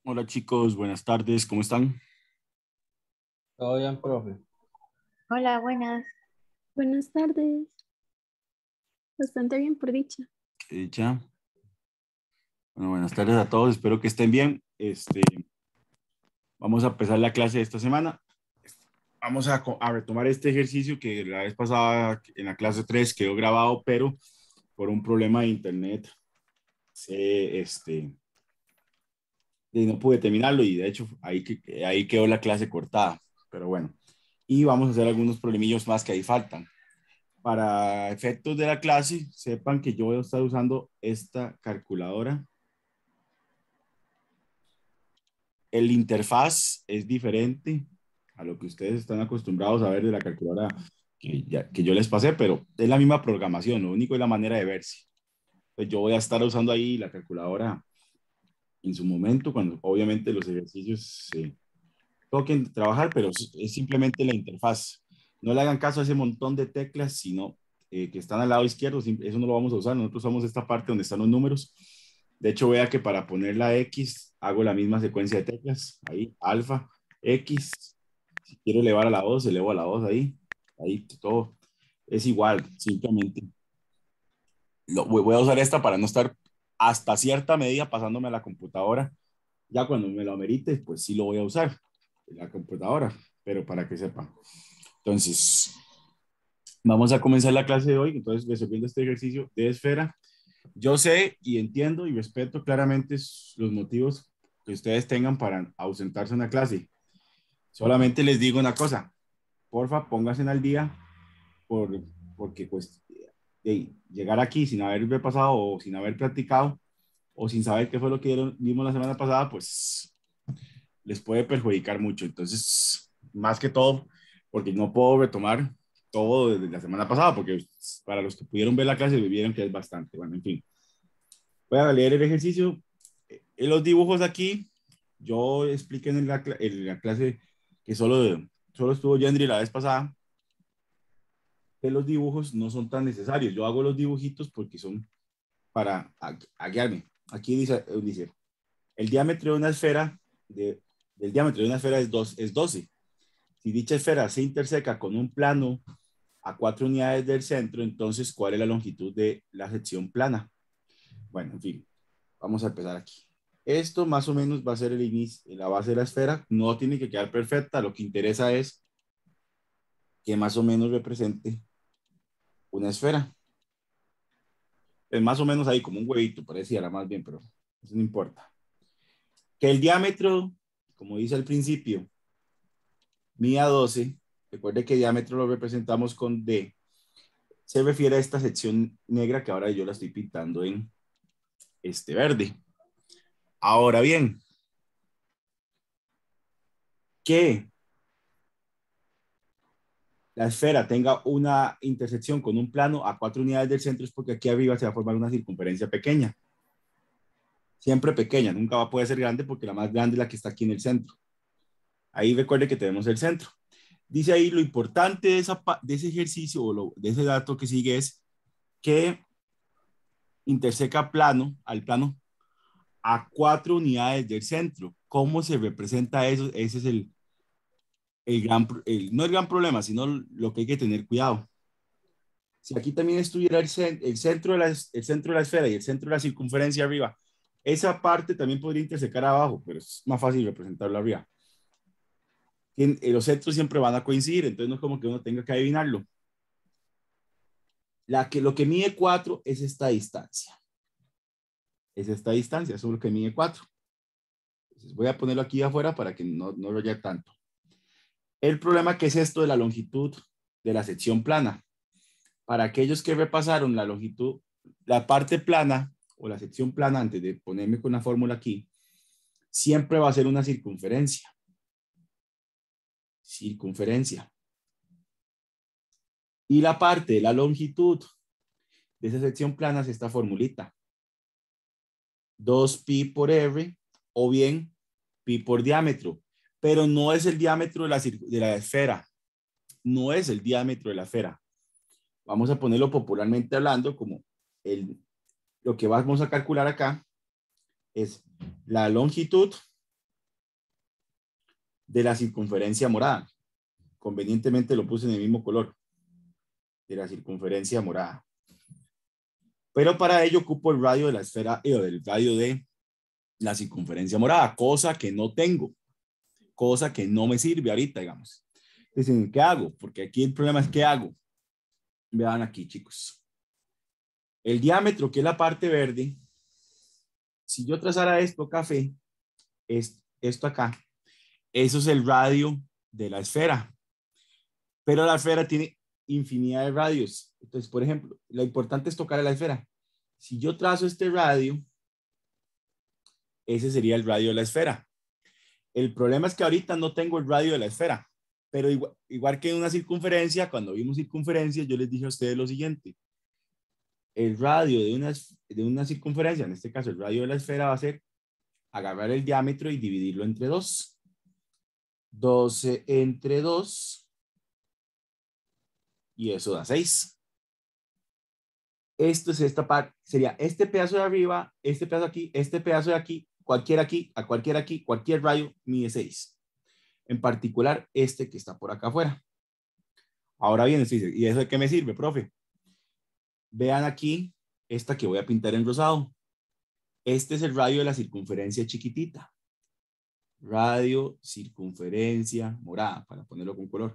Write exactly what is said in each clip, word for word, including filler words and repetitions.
Hola chicos, buenas tardes, ¿cómo están? Todo bien, profe. Hola, buenas. Buenas tardes, bastante bien por dicha. ¿Qué dicha? Bueno, buenas tardes a todos, espero que estén bien. Este, vamos a empezar la clase de esta semana. Vamos a, co- a retomar este ejercicio que la vez pasada en la clase tres quedó grabado, pero por un problema de internet se, este, y no pude terminarlo y de hecho ahí, que- ahí quedó la clase cortada. Pero bueno, y vamos a hacer algunos problemillos más que ahí faltan. Para efectos de la clase, sepan que yo voy a estar usando esta calculadora. El interfaz es diferente a lo que ustedes están acostumbrados a ver de la calculadora que, ya, que yo les pasé, pero es la misma programación, lo único es la manera de verse. Pues yo voy a estar usando ahí la calculadora en su momento, cuando obviamente los ejercicios se toquen trabajar, pero es, es simplemente la interfaz. No le hagan caso a ese montón de teclas, sino eh, que están al lado izquierdo, eso no lo vamos a usar, nosotros usamos esta parte donde están los números. De hecho, vea que para poner la X hago la misma secuencia de teclas, ahí, alfa, X, si quiero elevar a la dos, elevo a la dos ahí, ahí todo es igual, simplemente. Lo, voy a usar esta para no estar hasta cierta medida pasándome a la computadora. Ya cuando me lo amerite, pues sí lo voy a usar, la computadora, pero para que sepan. Entonces, vamos a comenzar la clase de hoy, entonces resolviendo este ejercicio de esfera. Yo sé y entiendo y respeto claramente los motivos que ustedes tengan para ausentarse en la clase. Solamente les digo una cosa, porfa, pónganse al día por, porque pues de llegar aquí sin haber pasado o sin haber practicado o sin saber qué fue lo que dieron- vimos la semana pasada, pues les puede perjudicar mucho. Entonces, más que todo, porque no puedo retomar todo desde la semana pasada, porque para los que pudieron ver la clase, vieron que es bastante. Bueno, en fin. Voy a leer el ejercicio. En los dibujos aquí, yo expliqué en la, en la clase que solo, solo estuvo Yandri la vez pasada, que los dibujos no son tan necesarios. Yo hago los dibujitos porque son para a, a guiarme. Aquí dice, dice, el diámetro de una esfera, de, del diámetro de una esfera es, dos, es doce. Si dicha esfera se interseca con un plano a cuatro unidades del centro, entonces, ¿cuál es la longitud de la sección plana? Bueno, en fin, vamos a empezar aquí. Esto más o menos va a ser el inicio, la base de la esfera. No tiene que quedar perfecta. Lo que interesa es que más o menos represente una esfera. Es más o menos ahí como un huevito, pareciera más bien, pero eso no importa. Que el diámetro, como dice al principio, mida doce. Recuerde que diámetro lo representamos con D. Se refiere a esta sección negra que ahora yo la estoy pintando en este verde. Ahora bien, que la esfera tenga una intersección con un plano a cuatro unidades del centro es porque aquí arriba se va a formar una circunferencia pequeña. Siempre pequeña, nunca va a poder ser grande porque la más grande es la que está aquí en el centro. Ahí recuerde que tenemos el centro. Dice ahí lo importante de, esa, de ese ejercicio o lo, de ese dato que sigue es que interseca plano al plano a cuatro unidades del centro. ¿Cómo se representa eso? Ese es el, el gran, el, no el gran problema, sino lo que hay que tener cuidado. Si aquí también estuviera el, el, centro de la, el centro de la esfera y el centro de la circunferencia arriba, esa parte también podría intersecar abajo, pero es más fácil representarlo arriba. En, en los centros siempre van a coincidir, entonces no es como que uno tenga que adivinarlo. La que, lo que mide cuatro es esta distancia. Es esta distancia, eso es lo que mide cuatro. Entonces voy a ponerlo aquí afuera para que no, no lo haya tanto. El problema que es esto de la longitud de la sección plana. Para aquellos que repasaron la longitud, la parte plana o la sección plana, antes de ponerme con la fórmula aquí, siempre va a ser una circunferencia. Circunferencia. Y la parte de la longitud de esa sección plana es esta formulita. dos pi por r o bien pi por diámetro. Pero no es el diámetro de la, de la esfera. No es el diámetro de la esfera. Vamos a ponerlo popularmente hablando como el, lo que vamos a calcular acá es la longitud de la circunferencia morada. Convenientemente lo puse en el mismo color. De la circunferencia morada. Pero para ello ocupo el radio de la esfera, eh, el radio de la circunferencia morada, cosa que no tengo, cosa que no me sirve ahorita, digamos. Dicen, ¿qué hago? Porque aquí el problema es ¿qué hago? Vean aquí, chicos. El diámetro, que es la parte verde, si yo trazara esto café, es, esto acá, eso es el radio de la esfera. Pero la esfera tiene infinidad de radios. Entonces, por ejemplo, lo importante es tocar a la esfera. Si yo trazo este radio, ese sería el radio de la esfera. El problema es que ahorita no tengo el radio de la esfera, pero igual, igual que en una circunferencia, cuando vimos circunferencias, yo les dije a ustedes lo siguiente. El radio de una, de una circunferencia, en este caso el radio de la esfera, va a ser agarrar el diámetro y dividirlo entre dos. doce entre dos. Y eso da seis. Esto es esta parte, sería este pedazo de arriba, este pedazo aquí, este pedazo de aquí, cualquier aquí, a cualquier aquí, cualquier radio mide seis. En particular, este que está por acá afuera. Ahora bien, ¿y eso de qué me sirve, profe? Vean aquí, esta que voy a pintar en rosado. Este es el radio de la circunferencia chiquitita. Radio, circunferencia, morada, para ponerlo con color.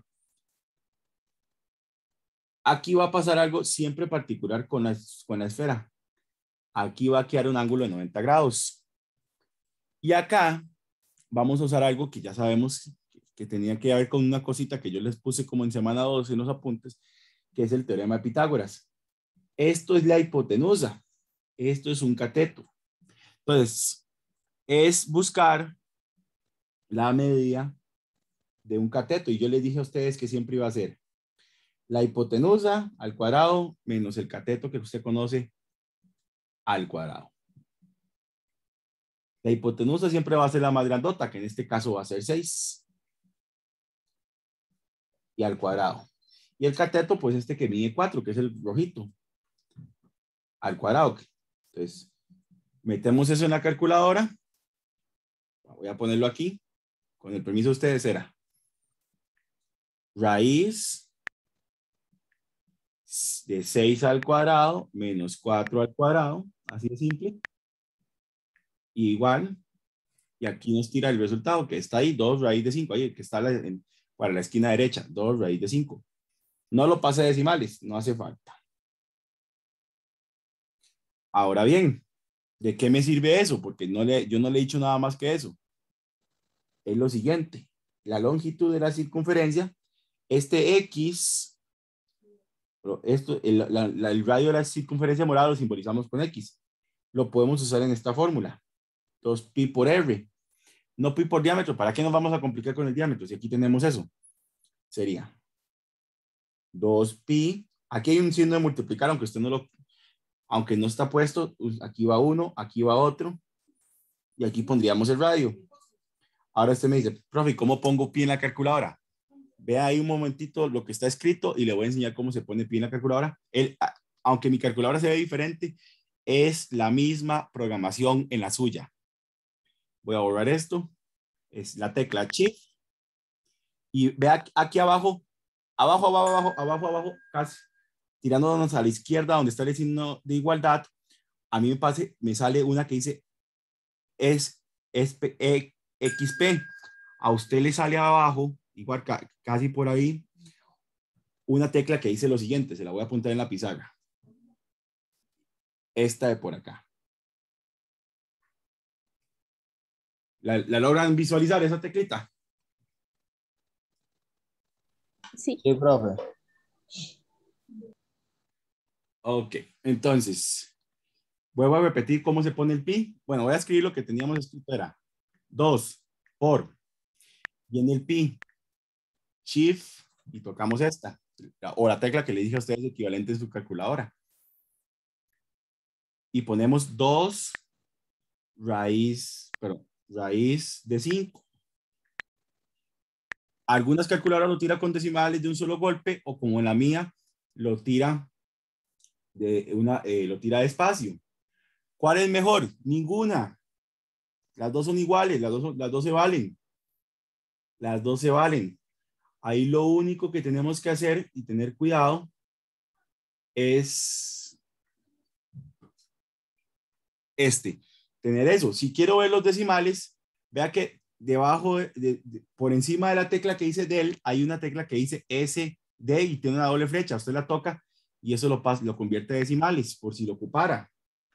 Aquí va a pasar algo siempre particular con la, con la esfera. Aquí va a quedar un ángulo de noventa grados. Y acá vamos a usar algo que ya sabemos que, que tenía que ver con una cosita que yo les puse como en semana dos en los apuntes, que es el teorema de Pitágoras. Esto es la hipotenusa. Esto es un cateto. Entonces, es buscar la medida de un cateto. Y yo les dije a ustedes que siempre iba a ser la hipotenusa al cuadrado menos el cateto que usted conoce al cuadrado. La hipotenusa siempre va a ser la más grandota, que en este caso va a ser seis. Y al cuadrado. Y el cateto, pues este que mide cuatro, que es el rojito. Al cuadrado. Entonces, metemos eso en la calculadora. Voy a ponerlo aquí. Con el permiso de ustedes era raíz de seis al cuadrado menos cuatro al cuadrado, así de simple, y igual, y aquí nos tira el resultado que está ahí, dos raíz de cinco, ahí que está la, en, para la esquina derecha, dos raíz de cinco. No lo pase a decimales, no hace falta. Ahora bien, ¿de qué me sirve eso? Porque no le, yo no le he dicho nada más que eso. Es lo siguiente, la longitud de la circunferencia, este X, esto, el, la, la, el radio de la circunferencia morada lo simbolizamos con X. Lo podemos usar en esta fórmula. dos pi por R. No pi por diámetro. ¿Para qué nos vamos a complicar con el diámetro? Si aquí tenemos eso. Sería dos pi. Aquí hay un signo de multiplicar, aunque usted no lo, aunque no está puesto. Aquí va uno, aquí va otro. Y aquí pondríamos el radio. Ahora usted me dice, profe, ¿cómo pongo pi en la calculadora? Vea ahí un momentito lo que está escrito y le voy a enseñar cómo se pone pi en la calculadora. El, aunque mi calculadora se ve diferente, es la misma programación en la suya. Voy a borrar esto. Es la tecla Shift. Y vea aquí abajo, abajo, abajo, abajo, abajo, abajo, casi tirándonos a la izquierda donde está el signo de igualdad. A mí me, pase, me sale una que dice es, es e, X P. A usted le sale abajo, igual ca, casi por ahí, una tecla que dice lo siguiente. Se la voy a apuntar en la pizarra. Esta de por acá. ¿La, la logran visualizar esa teclita? Sí. Sí, profe. Ok, entonces, vuelvo a repetir cómo se pone el pi. Bueno, voy a escribir lo que teníamos escrito. Era dos por, viene el pi, shift, y tocamos esta, o la tecla que le dije a ustedes equivalente en su calculadora. Y ponemos dos raíz, perdón, raíz de cinco. Algunas calculadoras lo tiran con decimales de un solo golpe, o como en la mía, lo tira de una, eh, lo tira despacio. ¿Cuál es mejor? Ninguna. Las dos son iguales, las dos, las dos se valen. Las dos se valen. Ahí lo único que tenemos que hacer y tener cuidado es este, tener eso. Si quiero ver los decimales, vea que debajo, de, de, de, por encima de la tecla que dice del, hay una tecla que dice S D y tiene una doble flecha. Usted la toca y eso lo, pasa, lo convierte a decimales, por si lo ocupara.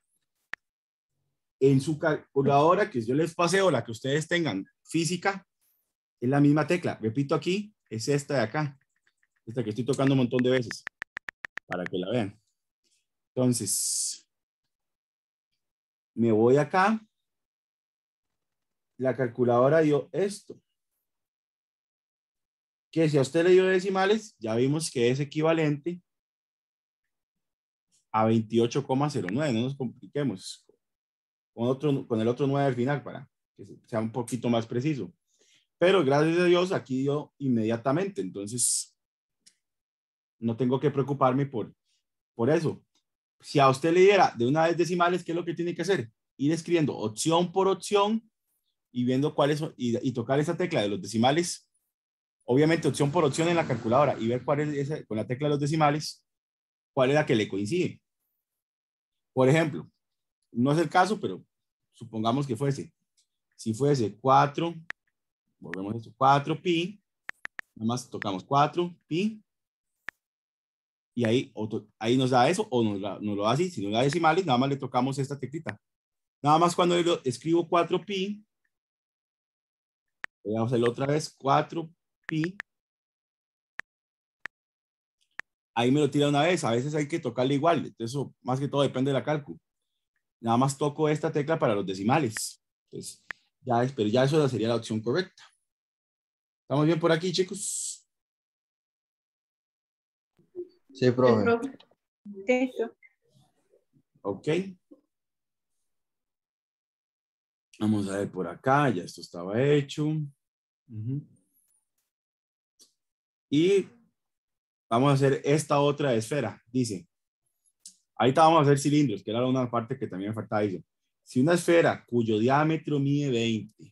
En su calculadora que yo les pasé o la que ustedes tengan física, es la misma tecla. Repito aquí, es esta de acá. Esta que estoy tocando un montón de veces para que la vean. Entonces, me voy acá. La calculadora dio esto. Que si a usted le dio decimales, ya vimos que es equivalente a veintiocho coma cero nueve. No nos compliquemos. Con, otro, con el otro nueve al final para que sea un poquito más preciso. Pero gracias a Dios aquí dio inmediatamente. Entonces, no tengo que preocuparme por, por eso. Si a usted le diera de una vez decimales, ¿qué es lo que tiene que hacer? Ir escribiendo opción por opción y viendo cuáles y, y tocar esa tecla de los decimales. Obviamente, opción por opción en la calculadora y ver cuál es esa, con la tecla de los decimales, cuál es la que le coincide. Por ejemplo, no es el caso, pero supongamos que fuese. Si fuese cuatro, volvemos a esto, cuatro pi, nada más tocamos cuatro pi, y ahí, otro, ahí nos da eso, o nos, nos lo da así. Si nos da decimales, nada más le tocamos esta teclita. Nada más cuando yo escribo cuatro pi, voy a hacerlo otra vez, cuatro pi, ahí me lo tira una vez. A veces hay que tocarle igual. Entonces, eso más que todo depende de la cálculo. Nada más toco esta tecla para los decimales. Entonces, ya es, pero ya eso sería la opción correcta. ¿Estamos bien por aquí, chicos? Sí, profe. Eso. Ok. Vamos a ver por acá. Ya esto estaba hecho. Uh-huh. Y vamos a hacer esta otra esfera. Dice, ahorita vamos a hacer cilindros, que era una parte que también me faltaba. Dice, si una esfera cuyo diámetro mide veinte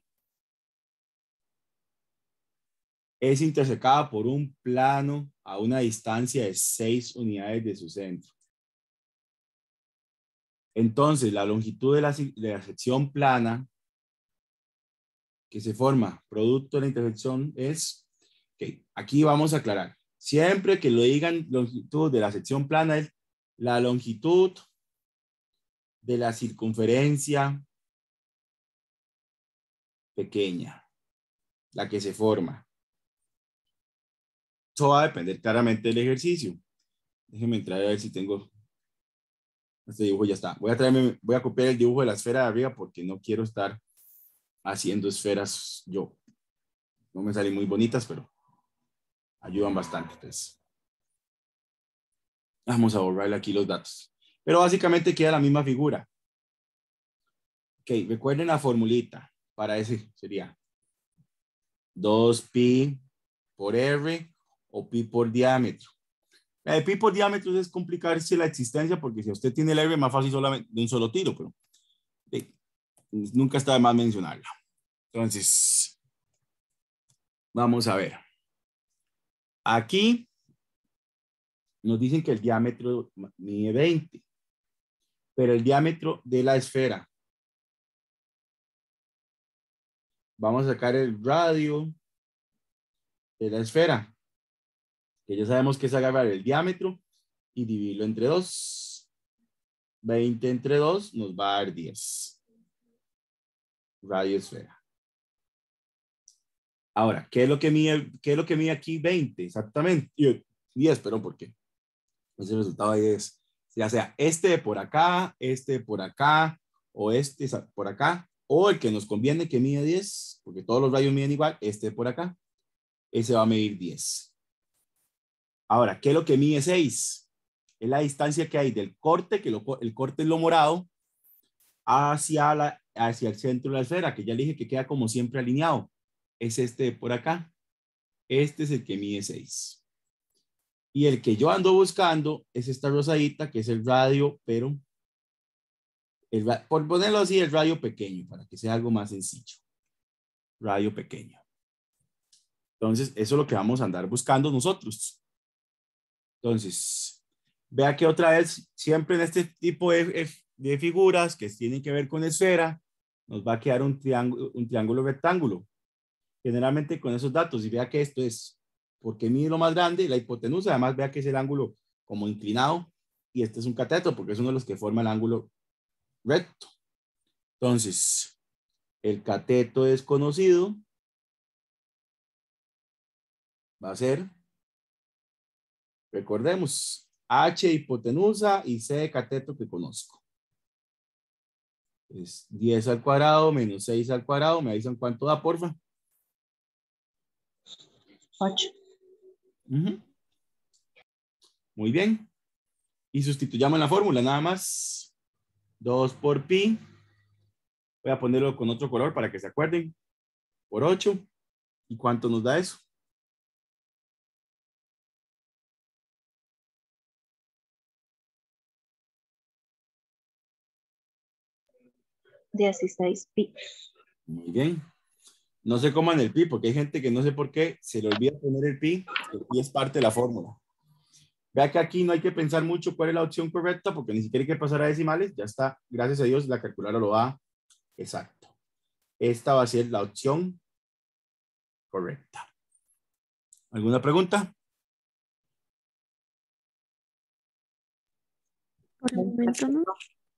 es intersecada por un plano a una distancia de seis unidades de su centro. Entonces, la longitud de la, de la sección plana que se forma producto de la intersección es, okay, aquí vamos a aclarar, siempre que lo digan longitud de la sección plana es la longitud de la circunferencia pequeña, la que se forma. Eso va a depender claramente del ejercicio. Déjenme entrar a ver si tengo este dibujo. Ya está. Voy a traerme, voy a copiar el dibujo de la esfera de arriba porque no quiero estar haciendo esferas yo. No me salen muy bonitas, pero ayudan bastante. Entonces, vamos a borrarle aquí los datos. Pero básicamente queda la misma figura. Ok, recuerden la formulita. Para ese sería dos pi por R o pi por diámetro. La de pi por diámetro es complicarse la existencia porque si usted tiene el R es más fácil solamente de un solo tiro, pero eh, nunca está de más mencionarla. Entonces, vamos a ver. Aquí nos dicen que el diámetro mide veinte, pero el diámetro de la esfera. Vamos a sacar el radio de la esfera, que ya sabemos que es agarrar el diámetro y dividirlo entre dos. veinte entre dos nos va a dar diez. Radio esfera. Ahora, ¿qué es lo que mide, qué es lo que mide aquí? veinte, exactamente. diez, perdón, ¿por qué? Ese resultado ahí es, ya sea este de por acá, este de por acá, o este por acá, o el que nos conviene que mide diez, porque todos los radios miden igual, este de por acá, ese va a medir diez. Ahora, ¿qué es lo que mide seis? Es la distancia que hay del corte, que lo, el corte es lo morado, hacia, la, hacia el centro de la esfera, que ya le dije que queda como siempre alineado. Es este de por acá. Este es el que mide seis. Y el que yo ando buscando es esta rosadita, que es el radio, pero el, por ponerlo así, el radio pequeño, para que sea algo más sencillo. Radio pequeño. Entonces, eso es lo que vamos a andar buscando nosotros. Entonces, vea que otra vez, siempre en este tipo de, de figuras que tienen que ver con esfera, nos va a quedar un triángulo, un triángulo rectángulo. Generalmente con esos datos, y vea que esto es, porque mide lo más grande, la hipotenusa, además vea que es el ángulo como inclinado, y este es un cateto, porque es uno de los que forma el ángulo recto. Entonces, el cateto desconocido va a ser, recordemos, H hipotenusa y C de cateto que conozco. Es diez al cuadrado menos seis al cuadrado. ¿Me avisan cuánto da, porfa? ocho. Uh-huh. Muy bien. Y sustituyamos la fórmula, nada más. dos por pi. Voy a ponerlo con otro color para que se acuerden. Por ocho. ¿Y cuánto nos da eso? dieciséis pi. Muy bien. No se coman el pi, porque hay gente que no sé por qué se le olvida poner el pi. El pi es parte de la fórmula. Vea que aquí no hay que pensar mucho cuál es la opción correcta, porque ni siquiera hay que pasar a decimales. Ya está, gracias a Dios, la calculadora lo da exacto. Esta va a ser la opción correcta. ¿Alguna pregunta? Por el momento no.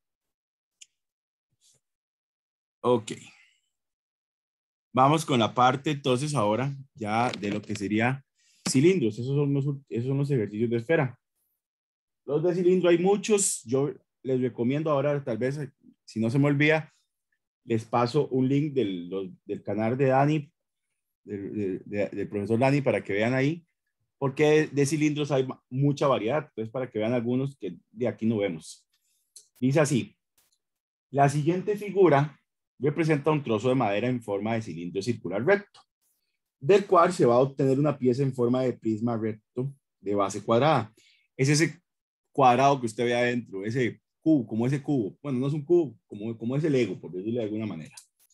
Ok. Vamos con la parte entonces ahora ya de lo que sería cilindros. Esos son los, esos son los ejercicios de esfera. Los de cilindro hay muchos. Yo les recomiendo ahora, tal vez, si no se me olvida, les paso un link del, los, del canal de Dani, de, de, de, del profesor Dani, para que vean ahí, porque de, de cilindros hay mucha variedad. Entonces, para que vean algunos que de aquí no vemos. Dice así: la siguiente figura representa un trozo de madera en forma de cilindro circular recto, del cual se va a obtener una pieza en forma de prisma recto de base cuadrada. Es ese cuadrado que usted ve adentro, ese cubo, como ese cubo. Bueno, no es un cubo, como, como ese Lego, por decirlo de alguna manera.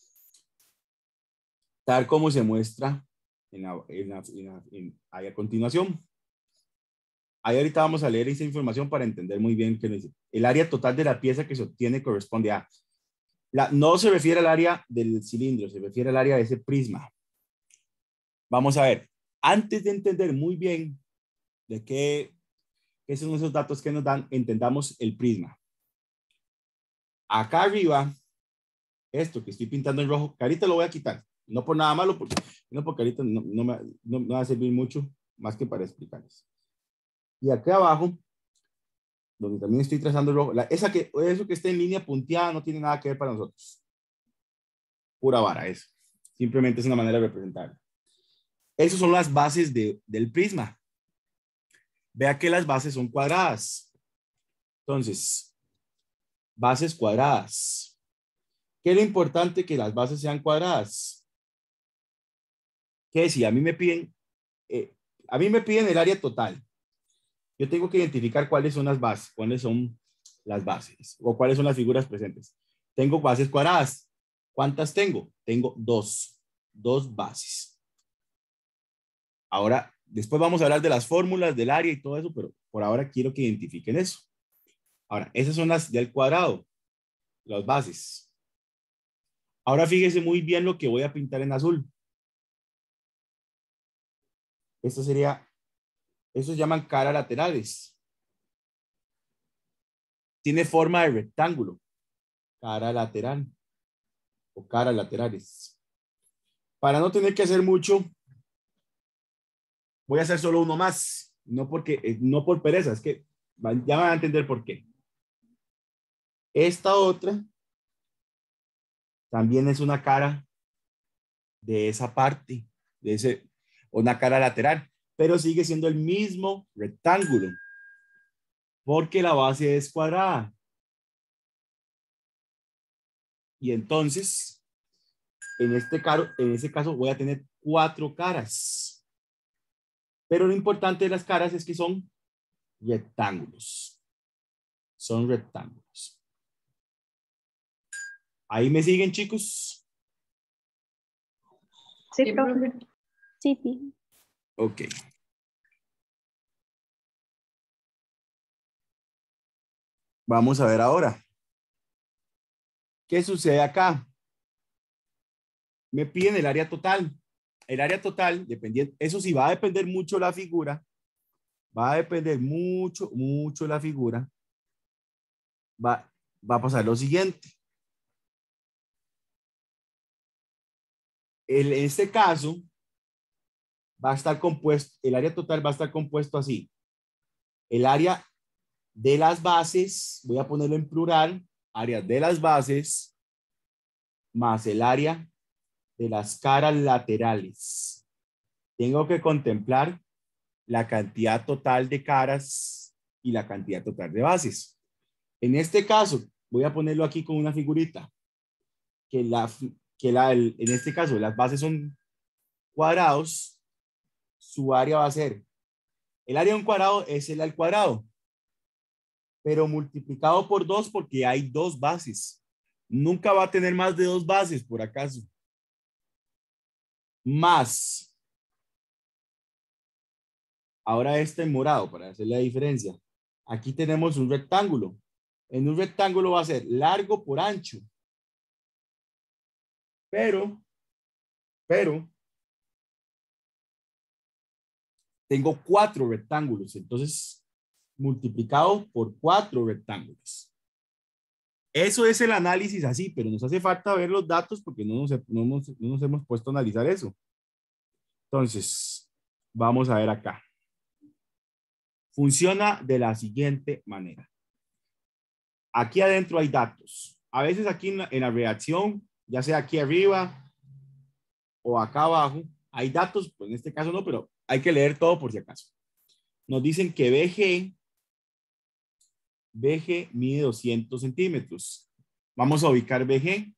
Tal como se muestra en la, en la, en la, en, ahí a continuación. Ahí ahorita vamos a leer esa información para entender muy bien qué dice. El área total de la pieza que se obtiene corresponde a... La, no se refiere al área del cilindro, se refiere al área de ese prisma. Vamos a ver, antes de entender muy bien de qué, qué son esos datos que nos dan, entendamos el prisma. Acá arriba, esto que estoy pintando en rojo, que ahorita lo voy a quitar, no por nada malo, porque, no porque ahorita no, no, me, no, no va a servir mucho más que para explicarles. Y acá abajo, donde también estoy trazando el rojo, la, esa que, eso que está en línea punteada no tiene nada que ver para nosotros. Pura vara eso. Simplemente es una manera de representar. Esas son las bases de, del prisma. Vea que las bases son cuadradas. Entonces, bases cuadradas. ¿Qué es lo importante? Que las bases sean cuadradas. Que si a mí me piden, eh, a mí me piden el área total, yo tengo que identificar cuáles son las bases, cuáles son las bases o cuáles son las figuras presentes. Tengo bases cuadradas. ¿Cuántas tengo? Tengo dos, dos bases. Ahora, después vamos a hablar de las fórmulas del área y todo eso, pero por ahora quiero que identifiquen eso. Ahora, esas son las del cuadrado, las bases. Ahora fíjese muy bien lo que voy a pintar en azul. Esto sería, estos llaman caras laterales. Tiene forma de rectángulo. Cara lateral o caras laterales. Para no tener que hacer mucho, voy a hacer solo uno más. No porque, no por pereza, es que ya van a entender por qué. Esta otra también es una cara de esa parte, de ese, una cara lateral, pero sigue siendo el mismo rectángulo, porque la base es cuadrada. Y entonces, en este caso, en ese caso voy a tener cuatro caras. Pero lo importante de las caras es que son rectángulos. Son rectángulos. ¿Ahí me siguen, chicos? Sí, profe. Sí, sí. Ok. Vamos a ver ahora. ¿Qué sucede acá? Me piden el área total. El área total, dependiendo, eso sí va a depender mucho la figura. Va a depender mucho, mucho la figura. Va, va a pasar lo siguiente. El, en este caso, va a estar compuesto, el área total va a estar compuesto así. El área de las bases, voy a ponerlo en plural, área de las bases, más el área de las caras laterales. Tengo que contemplar la cantidad total de caras y la cantidad total de bases. En este caso, voy a ponerlo aquí con una figurita, que, la, que la, el, en este caso las bases son cuadrados, su área va a ser, el área de un cuadrado es el al cuadrado, pero multiplicado por dos porque hay dos bases. Nunca va a tener más de dos bases, por acaso. Más. Ahora este en morado, para hacer la diferencia. Aquí tenemos un rectángulo. En un rectángulo va a ser largo por ancho. Pero, pero, tengo cuatro rectángulos. Entonces, multiplicado por cuatro rectángulos. Eso es el análisis así, pero nos hace falta ver los datos porque no nos, no hemos, no nos hemos puesto a analizar eso. Entonces, vamos a ver acá. Funciona de la siguiente manera. Aquí adentro hay datos. A veces aquí en la, en la reacción, ya sea aquí arriba o acá abajo, hay datos, pues en este caso no, pero hay que leer todo por si acaso. Nos dicen que B G, B G mide doscientos centímetros. Vamos a ubicar B G.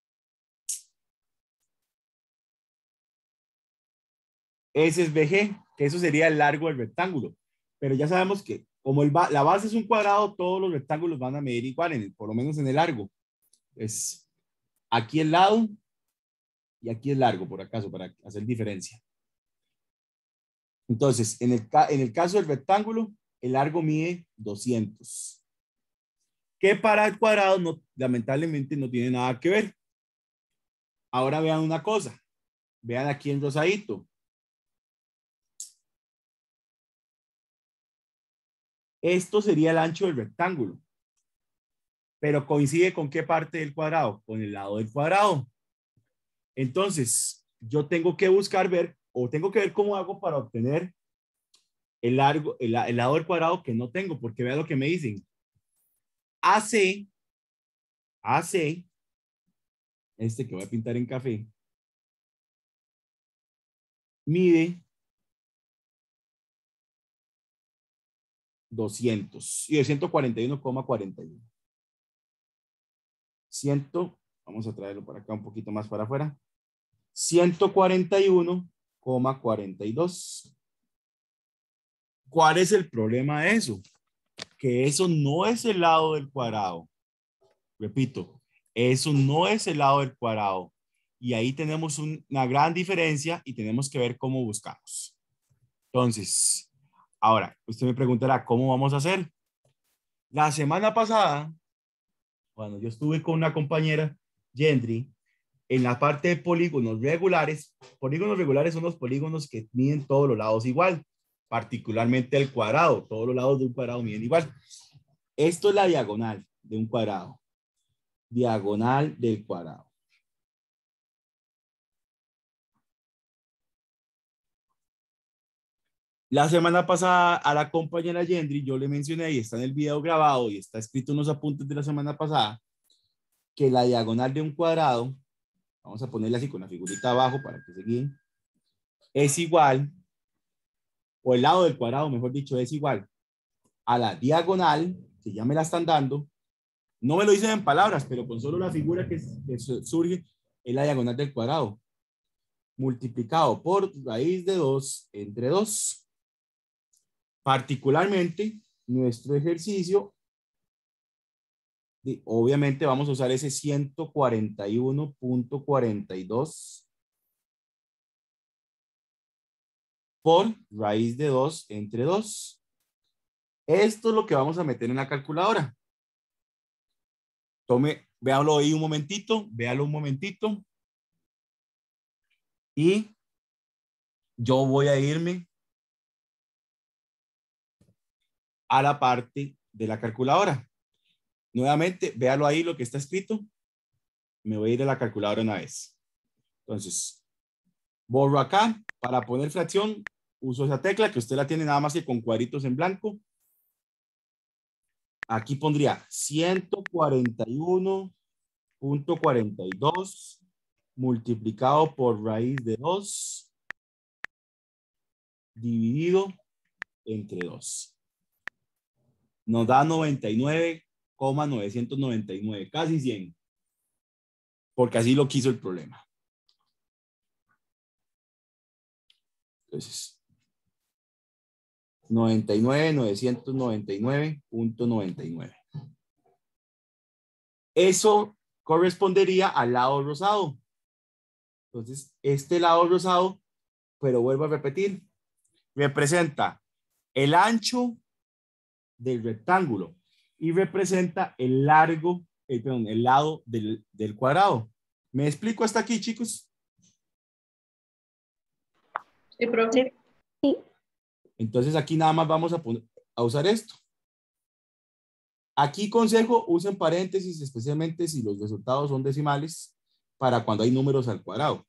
Ese es B G, que eso sería el largo del rectángulo. Pero ya sabemos que como el ba la base es un cuadrado, todos los rectángulos van a medir igual, en el, por lo menos en el largo. Es aquí el lado y aquí el largo, por acaso, para hacer diferencia. Entonces, en el, en el caso del rectángulo, el largo mide doscientos. Que para el cuadrado, no, lamentablemente, no tiene nada que ver. Ahora vean una cosa. Vean aquí en rosadito. Esto sería el ancho del rectángulo. Pero coincide con qué parte del cuadrado? Con el lado del cuadrado. Entonces, yo tengo que buscar ver, o tengo que ver cómo hago para obtener el largo, el, el lado del cuadrado que no tengo, porque vean lo que me dicen. A C, A C, este que voy a pintar en café, mide doscientos y de ciento cuarenta y uno coma cuarenta y uno. cien, vamos a traerlo para acá un poquito más para afuera. ciento cuarenta y uno coma cuarenta y dos. ¿Cuál es el problema de eso? Que eso no es el lado del cuadrado. Repito, eso no es el lado del cuadrado. Y ahí tenemos un, una gran diferencia y tenemos que ver cómo buscamos. Entonces, ahora, usted me preguntará, ¿cómo vamos a hacer? La semana pasada, cuando yo estuve con una compañera, Gendry, en la parte de polígonos regulares, polígonos regulares son los polígonos que miden todos los lados igual, particularmente el cuadrado, todos los lados de un cuadrado miden igual. Esto es la diagonal de un cuadrado. Diagonal del cuadrado. La semana pasada a la compañera Gendry yo le mencioné y está en el video grabado y está escrito en los apuntes de la semana pasada que la diagonal de un cuadrado, vamos a ponerle así con la figurita abajo para que se guíen, es igual, o el lado del cuadrado, mejor dicho, es igual a la diagonal, que ya me la están dando. No me lo dicen en palabras, pero con solo la figura que, que surge es la diagonal del cuadrado, multiplicado por raíz de dos entre dos. Particularmente, nuestro ejercicio, obviamente vamos a usar ese ciento cuarenta y uno punto cuarenta y dos por raíz de dos entre dos. Esto es lo que vamos a meter en la calculadora. Tome, véalo ahí un momentito, véalo un momentito. Y yo voy a irme a la parte de la calculadora. Nuevamente, véalo ahí lo que está escrito. Me voy a ir a la calculadora una vez. Entonces, borro acá. Para poner fracción, uso esa tecla que usted la tiene nada más que con cuadritos en blanco. Aquí pondría ciento cuarenta y uno punto cuarenta y dos multiplicado por raíz de dos dividido entre dos. Nos da noventa y nueve coma novecientos noventa y nueve, casi cien. Porque así lo quiso el problema. Entonces, noventa y nueve mil novecientos noventa y nueve punto noventa y nueve. Eso correspondería al lado rosado. Entonces, este lado rosado, pero vuelvo a repetir, representa el ancho del rectángulo y representa el largo, eh, perdón, el lado del, del cuadrado. ¿Me explico hasta aquí, chicos? Sí, profe. Sí. Entonces aquí nada más vamos a, poner, a usar esto. Aquí consejo, usen paréntesis, especialmente si los resultados son decimales, para cuando hay números al cuadrado.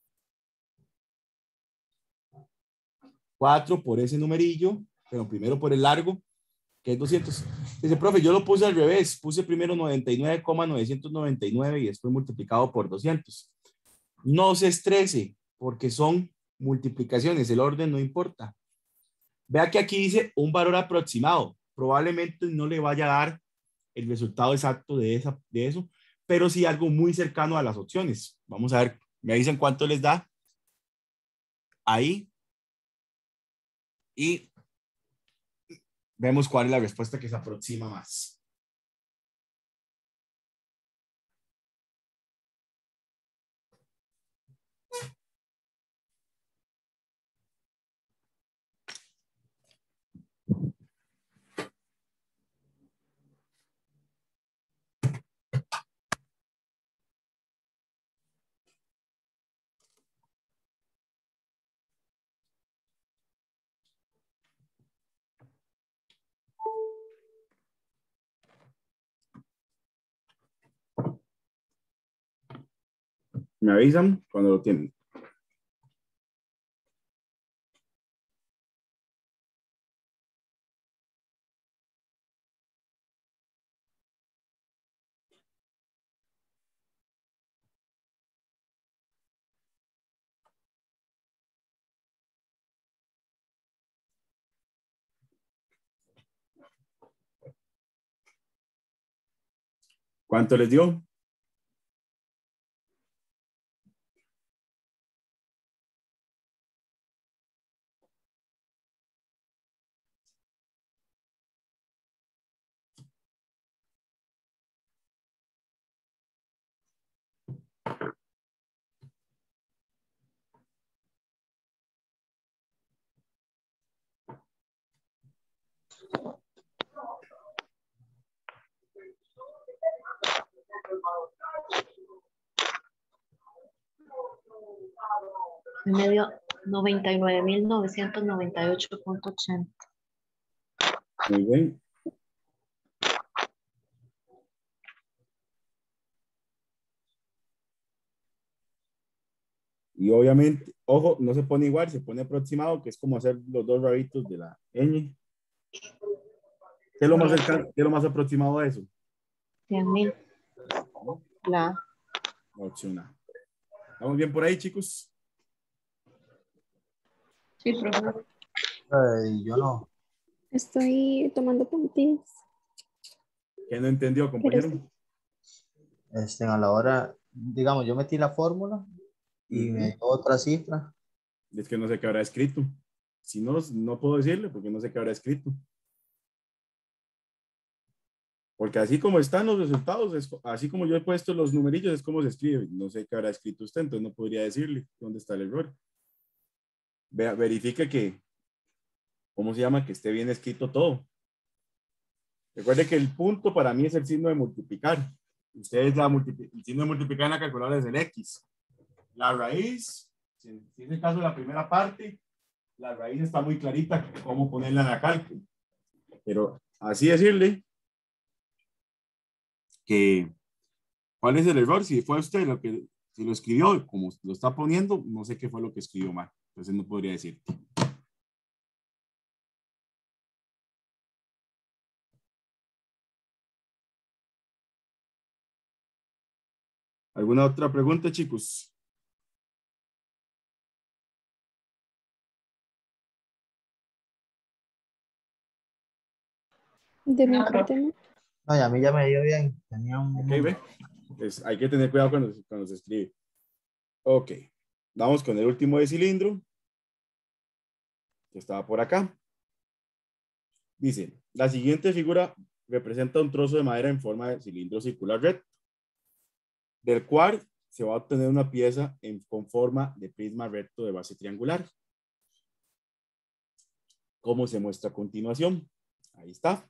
cuatro por ese numerillo, pero primero por el largo, que es doscientos. Dice, profe, yo lo puse al revés. Puse primero noventa y nueve coma novecientos noventa y nueve y después multiplicado por doscientos. No se estrese, porque son multiplicaciones. El orden no importa. Vea que aquí dice un valor aproximado. Probablemente no le vaya a dar el resultado exacto de, esa, de eso, pero sí algo muy cercano a las opciones. Vamos a ver, me dicen cuánto les da ahí y vemos cuál es la respuesta que se aproxima más. Me avisan cuando lo tienen. ¿Cuánto les dio? Me dio noventa y nueve mil novecientos noventa y ocho punto ochenta. Muy bien. Y obviamente, ojo, no se pone igual, se pone aproximado, que es como hacer los dos rabitos de la ñ. ¿Qué es lo más cercano, qué es lo más aproximado a eso? cien mil. La. Opción A. ¿Estamos bien por ahí, chicos? Sí, profesor. Eh, yo no. Estoy tomando puntos. ¿Qué no entendió, compañero? Pero Este, a la hora, digamos, yo metí la fórmula y Uh-huh. me dio otra cifra. Es que no sé qué habrá escrito. Si no, no puedo decirle porque no sé qué habrá escrito. Porque así como están los resultados, es, así como yo he puesto los numerillos, es como se escribe. No sé qué habrá escrito usted, entonces no podría decirle dónde está el error. Vea, verifique que, ¿cómo se llama? Que esté bien escrito todo. Recuerde que el punto para mí es el signo de multiplicar. Ustedes la multipli- el signo de multiplicar en la calculadora es el X. La raíz, si si es el caso de la primera parte, la raíz está muy clarita cómo ponerla en la cálculo. Pero así decirle que ¿cuál es el error? Si fue usted lo que si lo escribió, como lo está poniendo, no sé qué fue lo que escribió mal. Entonces no podría decir. ¿Alguna otra pregunta, chicos? De mi parte, ¿no? No, y a mí ya me dio bien. Tenía un... Ok, ve. Pues hay que tener cuidado cuando, cuando se escribe. Ok. Vamos con el último de cilindro. Que estaba por acá. Dice, la siguiente figura representa un trozo de madera en forma de cilindro circular recto, del cual se va a obtener una pieza en, con forma de prisma recto de base triangular. ¿Cómo se muestra a continuación? Ahí está.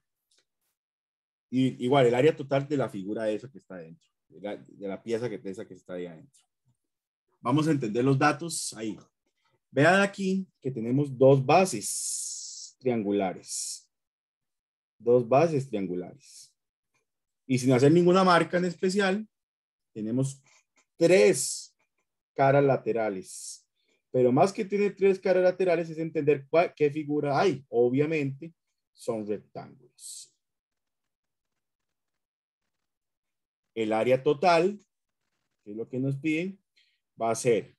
Y igual, el área total de la figura esa que está dentro, de la, de la pieza que, esa que está ahí adentro. Vamos a entender los datos ahí. Vean aquí que tenemos dos bases triangulares. Dos bases triangulares. Y sin hacer ninguna marca en especial, tenemos tres caras laterales. Pero más que tiene tres caras laterales es entender cuál, qué figura hay. Obviamente son rectángulos. El área total, que es lo que nos piden, va a ser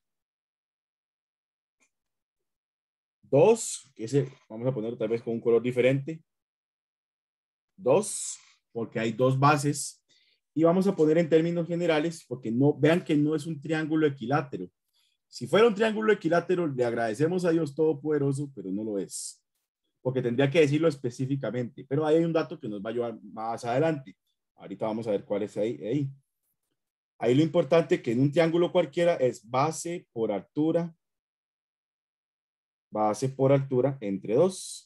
dos, que ese vamos a ponerlo tal vez con un color diferente. dos, porque hay dos bases. Y vamos a poner en términos generales, porque no, vean que no es un triángulo equilátero. Si fuera un triángulo equilátero, le agradecemos a Dios Todopoderoso, pero no lo es. Porque tendría que decirlo específicamente. Pero ahí hay un dato que nos va a ayudar más adelante. Ahorita vamos a ver cuál es ahí. Ahí, ahí lo importante que en un triángulo cualquiera es base por altura, base por altura entre dos,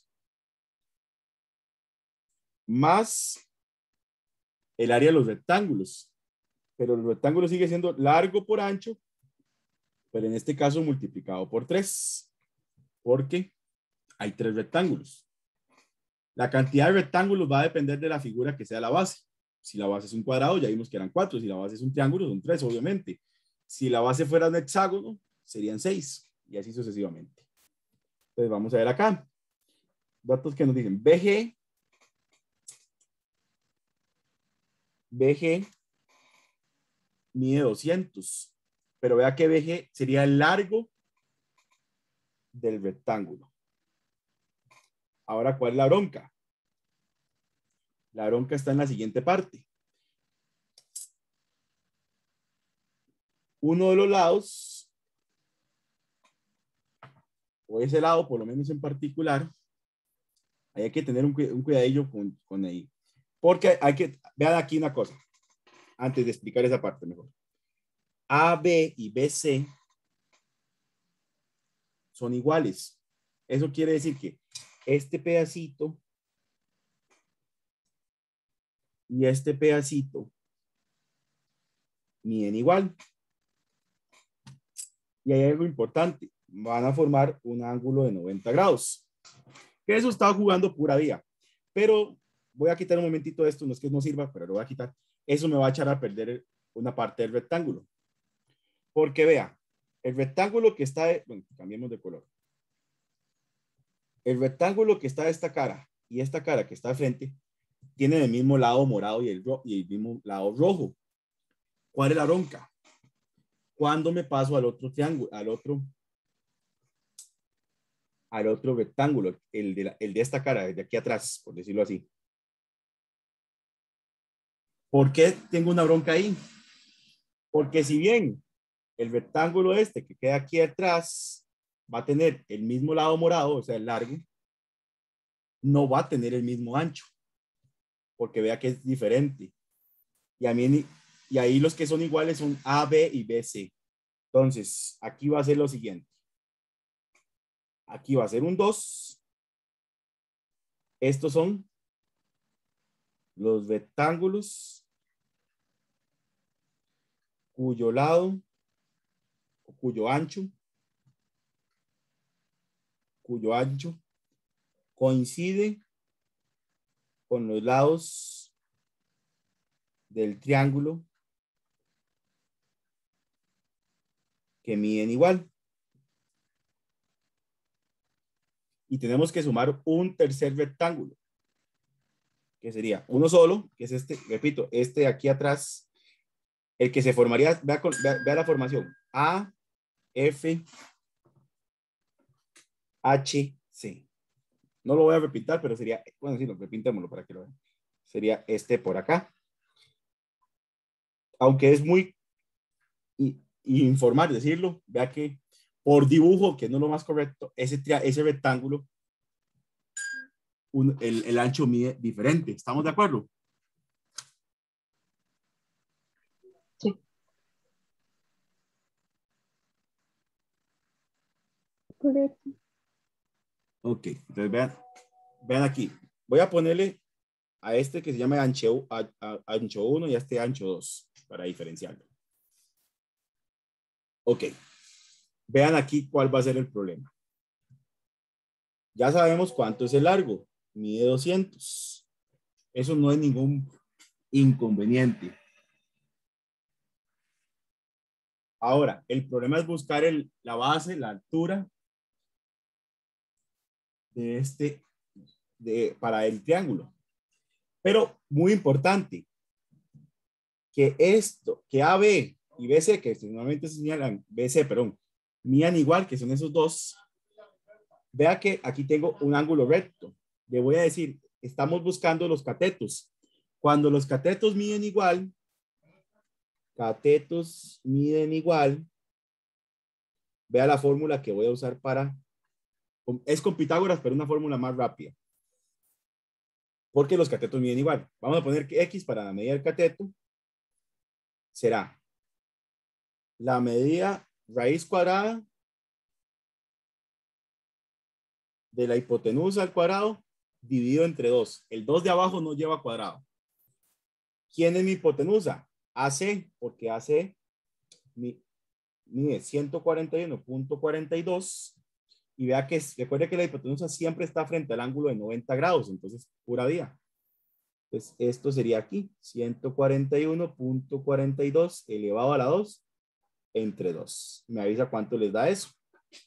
más el área de los rectángulos. Pero el rectángulo sigue siendo largo por ancho, pero en este caso multiplicado por tres, porque hay tres rectángulos. La cantidad de rectángulos va a depender de la figura que sea la base. Si la base es un cuadrado, ya vimos que eran cuatro. Si la base es un triángulo, son tres, obviamente. Si la base fuera un hexágono, serían seis, y así sucesivamente. Entonces vamos a ver acá. Datos que nos dicen B G. B G mide doscientos. Pero vea que B G sería el largo del rectángulo. Ahora, ¿cuál es la bronca? La bronca está en la siguiente parte. Uno de los lados, o ese lado, por lo menos en particular, hay que tener un, un cuidadillo con, con ahí. Porque hay que, vean aquí una cosa, antes de explicar esa parte mejor. A B y B C son iguales. Eso quiere decir que este pedacito y este pedacito miden igual. Y hay algo importante. Van a formar un ángulo de noventa grados. Que eso estaba jugando pura vía. Pero voy a quitar un momentito esto. No es que no sirva, pero lo voy a quitar. Eso me va a echar a perder una parte del rectángulo. Porque vea, el rectángulo que está, de, bueno, cambiemos de color. El rectángulo que está de esta cara y esta cara que está de frente tienen el mismo lado morado y el, y el mismo lado rojo. ¿Cuál es la bronca? Cuando me paso al otro triángulo, al otro, al otro rectángulo, el de, la, el de esta cara, de aquí atrás, por decirlo así. ¿Por qué tengo una bronca ahí? Porque si bien el rectángulo este que queda aquí atrás va a tener el mismo lado morado, o sea, el largo, no va a tener el mismo ancho, porque vea que es diferente. Y, a mí, y ahí los que son iguales son A, B y B, C. Entonces, aquí va a ser lo siguiente. Aquí va a ser un dos. Estos son los rectángulos cuyo lado, cuyo ancho, cuyo ancho coincide con los lados del triángulo que miden igual. Y tenemos que sumar un tercer rectángulo, que sería uno solo, que es este, repito, este de aquí atrás, el que se formaría, vea, vea, vea la formación, A, F, H, C. No lo voy a repetir, pero sería, bueno, sí, lo repintémoslo para que lo vean. Sería este por acá. Aunque es muy informal decirlo, vea que por dibujo, que no es lo más correcto, ese, ese rectángulo, un, el, el ancho mide diferente. ¿Estamos de acuerdo? Sí. Correcto. Ok, entonces vean, vean aquí. Voy a ponerle a este que se llama ancho, a, a, ancho uno y a este ancho dos para diferenciarlo. Ok. Vean aquí cuál va a ser el problema. Ya sabemos cuánto es el largo. Mide doscientos. Eso no es ningún inconveniente. Ahora, el problema es buscar el, la base, la altura de este, de, para el triángulo. Pero muy importante, que esto, que A B y B C, que normalmente se señalan, B C, perdón, midan igual, que son esos dos. Vea que aquí tengo un ángulo recto. Le voy a decir, estamos buscando los catetos. Cuando los catetos miden igual, catetos miden igual, vea la fórmula que voy a usar para, es con Pitágoras, pero una fórmula más rápida. Porque los catetos miden igual. Vamos a poner que X para la medida del cateto será la medida raíz cuadrada de la hipotenusa al cuadrado dividido entre dos. El dos de abajo no lleva cuadrado. ¿Quién es mi hipotenusa? A C, porque A C mide ciento cuarenta y uno punto cuarenta y dos. Y vea que, recuerde que la hipotenusa siempre está frente al ángulo de noventa grados, entonces pura vía. Pues esto sería aquí, ciento cuarenta y uno punto cuarenta y dos elevado a la dos entre dos. Me avisa cuánto les da eso.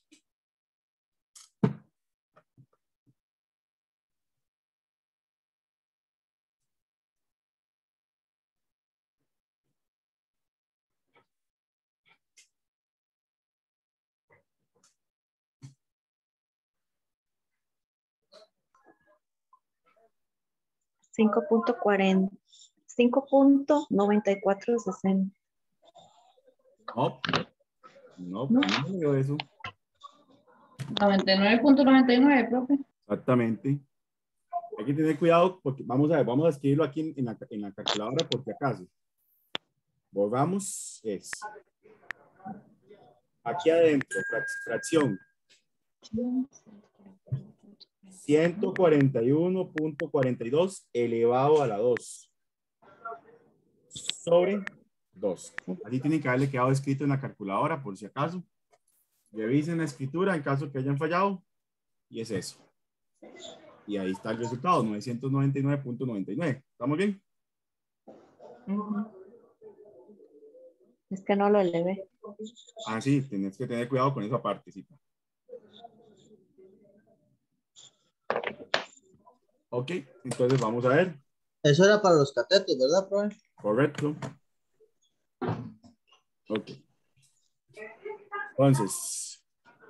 cinco punto cuarenta, cinco punto noventa y cuatro sesenta. No, no, no, no me dio eso. noventa y nueve punto noventa y nueve, profe. Exactamente. Hay que tener cuidado porque vamos a ver, vamos a escribirlo aquí en, en, la, en la calculadora por si acaso. Borramos es. Aquí adentro, frac, fracción. ciento cuarenta y uno punto cuarenta y dos elevado a la dos. Sobre dos. Así tiene que haberle quedado escrito en la calculadora por si acaso. Revisen la escritura en caso que hayan fallado. Y es eso. Y ahí está el resultado, novecientos noventa y nueve punto noventa y nueve. ¿Estamos bien? Uh-huh. Es que no lo elevé. Ah, sí, tienes que tener cuidado con esa partecita. Ok, entonces vamos a ver. Eso era para los catetos, ¿verdad, profe? Correcto. Ok. Entonces.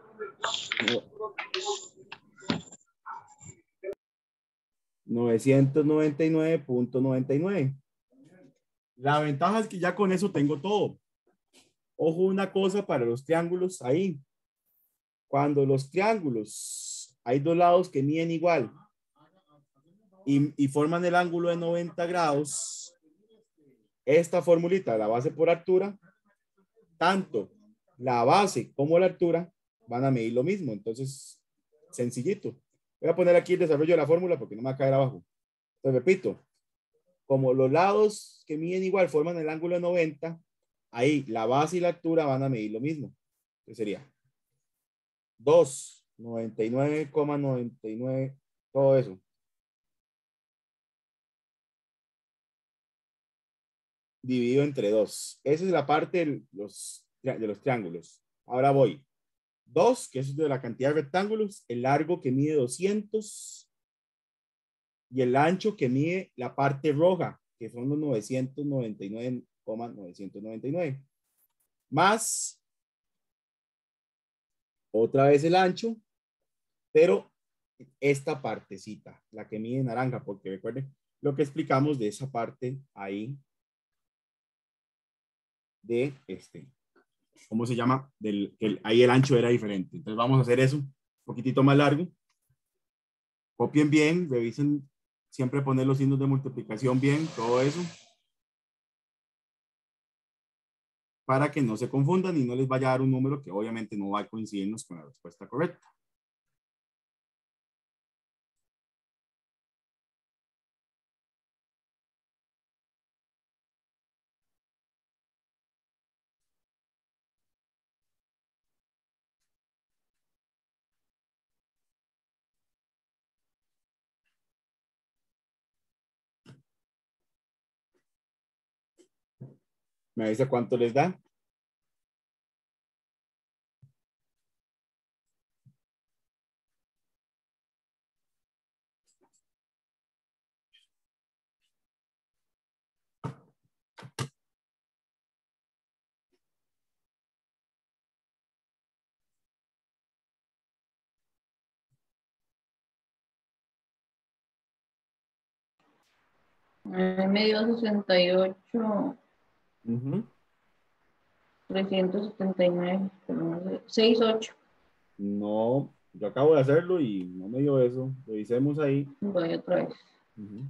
novecientos noventa y nueve punto noventa y nueve. La ventaja es que ya con eso tengo todo. Ojo, una cosa para los triángulos ahí. Cuando los triángulos hay dos lados que miden igual y, y forman el ángulo de noventa grados, esta formulita, la base por altura, tanto la base como la altura van a medir lo mismo. Entonces, sencillito. Voy a poner aquí el desarrollo de la fórmula porque no me va a caer abajo. Entonces, repito, como los lados que miden igual forman el ángulo de noventa, ahí la base y la altura van a medir lo mismo. Entonces sería dos, noventa y nueve coma noventa y nueve, todo eso. Dividido entre dos. Esa es la parte de los, de los triángulos. Ahora voy. dos, que es de la cantidad de rectángulos, el largo que mide doscientos y el ancho que mide la parte roja, que son los novecientos noventa y nueve coma novecientos noventa y nueve. Más otra vez el ancho, pero esta partecita, la que mide naranja, porque recuerden lo que explicamos de esa parte ahí de este, ¿cómo se llama? Del, el, ahí el ancho era diferente. Entonces vamos a hacer eso un poquitito más largo. Copien bien, revisen siempre poner los signos de multiplicación bien, todo eso, para que no se confundan y no les vaya a dar un número que obviamente no va a coincidirnos con la respuesta correcta. ¿Me avisa cuánto les da? Eh, me dio sesenta y ocho, Uh-huh. trescientos setenta y nueve, sesenta y ocho. No, yo acabo de hacerlo y no me dio eso. Revisemos ahí. Voy otra vez. Uh-huh.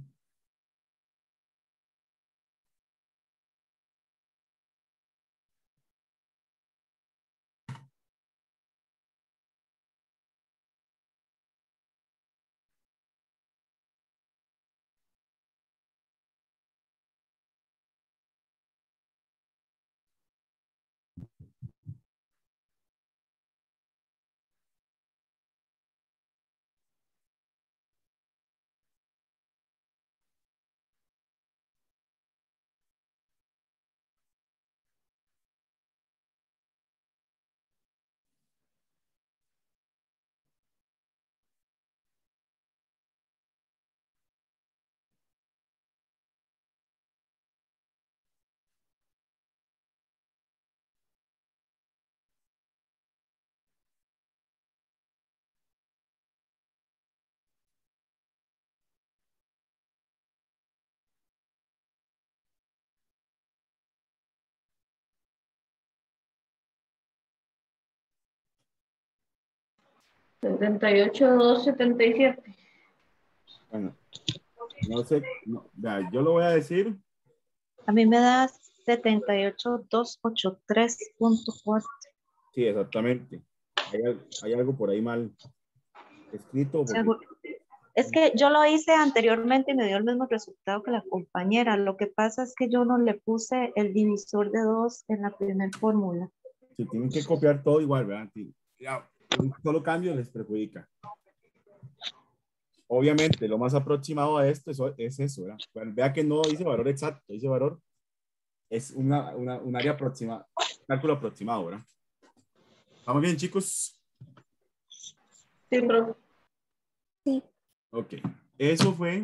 setenta y ocho, doscientos setenta y siete. Bueno, no sé, no, vea, yo lo voy a decir. A mí me da setenta y ocho mil doscientos ochenta y tres punto cuatro. Sí, exactamente. Hay, hay algo por ahí mal escrito. Porque... Seguro. Es que yo lo hice anteriormente y me dio el mismo resultado que la compañera. Lo que pasa es que yo no le puse el divisor de dos en la primera fórmula. Si tienen que copiar todo igual, ¿verdad? Ya, un solo cambio les perjudica. Obviamente, lo más aproximado a esto es, es eso, ¿verdad? Bueno, vea que no dice valor exacto, dice valor, es una, una, un área aproximada, cálculo aproximado, ¿verdad? ¿Estamos bien, chicos? Sí, profe. Sí. Ok, eso fue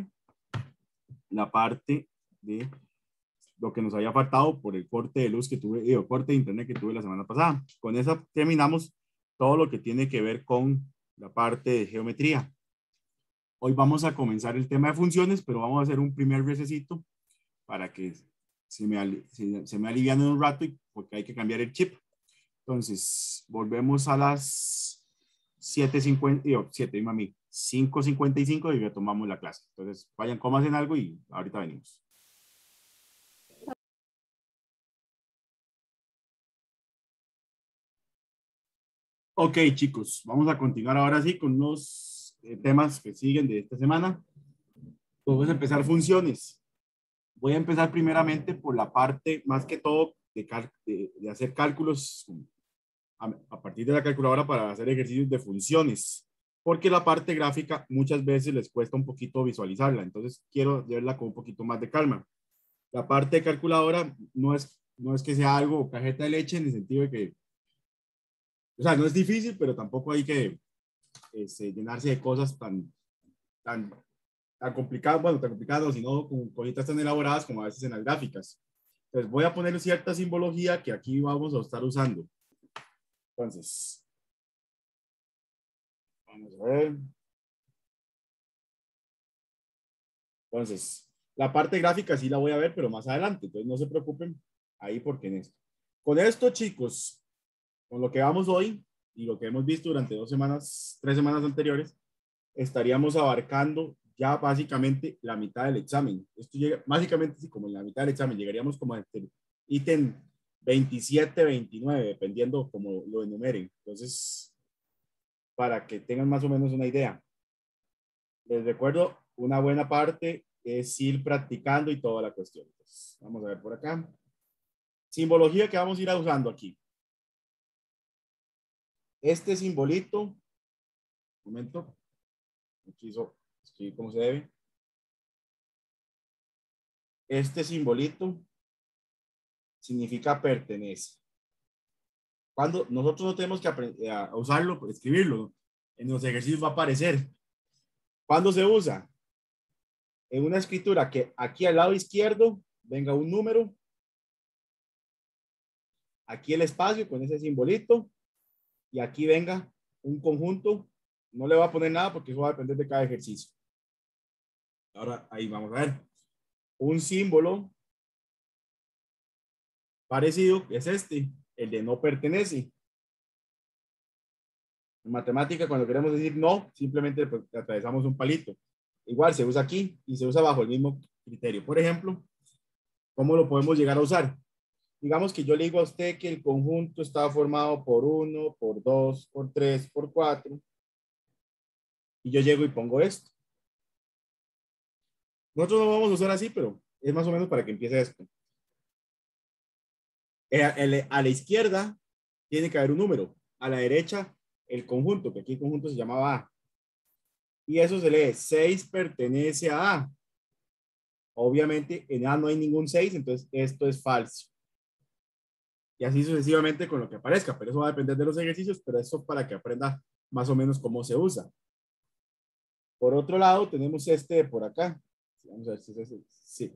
la parte de lo que nos había faltado por el corte de luz que tuve, digo, corte de internet que tuve la semana pasada. Con eso terminamos todo lo que tiene que ver con la parte de geometría. Hoy vamos a comenzar el tema de funciones, pero vamos a hacer un primer recesito para que se me, se, se me aliviane un rato y porque hay que cambiar el chip. Entonces, volvemos a las siete cincuenta, yo, siete, mami, cinco cincuenta y cinco y retomamos la clase. Entonces, vayan, coman algo y ahorita venimos. Ok, chicos, vamos a continuar ahora sí con los eh, temas que siguen de esta semana. Vamos a empezar funciones. Voy a empezar primeramente por la parte, más que todo, de, de, de hacer cálculos a, a partir de la calculadora para hacer ejercicios de funciones, porque la parte gráfica muchas veces les cuesta un poquito visualizarla, entonces quiero verla con un poquito más de calma. La parte de calculadora no es, no es que sea algo cajeta de leche en el sentido de que, o sea, no es difícil, pero tampoco hay que este, llenarse de cosas tan, tan, tan complicadas, bueno, tan complicadas, sino con cositas tan elaboradas como a veces en las gráficas. Entonces voy a poner cierta simbología que aquí vamos a estar usando. Entonces, vamos a ver. Entonces, la parte gráfica sí la voy a ver, pero más adelante. Entonces, no se preocupen ahí porque en esto. Con esto, chicos, con lo que vamos hoy y lo que hemos visto durante dos semanas, tres semanas anteriores, estaríamos abarcando ya básicamente la mitad del examen. Esto llega, básicamente, sí, como en la mitad del examen, llegaríamos como al ítem veintisiete, veintinueve, dependiendo como lo enumeren. Entonces, para que tengan más o menos una idea. Les recuerdo, una buena parte es ir practicando y toda la cuestión. Entonces, vamos a ver por acá. Simbología que vamos a ir usando aquí. Este simbolito, un momento, no quiso escribir como se debe. Este simbolito significa pertenece. Cuando nosotros no tenemos que aprender a usarlo, escribirlo, en los ejercicios va a aparecer. ¿Cuándo se usa? En una escritura que aquí al lado izquierdo venga un número, aquí el espacio con ese simbolito, y aquí venga un conjunto. No le voy a poner nada porque eso va a depender de cada ejercicio. Ahora ahí vamos a ver. Un símbolo parecido es este, el de no pertenece. En matemática, cuando queremos decir no, simplemente atravesamos un palito. Igual se usa aquí y se usa bajo el mismo criterio. Por ejemplo, ¿cómo lo podemos llegar a usar? Digamos que yo le digo a usted que el conjunto está formado por uno, por dos, por tres, por cuatro. Y yo llego y pongo esto. Nosotros no lo vamos a usar así, pero es más o menos para que empiece esto. A la izquierda tiene que haber un número. A la derecha, el conjunto, que aquí el conjunto se llamaba A. Y eso se lee, seis pertenece a A. Obviamente en A no hay ningún seis, entonces esto es falso. Y así sucesivamente con lo que aparezca, pero eso va a depender de los ejercicios, pero eso para que aprenda más o menos cómo se usa. Por otro lado, tenemos este de por acá. Vamos a ver si es ese. Sí.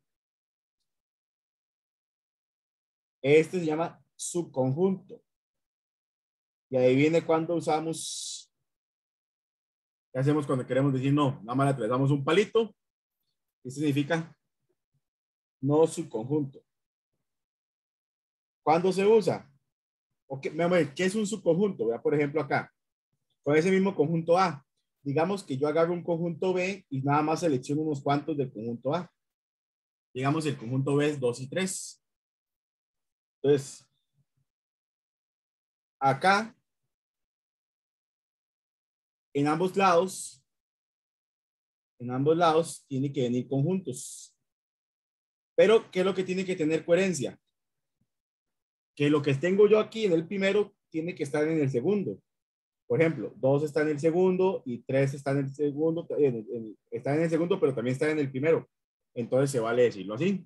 Este se llama subconjunto. Y ahí viene cuando usamos, ¿qué hacemos cuando queremos decir no? Nada más le atravesamos un palito. ¿Qué significa? No subconjunto. ¿Cuándo se usa? Okay, ¿qué es un subconjunto? Vea, por ejemplo, acá. Con ese mismo conjunto A. Digamos que yo agarro un conjunto B y nada más selecciono unos cuantos del conjunto A. Digamos, el conjunto B es dos y tres. Entonces, acá, en ambos lados, en ambos lados, tiene que venir conjuntos. Pero, ¿qué es lo que tiene que tener coherencia? Que lo que tengo yo aquí en el primero tiene que estar en el segundo. Por ejemplo, dos está en el segundo y tres está en el segundo, en el, en, está en el segundo, pero también está en el primero. Entonces se vale decirlo así.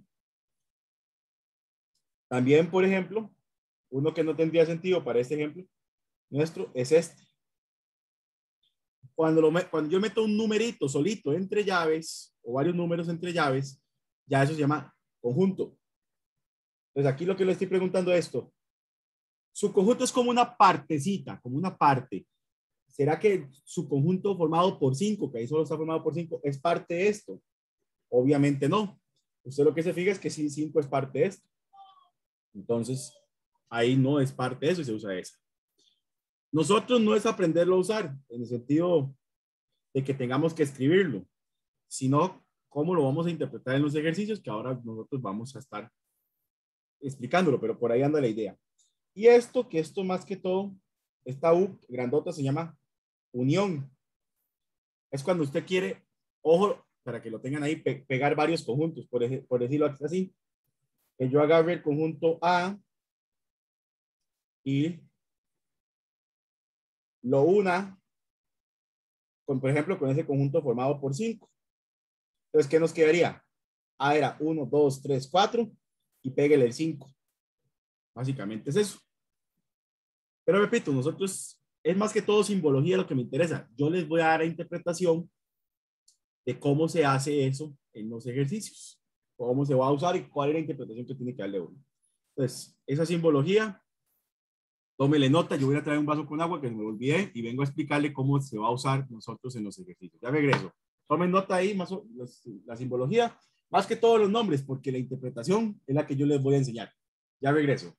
También, por ejemplo, uno que no tendría sentido para este ejemplo nuestro es este. Cuando, lo, cuando yo meto un numerito solito entre llaves o varios números entre llaves, ya eso se llama conjunto. Entonces aquí lo que le estoy preguntando es esto. Su conjunto es como una partecita, como una parte. ¿Será que su conjunto formado por cinco, que ahí solo está formado por cinco, es parte de esto? Obviamente no. Usted lo que se fija es que sí, cinco es parte de esto. Entonces, ahí no es parte de eso y se usa esa. Nosotros no es aprenderlo a usar, en el sentido de que tengamos que escribirlo, sino cómo lo vamos a interpretar en los ejercicios que ahora nosotros vamos a estar explicándolo, pero por ahí anda la idea. Y esto, que esto más que todo, esta U grandota se llama unión. Es cuando usted quiere, ojo, para que lo tengan ahí, pe pegar varios conjuntos, por, ej por decirlo así, que yo agarre el conjunto A y lo una, con, por ejemplo, con ese conjunto formado por cinco. Entonces, ¿qué nos quedaría? A era uno, dos, tres, cuatro y péguele el cinco. Básicamente es eso. Pero repito, nosotros, es más que todo simbología lo que me interesa. Yo les voy a dar la interpretación de cómo se hace eso en los ejercicios, cómo se va a usar y cuál es la interpretación que tiene que darle uno. Entonces, esa simbología, tómele nota, yo voy a traer un vaso con agua que se me olvidé y vengo a explicarle cómo se va a usar nosotros en los ejercicios. Ya regreso. Tomen nota ahí, más o, los, la simbología, más que todos los nombres, porque la interpretación es la que yo les voy a enseñar. Ya regreso.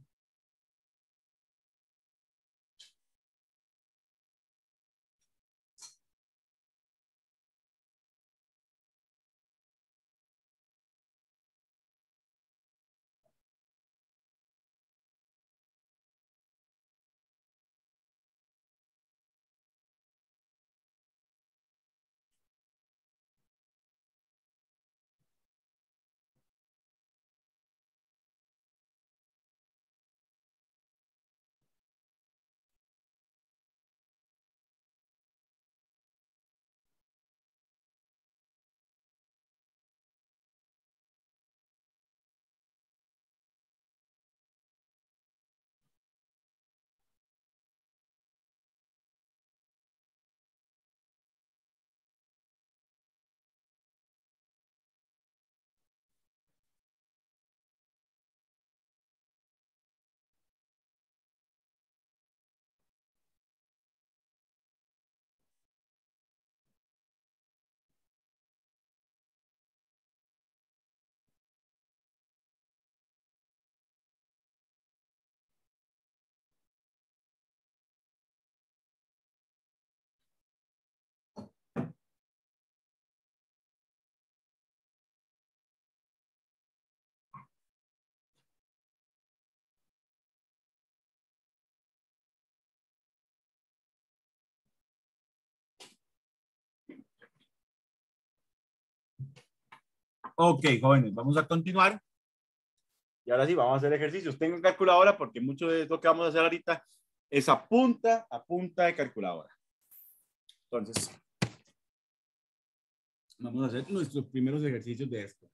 Ok, jóvenes, vamos a continuar. Y ahora sí, vamos a hacer ejercicios. Tengo calculadora porque mucho de lo que vamos a hacer ahorita es a punta, a punta de calculadora. Entonces, vamos a hacer nuestros primeros ejercicios de esto.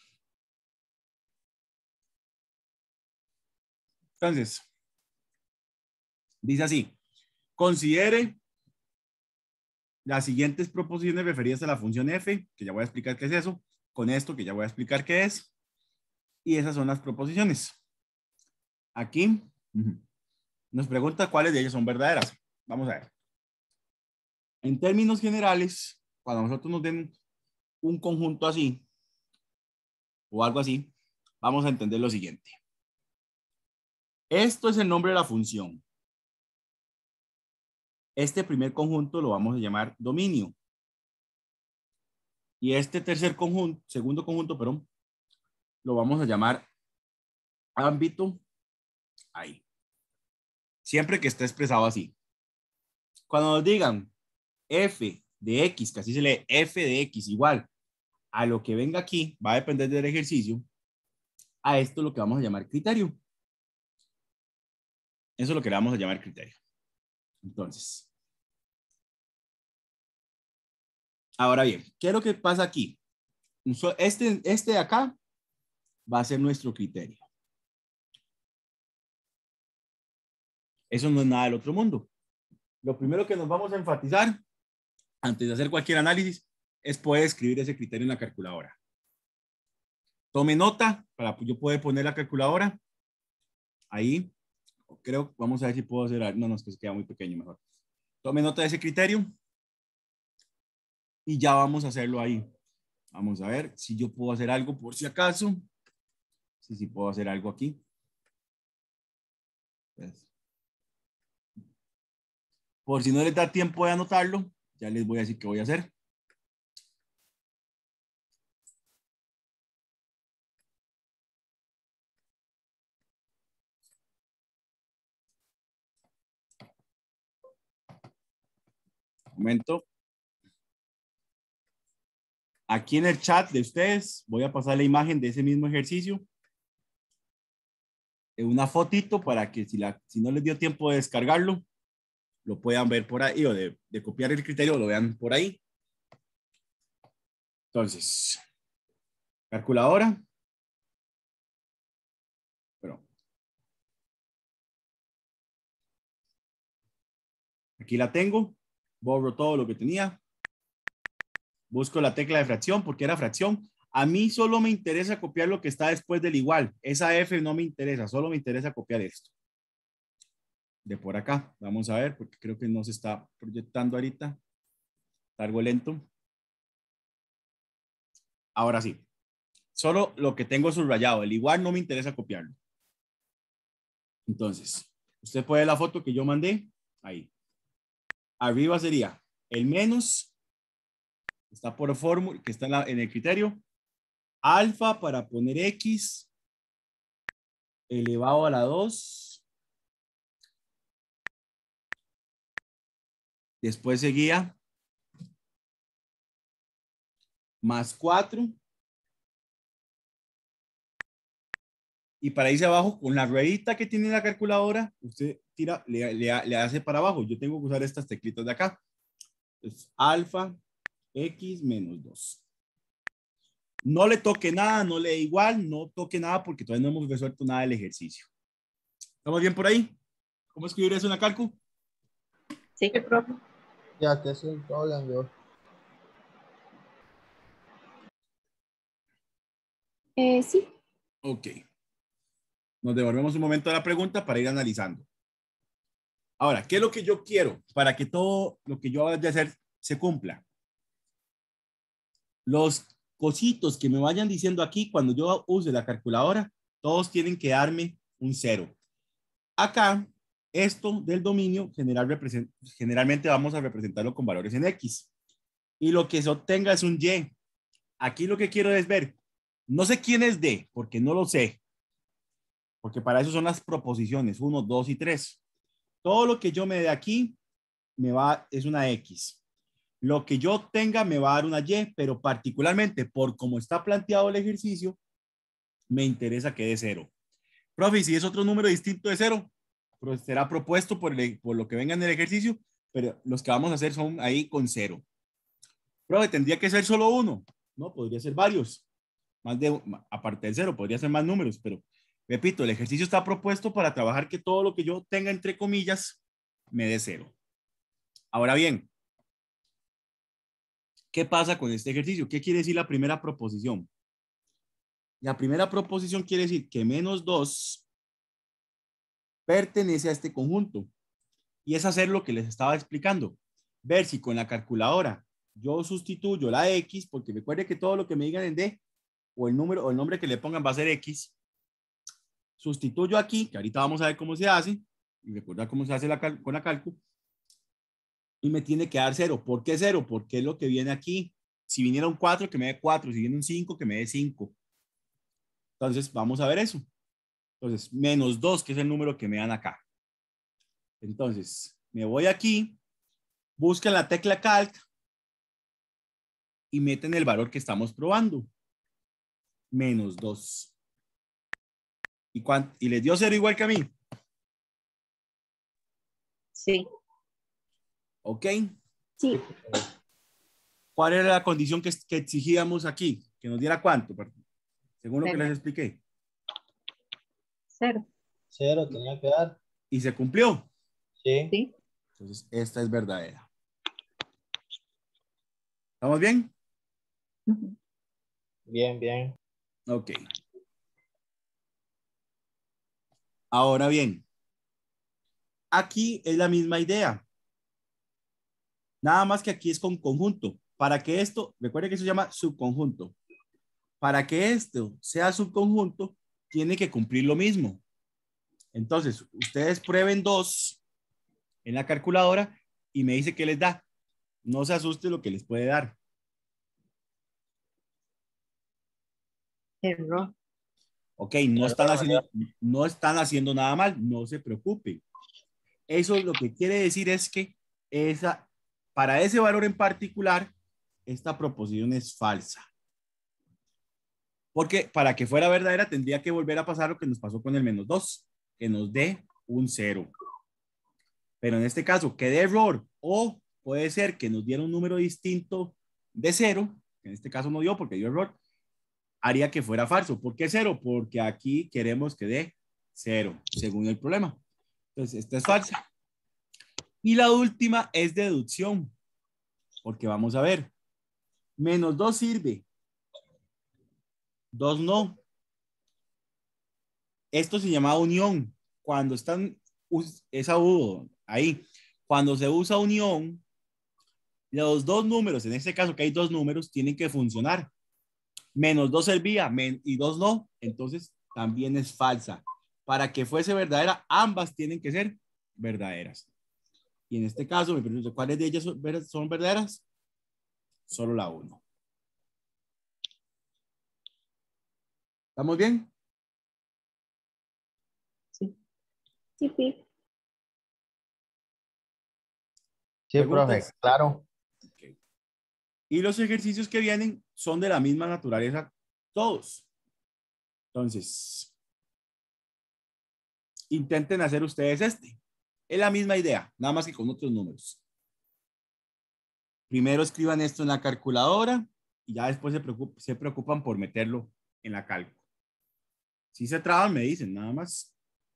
Entonces, dice así, considere las siguientes proposiciones referidas a la función f, que ya voy a explicar qué es eso, con esto que ya voy a explicar qué es, y esas son las proposiciones. Aquí nos pregunta cuáles de ellas son verdaderas. Vamos a ver. En términos generales, cuando nosotros nos den un conjunto así, o algo así, vamos a entender lo siguiente. Esto es el nombre de la función. Este primer conjunto lo vamos a llamar dominio. Y este tercer conjunto, segundo conjunto, perdón, lo vamos a llamar ámbito. Ahí. Siempre que esté expresado así. Cuando nos digan f de x, que así se lee f de x igual a lo que venga aquí, va a depender del ejercicio, a esto lo que vamos a llamar criterio. Eso es lo que le vamos a llamar criterio. Entonces, ahora bien, ¿qué es lo que pasa aquí? Este, este de acá va a ser nuestro criterio. Eso no es nada del otro mundo. Lo primero que nos vamos a enfatizar antes de hacer cualquier análisis es poder escribir ese criterio en la calculadora. Tome nota para yo poder poner la calculadora. Ahí, creo, vamos a ver si puedo hacer algo. No, no, es que se queda muy pequeño mejor. Tome nota de ese criterio y ya vamos a hacerlo ahí. Vamos a ver si yo puedo hacer algo por si acaso. Sí, sí puedo hacer algo aquí. Pues, por si no les da tiempo de anotarlo, ya les voy a decir qué voy a hacer. Un momento. Aquí en el chat de ustedes voy a pasar la imagen de ese mismo ejercicio. En una fotito para que si, la, si no les dio tiempo de descargarlo, lo puedan ver por ahí o de, de copiar el criterio, lo vean por ahí. Entonces, calculadora. Pero, aquí la tengo. Borro todo lo que tenía. Busco la tecla de fracción porque era fracción. A mí solo me interesa copiar lo que está después del igual. Esa F no me interesa, solo me interesa copiar esto. De por acá, vamos a ver, porque creo que no se está proyectando ahorita. Está algo lento. Ahora sí. Solo lo que tengo subrayado. El igual no me interesa copiarlo. Entonces, usted puede ver la foto que yo mandé. Ahí. Arriba sería el menos. Está por fórmula, que está en, la, en el criterio. Alfa para poner X elevado a la dos. Después seguía más cuatro. Y para irse abajo, con la ruedita que tiene la calculadora, usted tira, le, le, le hace para abajo. Yo tengo que usar estas teclitas de acá. Es alfa X menos dos. No le toque nada, no le dé igual, no toque nada porque todavía no hemos resuelto nada del ejercicio. ¿Estamos bien por ahí? ¿Cómo escribir eso en la calcu? Sí, ¿Qué, profe? Ya que sí, todo bien, yo. Eh, sí. Ok. Nos devolvemos un momento a la pregunta para ir analizando. Ahora, ¿qué es lo que yo quiero para que todo lo que yo vaya a hacer se cumpla? Los cositos que me vayan diciendo aquí cuando yo use la calculadora, todos tienen que darme un cero. Acá, esto del dominio general generalmente vamos a representarlo con valores en X. Y lo que se obtenga es un Y. Aquí lo que quiero es ver, no sé quién es D, porque no lo sé. Porque para eso son las proposiciones, uno, dos y tres. Todo lo que yo me dé aquí me va, es una X. Lo que yo tenga me va a dar una Y, pero particularmente por cómo está planteado el ejercicio, me interesa que dé cero. Profe, si es otro número distinto de cero, pues será propuesto por, el, por lo que venga en el ejercicio, pero los que vamos a hacer son ahí con cero. Profe, tendría que ser solo uno. No, podría ser varios. Más de, aparte del cero, podría ser más números, pero repito, el ejercicio está propuesto para trabajar que todo lo que yo tenga entre comillas me dé cero. Ahora bien, ¿qué pasa con este ejercicio? ¿Qué quiere decir la primera proposición? La primera proposición quiere decir que menos dos pertenece a este conjunto. Y es hacer lo que les estaba explicando. Ver si con la calculadora yo sustituyo la X, porque recuerde que todo lo que me digan en D, o el número o el nombre que le pongan va a ser X. Sustituyo aquí, que ahorita vamos a ver cómo se hace. Y recuerda cómo se hace la cal- con la calcu. Y me tiene que dar cero. ¿Por qué cero? Porque es lo que viene aquí. Si viniera un cuatro, que me dé cuatro. Si viene un cinco, que me dé cinco. Entonces, vamos a ver eso. Entonces, menos dos, que es el número que me dan acá. Entonces, me voy aquí, buscan la tecla calc y meten el valor que estamos probando. Menos dos. ¿Y, cuánto? ¿Y les dio cero igual que a mí? sí. ¿Ok? Sí. ¿Cuál era la condición que, que exigíamos aquí? Que nos diera cuánto, según lo que les expliqué. Cero. Cero tenía que dar. Y se cumplió. Sí. Sí. Entonces, esta es verdadera. ¿Estamos bien? Ujú. Bien, bien. Ok. Ahora bien, aquí es la misma idea. Nada más que aquí es con conjunto. Para que esto, recuerden que eso se llama subconjunto. Para que esto sea subconjunto, tiene que cumplir lo mismo. Entonces, ustedes prueben dos en la calculadora y me dice qué les da. No se asuste lo que les puede dar. Error. Ok, no están haciendo, no están haciendo nada mal, no se preocupen. Eso lo que quiere decir es que esa para ese valor en particular, esta proposición es falsa. Porque para que fuera verdadera tendría que volver a pasar lo que nos pasó con el menos dos, que nos dé un cero. Pero en este caso, que dé error, o puede ser que nos diera un número distinto de cero, en este caso no dio porque dio error, haría que fuera falso. ¿Por qué cero? Porque aquí queremos que dé cero, según el problema. Entonces, esta es falsa. Y la última es deducción, porque vamos a ver, menos dos sirve, dos no. Esto se llama unión. Cuando están, esa U ahí, cuando se usa unión, los dos números, en este caso que hay dos números, tienen que funcionar. Menos dos servía men, y dos no, entonces también es falsa. Para que fuese verdadera, ambas tienen que ser verdaderas. Y en este caso, me pregunto, ¿cuáles de ellas son verdaderas? Solo la uno. ¿Estamos bien? Sí. Sí, sí. Sí, profe, claro. Okay. Y los ejercicios que vienen son de la misma naturaleza, todos. Entonces, intenten hacer ustedes este. Es la misma idea, nada más que con otros números. Primero escriban esto en la calculadora y ya después se, preocup se preocupan por meterlo en la cálculo. Si se traban, me dicen, nada más.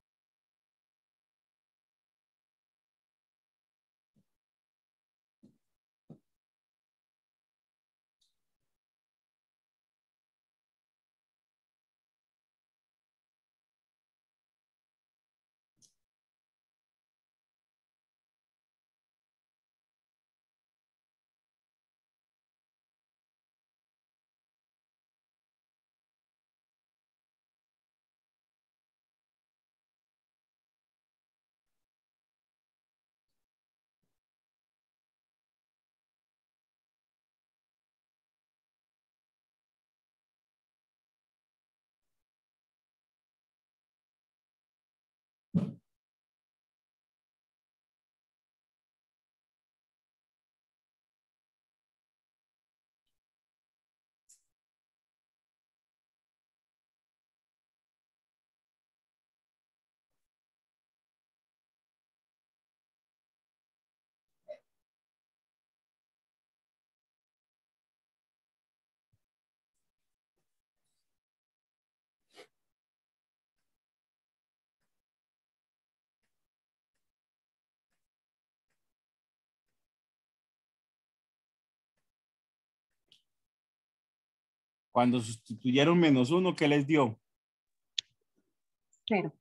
Cuando sustituyeron menos uno, ¿qué les dio? Cero.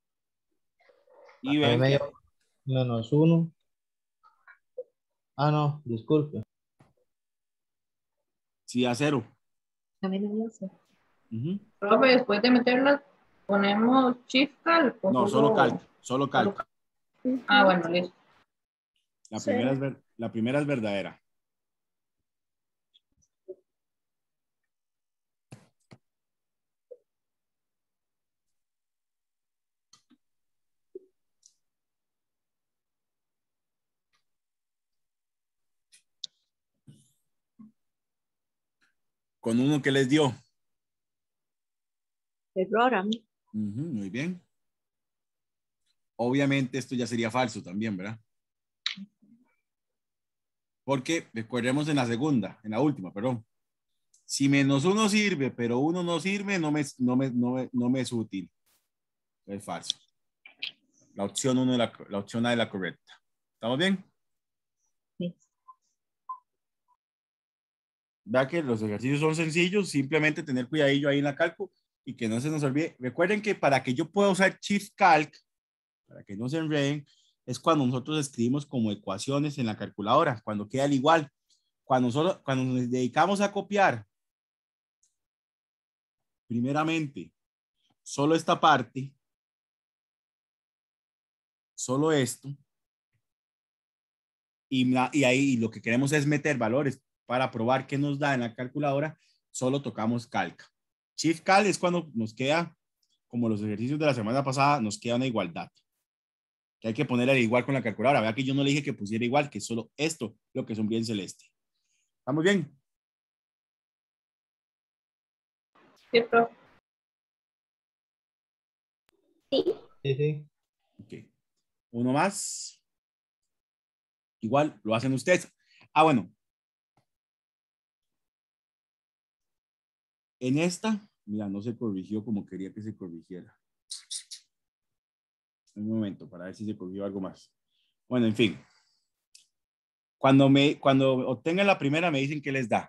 Y A mí ven me que dio menos uno. Ah, no, disculpe. sí a cero. A mí no me hace. Uh-huh. Profe, después de meterlas, ponemos shift cal o No, solo calc, solo calc. Ujú. Ah, bueno, listo. La Sí. primera es ver, la primera es verdadera. Con uno que les dio. Error a mí. Uh-huh, muy bien. Obviamente esto ya sería falso también, ¿verdad? Porque recordemos en la segunda, en la última, perdón. Si menos uno sirve, pero uno no sirve, no me, no me, no me, no me es útil. Es falso. La opción uno, la, la opción A es la correcta. ¿Estamos bien? Sí. Vea que los ejercicios son sencillos, simplemente tener cuidadillo ahí en la calco y que no se nos olvide. Recuerden que para que yo pueda usar Shift Calc, para que no se enreden, es cuando nosotros escribimos como ecuaciones en la calculadora, cuando queda al igual. Cuando, solo, cuando nos dedicamos a copiar, primeramente, solo esta parte, solo esto, y, y ahí lo que queremos es meter valores para probar qué nos da en la calculadora, solo tocamos calc. Shift Calc es cuando nos queda, como los ejercicios de la semana pasada, nos queda una igualdad. que hay que ponerle igual con la calculadora. Vea que yo no le dije que pusiera igual, que solo esto, lo que sombría en celeste. ¿Estamos bien? Sí, profe. Sí. Sí, sí. Ok. Uno más. Igual lo hacen ustedes. Ah, bueno. En esta, mira, no se corrigió como quería que se corrigiera. Un momento, para ver si se corrigió algo más. Bueno, en fin. Cuando, me, cuando obtengan la primera, me dicen qué les da.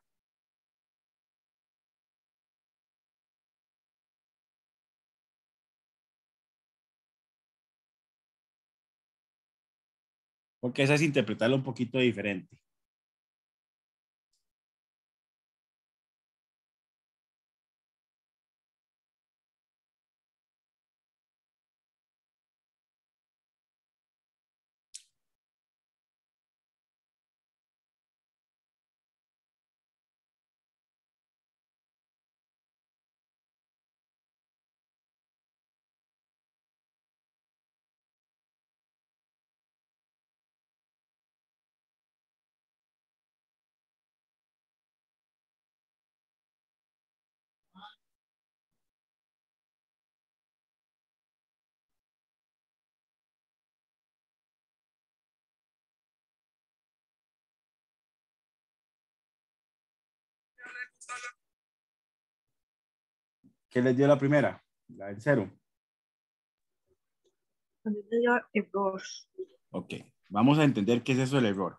Porque esa es interpretarla un poquito diferente. ¿Qué les dio la primera? La del cero. A mí me dio error. Ok, vamos a entender qué es eso del error.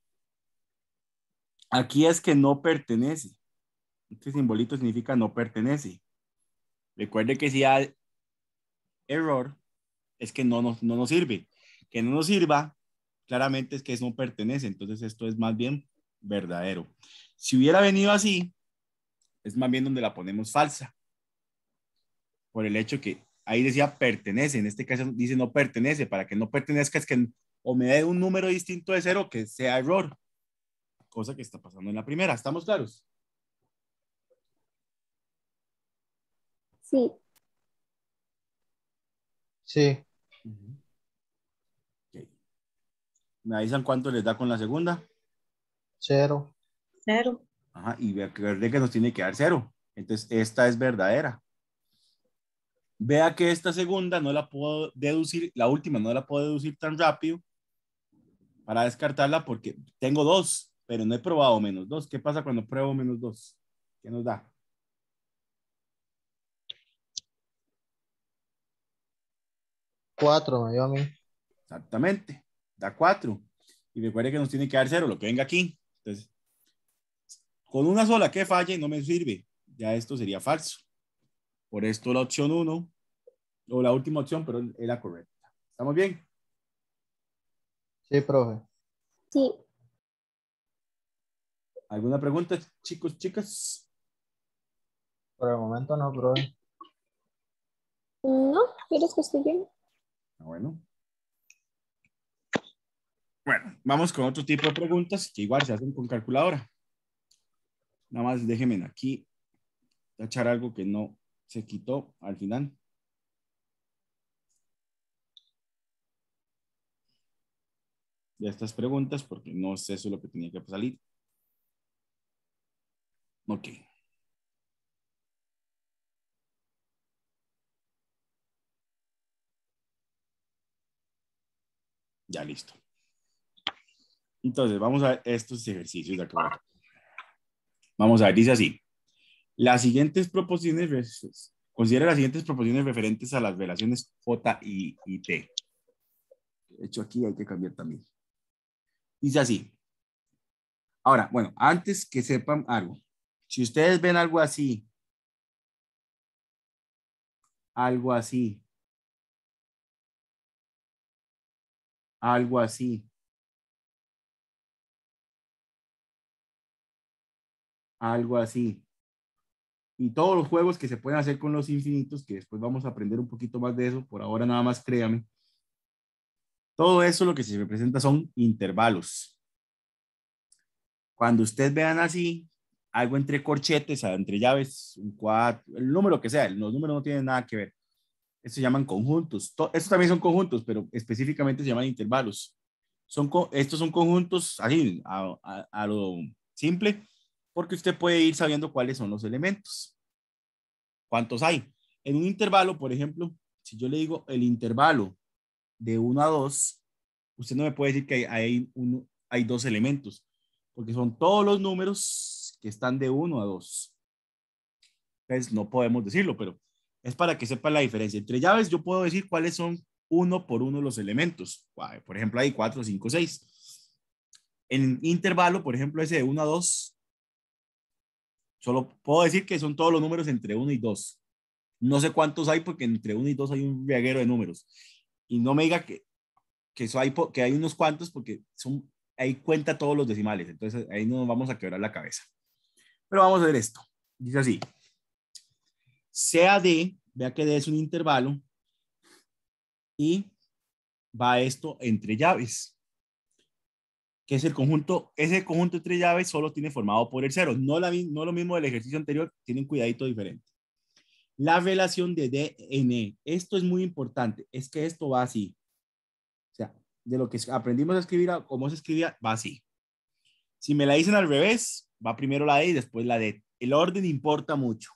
Aquí es que no pertenece. Este simbolito significa no pertenece. Recuerde que si hay error, es que no nos, no nos sirve. Que no nos sirva, claramente es que eso no pertenece. Entonces esto es más bien verdadero. Si hubiera venido así, es más bien donde la ponemos falsa. Por el hecho que ahí decía pertenece. En este caso dice no pertenece. Para que no pertenezca es que o me dé un número distinto de cero que sea error. Cosa que está pasando en la primera. ¿Estamos claros? Sí. Sí. Uh-huh. Okay. ¿Me avisan cuánto les da con la segunda? Cero. Cero. Ajá, y recuerde que nos tiene que dar cero. Entonces, esta es verdadera. Vea que esta segunda no la puedo deducir, la última no la puedo deducir tan rápido para descartarla porque tengo dos, pero no he probado menos dos. ¿Qué pasa cuando pruebo menos dos? ¿Qué nos da? Cuatro me dio a mí. Exactamente, da cuatro. Y recuerde que nos tiene que dar cero, lo que venga aquí. Entonces, con una sola que falle no me sirve. Ya esto sería falso. Por esto la opción uno, o la última opción, pero es la correcta. ¿Estamos bien? Sí, profe. Sí. ¿Alguna pregunta, chicos, chicas? Por el momento no, profe. No, ¿quieres que estoy bien? Bueno. Bueno, vamos con otro tipo de preguntas que igual se hacen con calculadora. Nada más déjenme aquí echar algo que no se quitó al final. De estas preguntas porque no es eso lo que tenía que salir. Ok. Ya listo. Entonces, vamos a ver estos ejercicios de acá. Vamos a ver, dice así. Las siguientes proposiciones, considera las siguientes proposiciones referentes a las relaciones J y, y T. De hecho, aquí hay que cambiar también. Dice así. Ahora, bueno, antes que sepan algo, si ustedes ven algo así, algo así, algo así, algo así, y todos los juegos que se pueden hacer con los infinitos, que después vamos a aprender un poquito más de eso, por ahora nada más créame, todo eso lo que se representa son intervalos. Cuando ustedes vean así, algo entre corchetes, entre llaves, un cuatro, el número que sea, los números no tienen nada que ver. Estos se llaman conjuntos. To- Estos también son conjuntos, pero específicamente se llaman intervalos. Son, co- estos son conjuntos así, a, a- a lo simple, porque usted puede ir sabiendo cuáles son los elementos. ¿Cuántos hay? En un intervalo, por ejemplo, si yo le digo el intervalo de uno a dos, usted no me puede decir que hay, hay, uno, hay dos elementos, porque son todos los números que están de uno a dos. Entonces, no podemos decirlo, pero es para que sepa la diferencia. Entre llaves, yo puedo decir cuáles son uno por uno los elementos. Por ejemplo, hay cuatro, cinco, seis. En intervalo, por ejemplo, ese de uno a dos, solo puedo decir que son todos los números entre uno y dos. No sé cuántos hay porque entre uno y dos hay un reguero de números. Y no me diga que, que, eso hay, que hay unos cuantos porque son, ahí cuenta todos los decimales. Entonces ahí no nos vamos a quebrar la cabeza. Pero vamos a ver esto. Dice así. Sea D, vea que D es un intervalo y va esto entre llaves. Que es el conjunto, ese conjunto entre llaves solo tiene formado por el cero. No, la, no lo mismo del ejercicio anterior, tiene un cuidadito diferente. La relación de D en E. Esto es muy importante. Es que esto va así. O sea, de lo que aprendimos a escribir, a cómo se escribía, va así. Si me la dicen al revés, va primero la D y después la D. El orden importa mucho.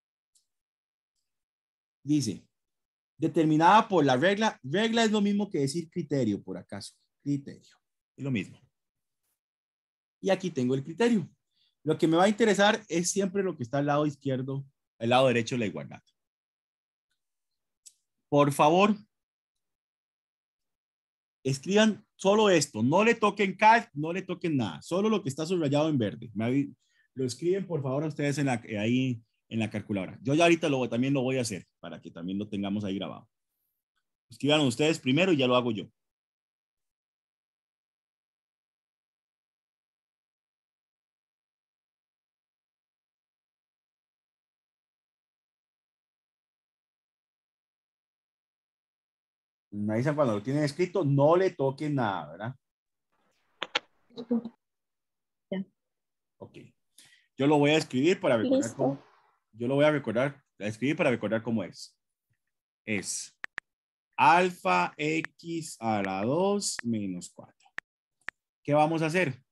Dice, determinada por la regla. Regla es lo mismo que decir criterio, por acaso. Criterio. Es lo mismo. Y aquí tengo el criterio. Lo que me va a interesar es siempre lo que está al lado izquierdo, al lado derecho de la igualdad. Por favor, escriban solo esto. No le toquen calc, no le toquen nada. Solo lo que está subrayado en verde. Me, lo escriben, por favor, a ustedes en la, ahí en la calculadora. Yo ya ahorita lo, también lo voy a hacer para que también lo tengamos ahí grabado. Escriban ustedes primero y ya lo hago yo. Me dicen cuando lo tienen escrito, no le toquen nada, ¿verdad? Ya. Ok. Yo lo voy a escribir para recordar Listo. cómo. Yo lo voy a recordar, a escribir para recordar cómo es. Es alfa x a la dos menos cuatro. ¿Qué vamos a hacer?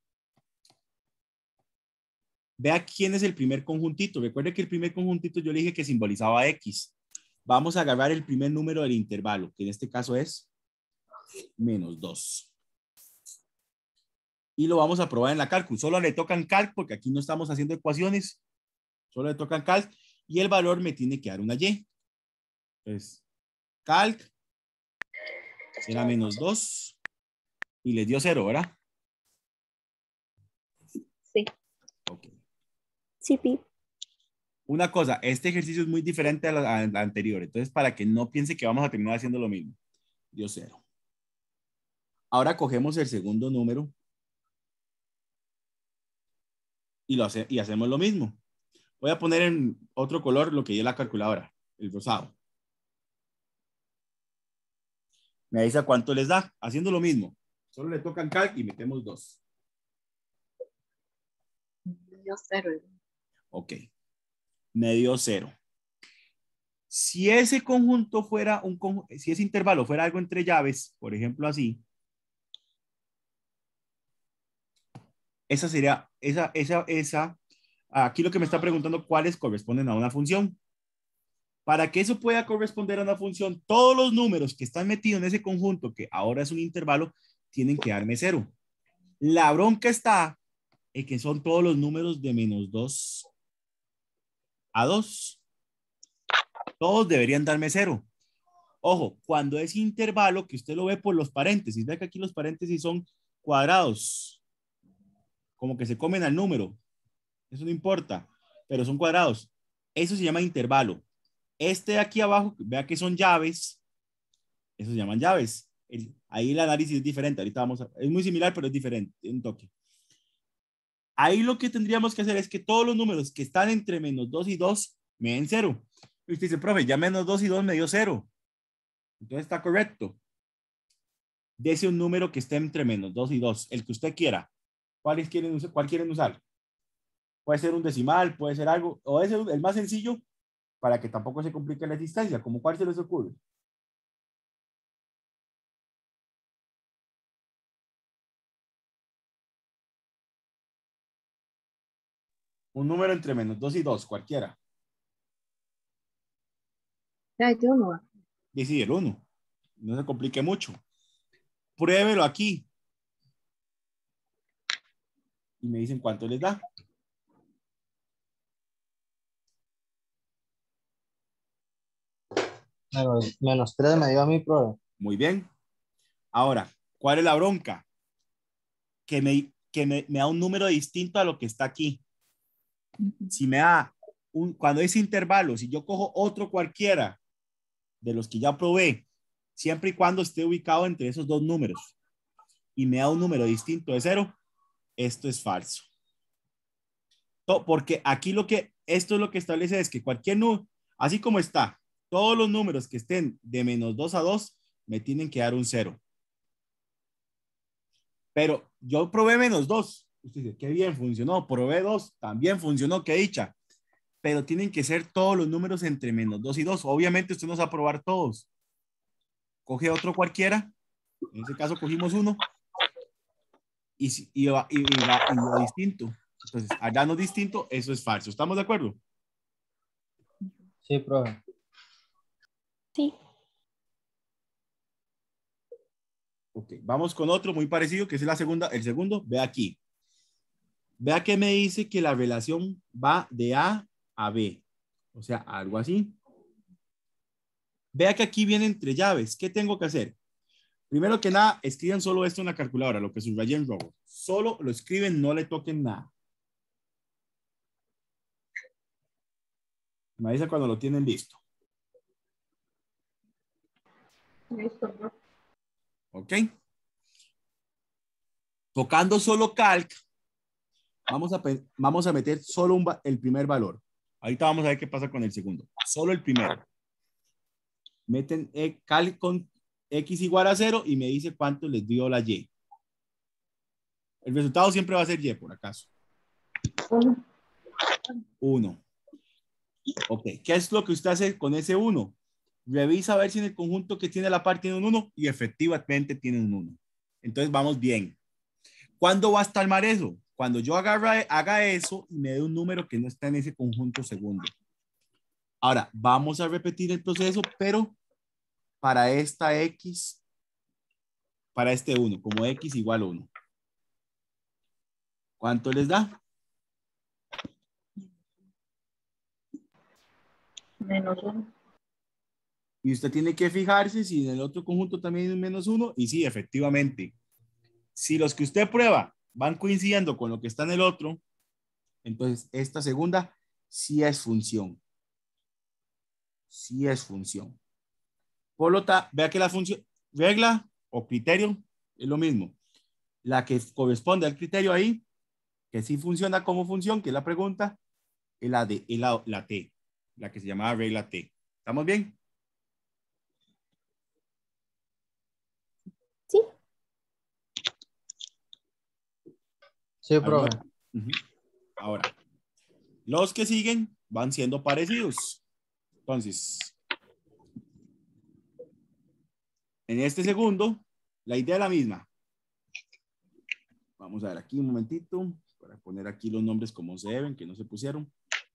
Vea quién es el primer conjuntito. Recuerde que el primer conjuntito yo le dije que simbolizaba X. Vamos a agarrar el primer número del intervalo, que en este caso es menos dos. Y lo vamos a probar en la cálculo. Solo le tocan calc porque aquí no estamos haciendo ecuaciones. Solo le tocan calc y el valor me tiene que dar una Y. Entonces, calc era menos dos y les dio cero, ¿verdad? Sí. Ok. Sí, Pi. Una cosa, este ejercicio es muy diferente a la, a la anterior. Entonces, para que no piense que vamos a terminar haciendo lo mismo. Dio cero. Ahora cogemos el segundo número y, lo hace, y hacemos lo mismo. Voy a poner en otro color lo que dio la calculadora, el rosado. Me dice cuánto les da, haciendo lo mismo. Solo le tocan calc y metemos dos. Yo cero. Ok. Me dio cero. Si ese conjunto fuera un conjunto, si ese intervalo fuera algo entre llaves, por ejemplo así, esa sería, esa, esa, esa, aquí lo que me está preguntando, ¿cuáles corresponden a una función? Para que eso pueda corresponder a una función, todos los números que están metidos en ese conjunto, que ahora es un intervalo, tienen que darme cero. La bronca está en que son todos los números de menos dos a dos. Todos deberían darme cero. Ojo, cuando es intervalo, que usted lo ve por los paréntesis, ve que aquí los paréntesis son cuadrados, como que se comen al número. Eso no importa, pero son cuadrados. Eso se llama intervalo. Este de aquí abajo, vea que son llaves. Eso se llaman llaves. El, ahí el análisis es diferente. Ahorita vamos a, es muy similar, pero es diferente, un toque. Ahí lo que tendríamos que hacer es que todos los números que están entre menos dos y dos me den cero. Y usted dice, profe, ya menos dos y dos me dio cero. Entonces está correcto. Dese un número que esté entre menos dos y dos, el que usted quiera. ¿Cuáles quieren usar? ¿Cuál quieren usar? Puede ser un decimal, puede ser algo, o es el, el más sencillo para que tampoco se complique la existencia. ¿Como cuál se les ocurre? Un número entre menos dos y dos, cualquiera. Ya, yo no. Y sí, el uno. No se complique mucho. Pruébelo aquí. Y me dicen cuánto les da. Menos, menos tres me dio a mi profe. Muy bien. Ahora, ¿cuál es la bronca? Que me, que me, me da un número distinto a lo que está aquí. Si me da un, cuando es intervalo, si yo cojo otro cualquiera de los que ya probé, siempre y cuando esté ubicado entre esos dos números y me da un número distinto de cero, esto es falso. Porque aquí lo que, esto es lo que establece es que cualquier número, así como está, todos los números que estén de menos dos a dos, me tienen que dar un cero. Pero yo probé menos dos. Usted dice, qué bien, funcionó. Probé dos, también funcionó, qué dicha. Pero tienen que ser todos los números entre menos dos y dos. Obviamente usted nos va a probar todos. Coge otro cualquiera. En este caso cogimos uno. Y, y, y, va, y, va, y va distinto. Entonces, allá no distinto, eso es falso. ¿Estamos de acuerdo? Sí, profe. Sí. Ok, vamos con otro muy parecido, que es la segunda, el segundo. Ve aquí. Vea que me dice que la relación va de A a B. O sea, algo así. Vea que aquí viene entre llaves. ¿Qué tengo que hacer? Primero que nada, escriban solo esto en la calculadora, lo que subrayé en rojo. Solo lo escriben, no le toquen nada. Me avisa cuando lo tienen listo. Listo, profe. ¿Ok? Tocando solo calc, vamos a, vamos a meter solo un, el primer valor. Ahorita vamos a ver qué pasa con el segundo. Solo el primero. Meten e, calc con x igual a cero y me dice cuánto les dio la y. El resultado siempre va a ser y, por acaso. Uno. uno. Ok, ¿qué es lo que usted hace con ese uno? Revisa a ver si en el conjunto que tiene la par tiene un uno y efectivamente tiene un uno. Entonces vamos bien. ¿Cuándo va a estar mal eso? Cuando yo agarra, haga eso y me dé un número que no está en ese conjunto segundo. Ahora, vamos a repetir el proceso, pero para esta X, para este uno, como X igual a uno. ¿Cuánto les da? Menos uno. Y usted tiene que fijarse si en el otro conjunto también hay un menos uno. Y sí, efectivamente. Si los que usted prueba van coincidiendo con lo que está en el otro, entonces esta segunda sí es función. Sí es función. Por lo tanto, vea que la función, regla o criterio es lo mismo. La que corresponde al criterio ahí, que sí funciona como función, que es la pregunta, es la de es la, la T, la que se llamaba regla T. ¿Estamos bien? Sí. Sí, profe. Uh-huh. Ahora, los que siguen van siendo parecidos. Entonces, en este segundo, la idea es la misma. Vamos a ver aquí un momentito para poner aquí los nombres como se deben, que no se pusieron.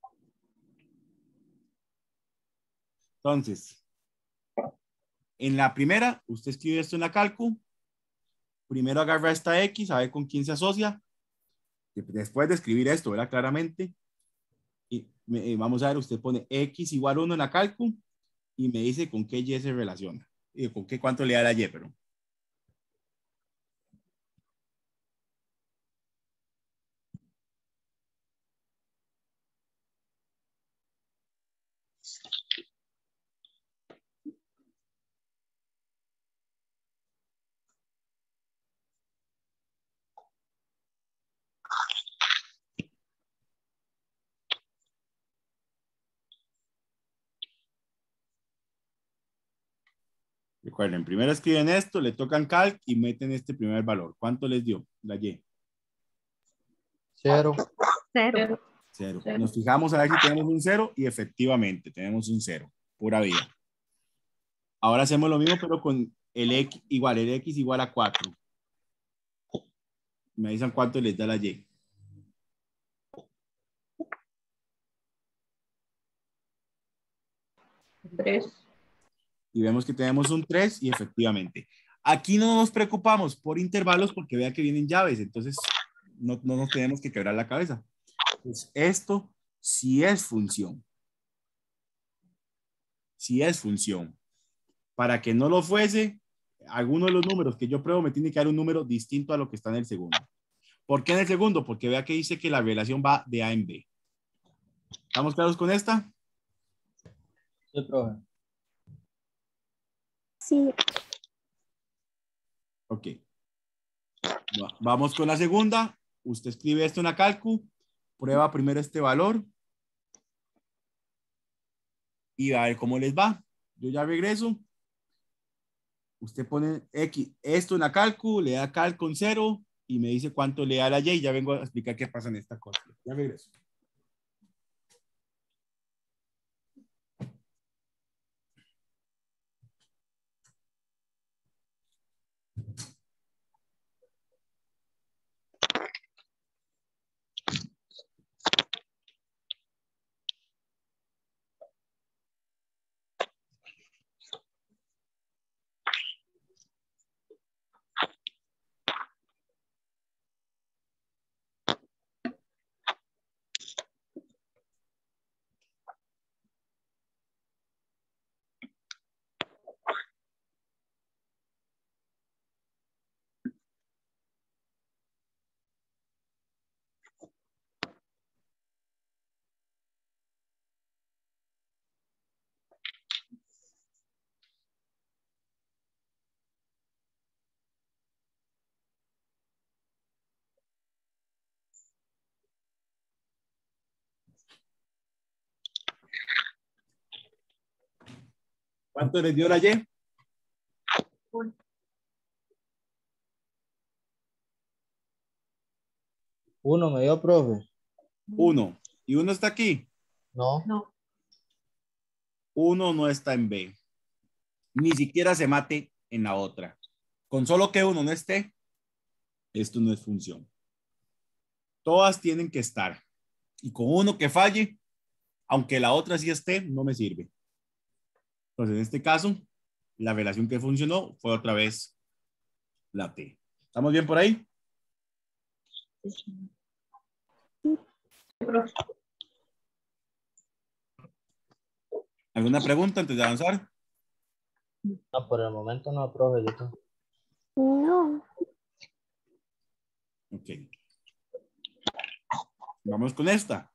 Entonces, en la primera, usted escribe esto en la calcu. Primero agarra esta X, a ver con quién se asocia. Después de escribir esto, ¿verdad? Claramente. Y me, vamos a ver, usted pone X igual uno en la calcu y me dice con qué Y se relaciona. Y con qué cuánto le da la Y, pero. Recuerden, primero escriben esto, le tocan calc y meten este primer valor. ¿Cuánto les dio la Y? Cero. Cero. Cero. Cero. Cero. Nos fijamos a ver si tenemos un cero y efectivamente tenemos un cero. Pura vida. Ahora hacemos lo mismo, pero con el X igual, el X igual a cuatro. Me dicen cuánto les da la Y. tres. Y vemos que tenemos un tres y efectivamente. Aquí no nos preocupamos por intervalos porque vea que vienen llaves, entonces no, no nos tenemos que quebrar la cabeza. Pues esto sí es función. Sí es función. Para que no lo fuese, alguno de los números que yo pruebo me tiene que dar un número distinto a lo que está en el segundo. ¿Por qué en el segundo? Porque vea que dice que la relación va de A en B. ¿Estamos claros con esta? Sí, profe. Sí. Ok. Va- Vamos con la segunda. Usted escribe esto en la calcu, prueba primero este valor y va a ver cómo les va. Yo ya regreso. Usted pone X, esto en la calcu, le da cal con cero y me dice cuánto le da la Y y ya vengo a explicar qué pasa en esta cosa. Ya regreso. ¿Cuánto les dio la Y? Uno me dio, profe. Uno. ¿Y uno está aquí? No. No. Uno no está en B. Ni siquiera se mate en la otra. Con solo que uno no esté, esto no es función. Todas tienen que estar. Y con uno que falle, aunque la otra sí esté, no me sirve. Entonces, en este caso, la relación que funcionó fue otra vez la T. ¿Estamos bien por ahí? ¿Alguna pregunta antes de avanzar? No, por el momento no, profe. Yo tengo- No. Ok. Vamos con esta.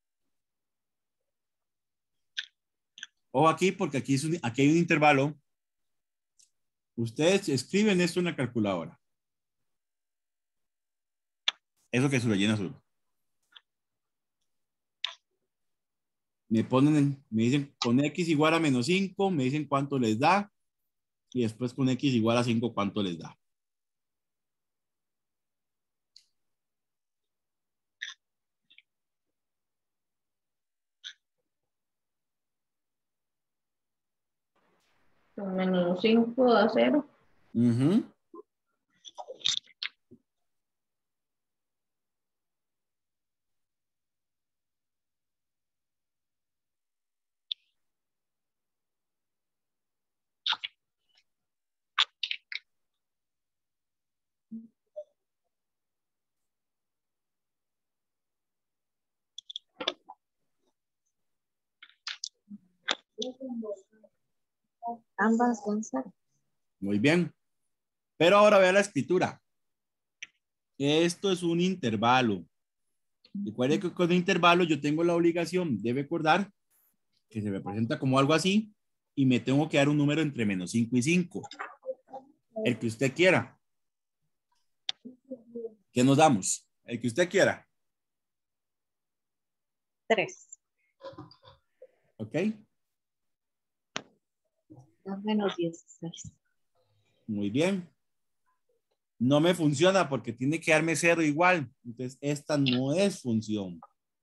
Ojo aquí, porque aquí, es un, aquí hay un intervalo. Ustedes escriben esto en la calculadora. Eso que se lo llena azul. Me ponen, me dicen con X igual a menos cinco, me dicen cuánto les da. Y después con X igual a cinco, cuánto les da. Menos cinco a cero. Uh-huh. Ambas son cero. Muy bien. Pero ahora vea la escritura. Esto es un intervalo. Recuerde que con el intervalo yo tengo la obligación de recordar que se me presenta como algo así y me tengo que dar un número entre menos cinco y cinco. El que usted quiera. ¿Qué nos damos? El que usted quiera. Tres. ¿Ok? Da menos dieciséis. Muy bien. No me funciona porque tiene que darme cero igual. Entonces, esta no es función.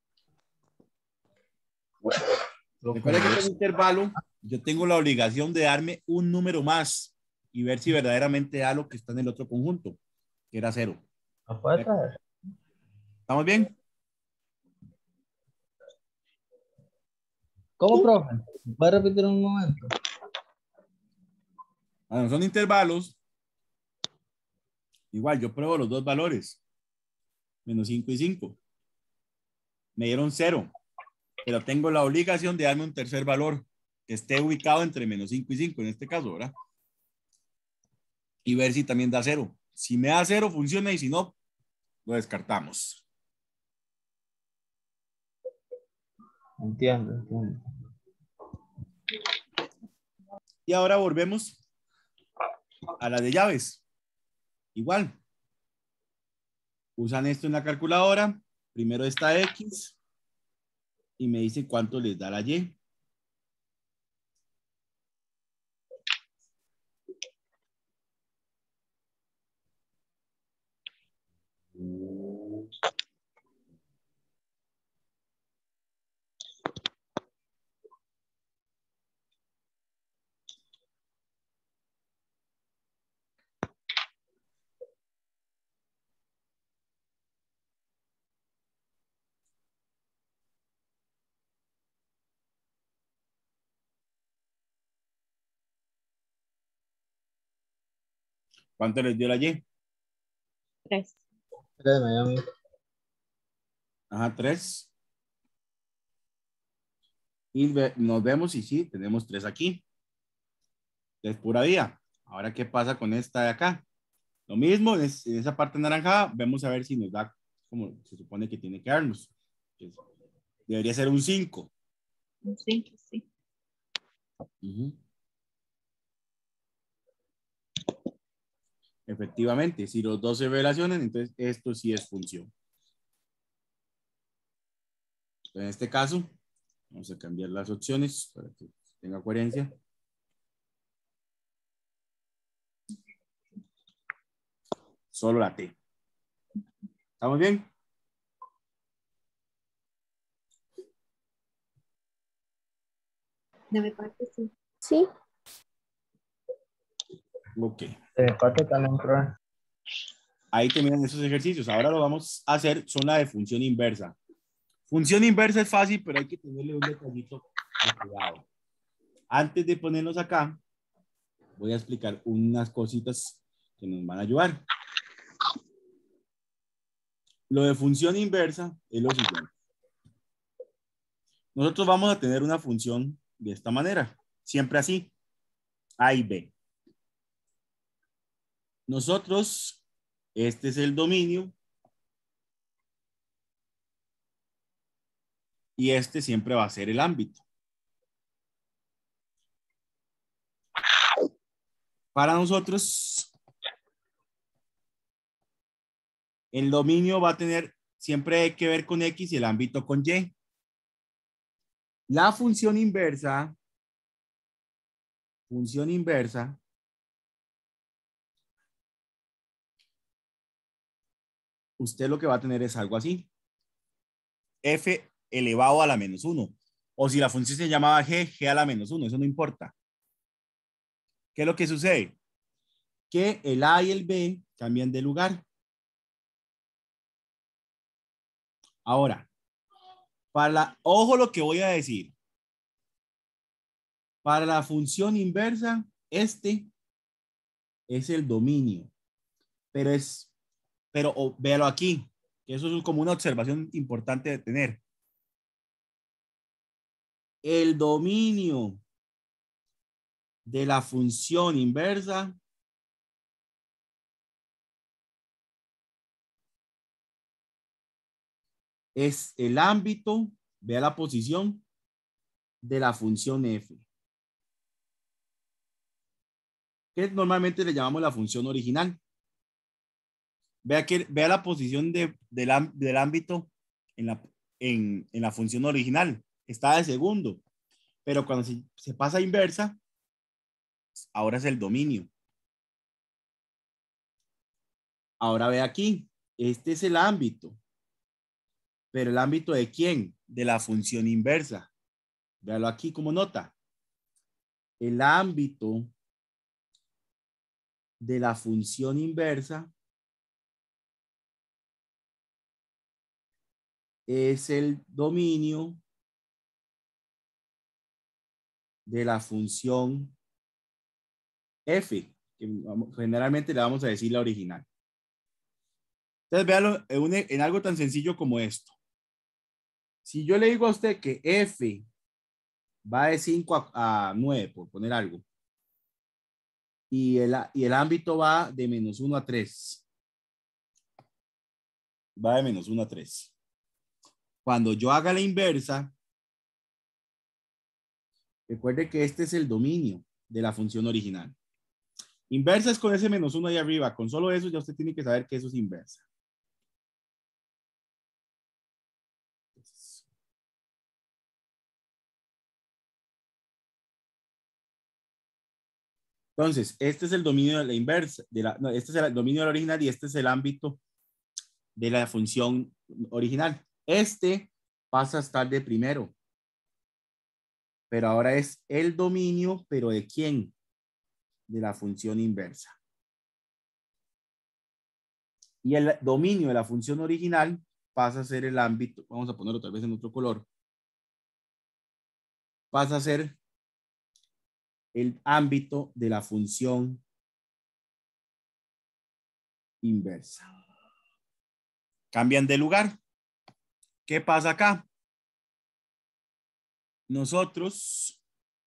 Recuerda que con el intervalo yo tengo la obligación de darme un número más y ver si verdaderamente da lo que está en el otro conjunto, que era cero. ¿No puede traer? ¿Estamos bien? ¿Cómo, profe? ¿Puede repetir un momento? Cuando son intervalos, igual yo pruebo los dos valores, menos cinco y cinco. Me dieron cero, pero tengo la obligación de darme un tercer valor que esté ubicado entre menos cinco y cinco en este caso, ¿verdad? Y ver si también da cero. Si me da cero, funciona, y si no, lo descartamos. Entiendo, entiendo. Y ahora volvemos a la de llaves. Igual. Usan esto en la calculadora. Primero esta X y me dice cuánto les da la Y. ¿Cuánto les dio la Y? Tres. Créeme, a mí. Ajá, tres. Y ve, nos vemos y sí, tenemos tres aquí. Es pura vía. Ahora, ¿qué pasa con esta de acá? Lo mismo, en, es, en esa parte naranjada, vemos a ver si nos da como se supone que tiene que darnos. Pues, debería ser un cinco. Un cinco, sí. Uh-huh. Efectivamente, si los dos se relacionan, entonces esto sí es función. En este caso, vamos a cambiar las opciones para que tenga coherencia. Solo la T. ¿Estamos bien? De mi parte, sí. Sí. Ok. De mi parte también, profe. Ahí terminan esos ejercicios. Ahora lo vamos a hacer, son la de función inversa. Función inversa es fácil, pero hay que tenerle un detallito de cuidado. Antes de ponerlos acá, voy a explicar unas cositas que nos van a ayudar. Lo de función inversa es lo siguiente. Nosotros vamos a tener una función de esta manera, siempre así, A y B. Nosotros, este es el dominio y este siempre va a ser el ámbito. Para nosotros, el dominio va a tener siempre que ver con X y el ámbito con Y. La función inversa, función inversa, usted lo que va a tener es algo así. F elevado a la menos uno. O si la función se llamaba G, G a la menos uno, eso no importa. ¿Qué es lo que sucede? Que el A y el B cambian de lugar. Ahora, para la, ojo lo que voy a decir. Para la función inversa, este es el dominio. Pero es, pero oh, véalo aquí, que eso es como una observación importante de tener. El dominio de la función inversa es el ámbito, vea la posición de la función f, que normalmente le llamamos la función original. Vea, que, vea la posición de, de la, del ámbito en la, en, en la función original. Está de segundo, pero cuando se, se pasa a inversa, ahora es el dominio. Ahora ve aquí, este es el ámbito. Pero el ámbito de quién? De la función inversa. Véalo aquí como nota. El ámbito de la función inversa es el dominio de la función f, que generalmente le vamos a decir la original. Entonces, véanlo en, un, en algo tan sencillo como esto. Si yo le digo a usted que f va de cinco a, a nueve, por poner algo, y el, y el ámbito va de menos uno a tres. Va de menos uno a tres. Cuando yo haga la inversa, recuerde que este es el dominio de la función original. Inversa es con ese menos uno ahí arriba. Con solo eso ya usted tiene que saber que eso es inversa. Entonces, este es el dominio de la inversa. De la, no, este es el dominio de la original y este es el ámbito de la función original. Este pasa a estar de primero. Pero ahora es el dominio, pero ¿de quién? De la función inversa. Y el dominio de la función original pasa a ser el ámbito, vamos a ponerlo tal vez en otro color, pasa a ser el ámbito de la función inversa. Cambian de lugar. ¿Qué pasa acá? Nosotros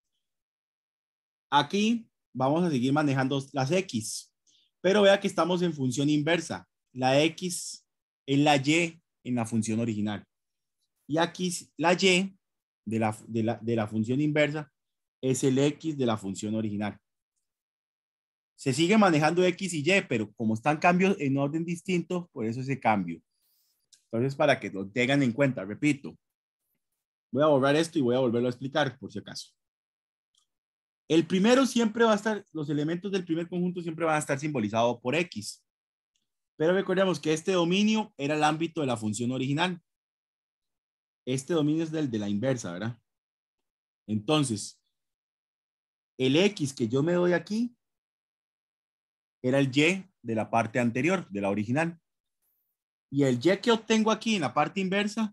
aquí vamos a seguir manejando las X, pero vea que estamos en función inversa. La X es la Y en la función original. Y aquí la Y de la, de la, de la función inversa es el X de la función original. Se sigue manejando X y Y, pero como están cambios en orden distinto, por eso ese cambio. Entonces, para que lo tengan en cuenta, repito, voy a borrar esto y voy a volverlo a explicar por si acaso. El primero siempre va a estar, los elementos del primer conjunto siempre van a estar simbolizados por X. Pero recordemos que este dominio era el ámbito de la función original. Este dominio es del de la inversa, ¿verdad? Entonces, el X que yo me doy aquí era el Y de la parte anterior, de la original. Y el Y que obtengo aquí en la parte inversa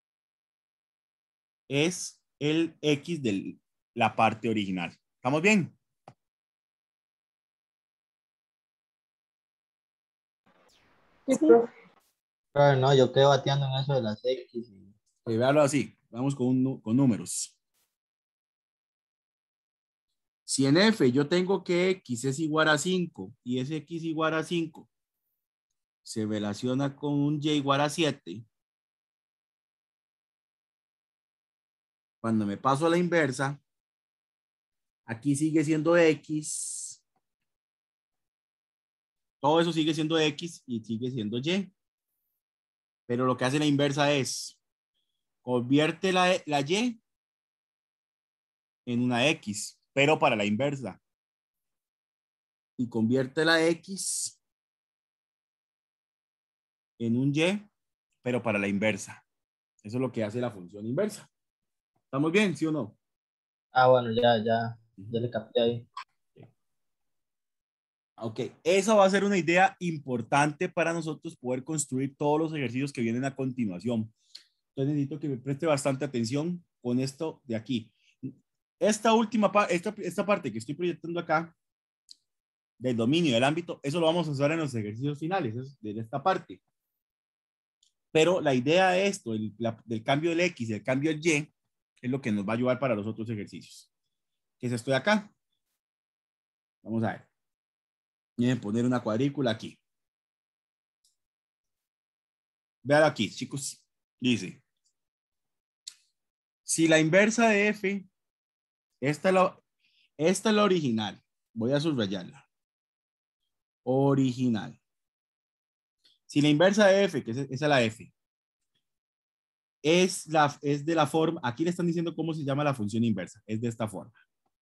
es el X de la parte original. ¿Estamos bien? Sí, profe. Pero no, yo quedo bateando en eso de las X. Y... Pues véalo así. Vamos con, un, con números. Si en F yo tengo que X es igual a cinco y ese X igual a cinco se relaciona con un Y igual a siete, cuando me paso a la inversa, aquí sigue siendo X, todo eso sigue siendo X y sigue siendo Y. Pero lo que hace la inversa es, convierte la, la Y en una X, pero para la inversa. Y convierte la X en un Y, pero para la inversa. Eso es lo que hace la función inversa. ¿Estamos bien, sí o no? Ah, bueno, ya, ya, ya le capté ahí. Ok, esa va a ser una idea importante para nosotros poder construir todos los ejercicios que vienen a continuación. Entonces necesito que me preste bastante atención con esto de aquí. Esta última parte, esta, esta parte que estoy proyectando acá, del dominio del ámbito, eso lo vamos a usar en los ejercicios finales, de esta parte. Pero la idea de esto, el, la, del cambio del X y el cambio del Y, es lo que nos va a ayudar para los otros ejercicios. ¿Qué es esto de acá? Vamos a ver. Miren, poner una cuadrícula aquí. Vean aquí, chicos. Dice, si la inversa de F, esta es la, esta es la original. Voy a subrayarla. Original. Si la inversa de F, que es, esa es la F, es, la, es de la forma, aquí le están diciendo cómo se llama la función inversa. Es de esta forma.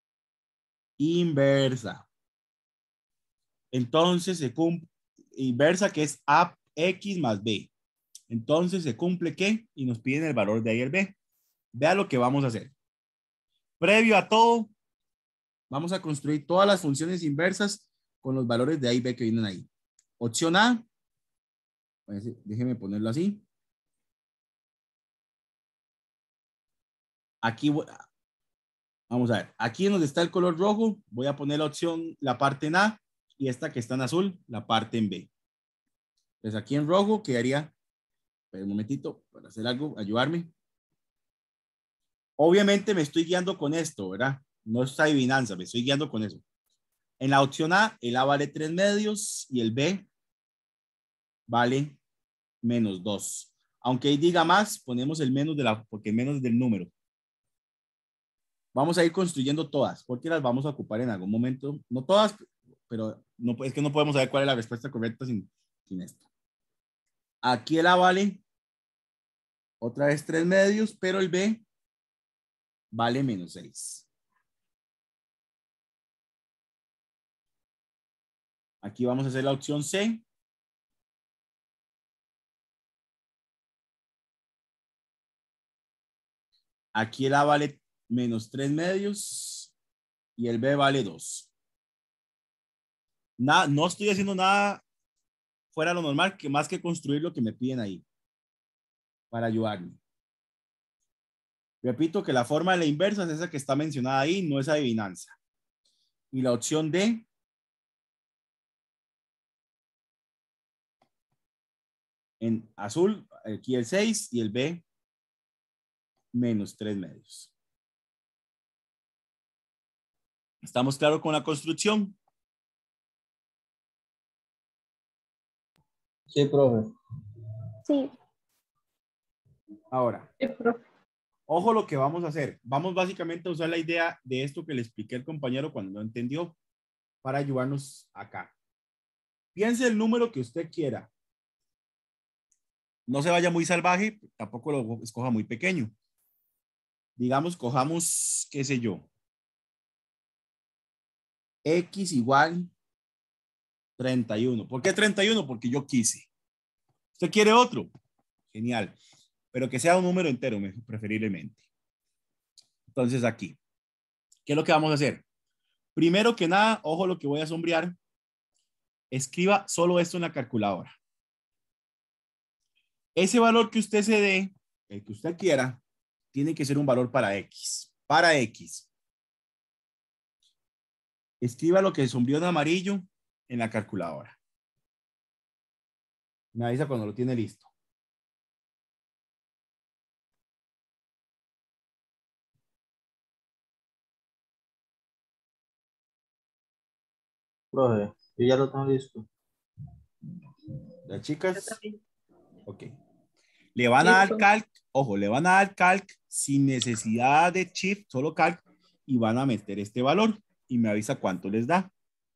Inversa. Entonces se cumple, inversa que es A X más B. Entonces se cumple ¿qué? Y nos piden el valor de A y el B. Vea lo que vamos a hacer. Previo a todo, vamos a construir todas las funciones inversas con los valores de A y B que vienen ahí. Opción A, déjeme ponerlo así. Aquí Vamos a ver, aquí en donde está el color rojo, voy a poner la opción, la parte en A, y esta que está en azul, la parte en B. Entonces aquí en rojo quedaría, espera un momentito, para hacer algo, ayudarme. Obviamente me estoy guiando con esto, ¿verdad? No es adivinanza, me estoy guiando con eso. En la opción A, el A vale tres medios y el B vale menos dos. Aunque ahí diga más, ponemos el menos de la, porque el menos es del número. Vamos a ir construyendo todas, porque las vamos a ocupar en algún momento. No todas, pero no, es que no podemos saber cuál es la respuesta correcta sin, sin esto. Aquí el A vale otra vez tres medios, pero el B vale menos seis. Aquí vamos a hacer la opción C. Aquí el A vale menos tres medios y el B vale dos. Nada, no estoy haciendo nada fuera de lo normal, que más que construir lo que me piden ahí para ayudarme. Repito que la forma de la inversa es esa que está mencionada ahí, no es adivinanza. Y la opción D en azul, aquí el seis y el B menos tres medios. ¿Estamos claros con la construcción? Sí, profe. Sí. Ahora, Sí, profe. ojo lo que vamos a hacer. Vamos básicamente a usar la idea de esto que le expliqué al compañero cuando no entendió para ayudarnos acá. Piense el número que usted quiera. No se vaya muy salvaje, tampoco lo escoja muy pequeño. Digamos, cojamos, qué sé yo, X igual treinta y uno. ¿Por qué treinta y uno? Porque yo quise. ¿Usted quiere otro? Genial. Pero que sea un número entero, preferiblemente. Entonces aquí, ¿qué es lo que vamos a hacer? Primero que nada, ojo lo que voy a sombrear. Escriba solo esto en la calculadora. Ese valor que usted se dé, el que usted quiera, tiene que ser un valor para X. Para X. Escriba lo que sombreó en amarillo en la calculadora. Me avisa cuando lo tiene listo. Profe, yo ya lo tengo listo. Las Yo chicas, también. ok. Le van a dar Listo. calc, ojo, le van a dar calc sin necesidad de shift, solo calc, y van a meter este valor y me avisa cuánto les da.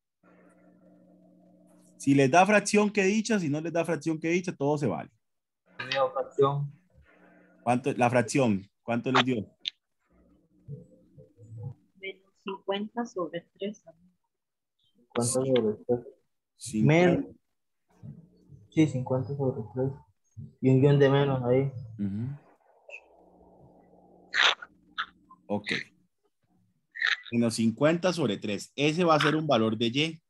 Si les da fracción que dicha, si no les da fracción que dicha, todo se vale. Primera fracción. ¿Cuánto, la fracción, cuánto les dio? Menos cincuenta sobre tres. cincuenta sobre tres. cincuenta. Men, sí, cincuenta sobre tres. Y un guión de menos ahí. Uh-huh. Ok. Menos cincuenta sobre tres. Ese va a ser un valor de Y.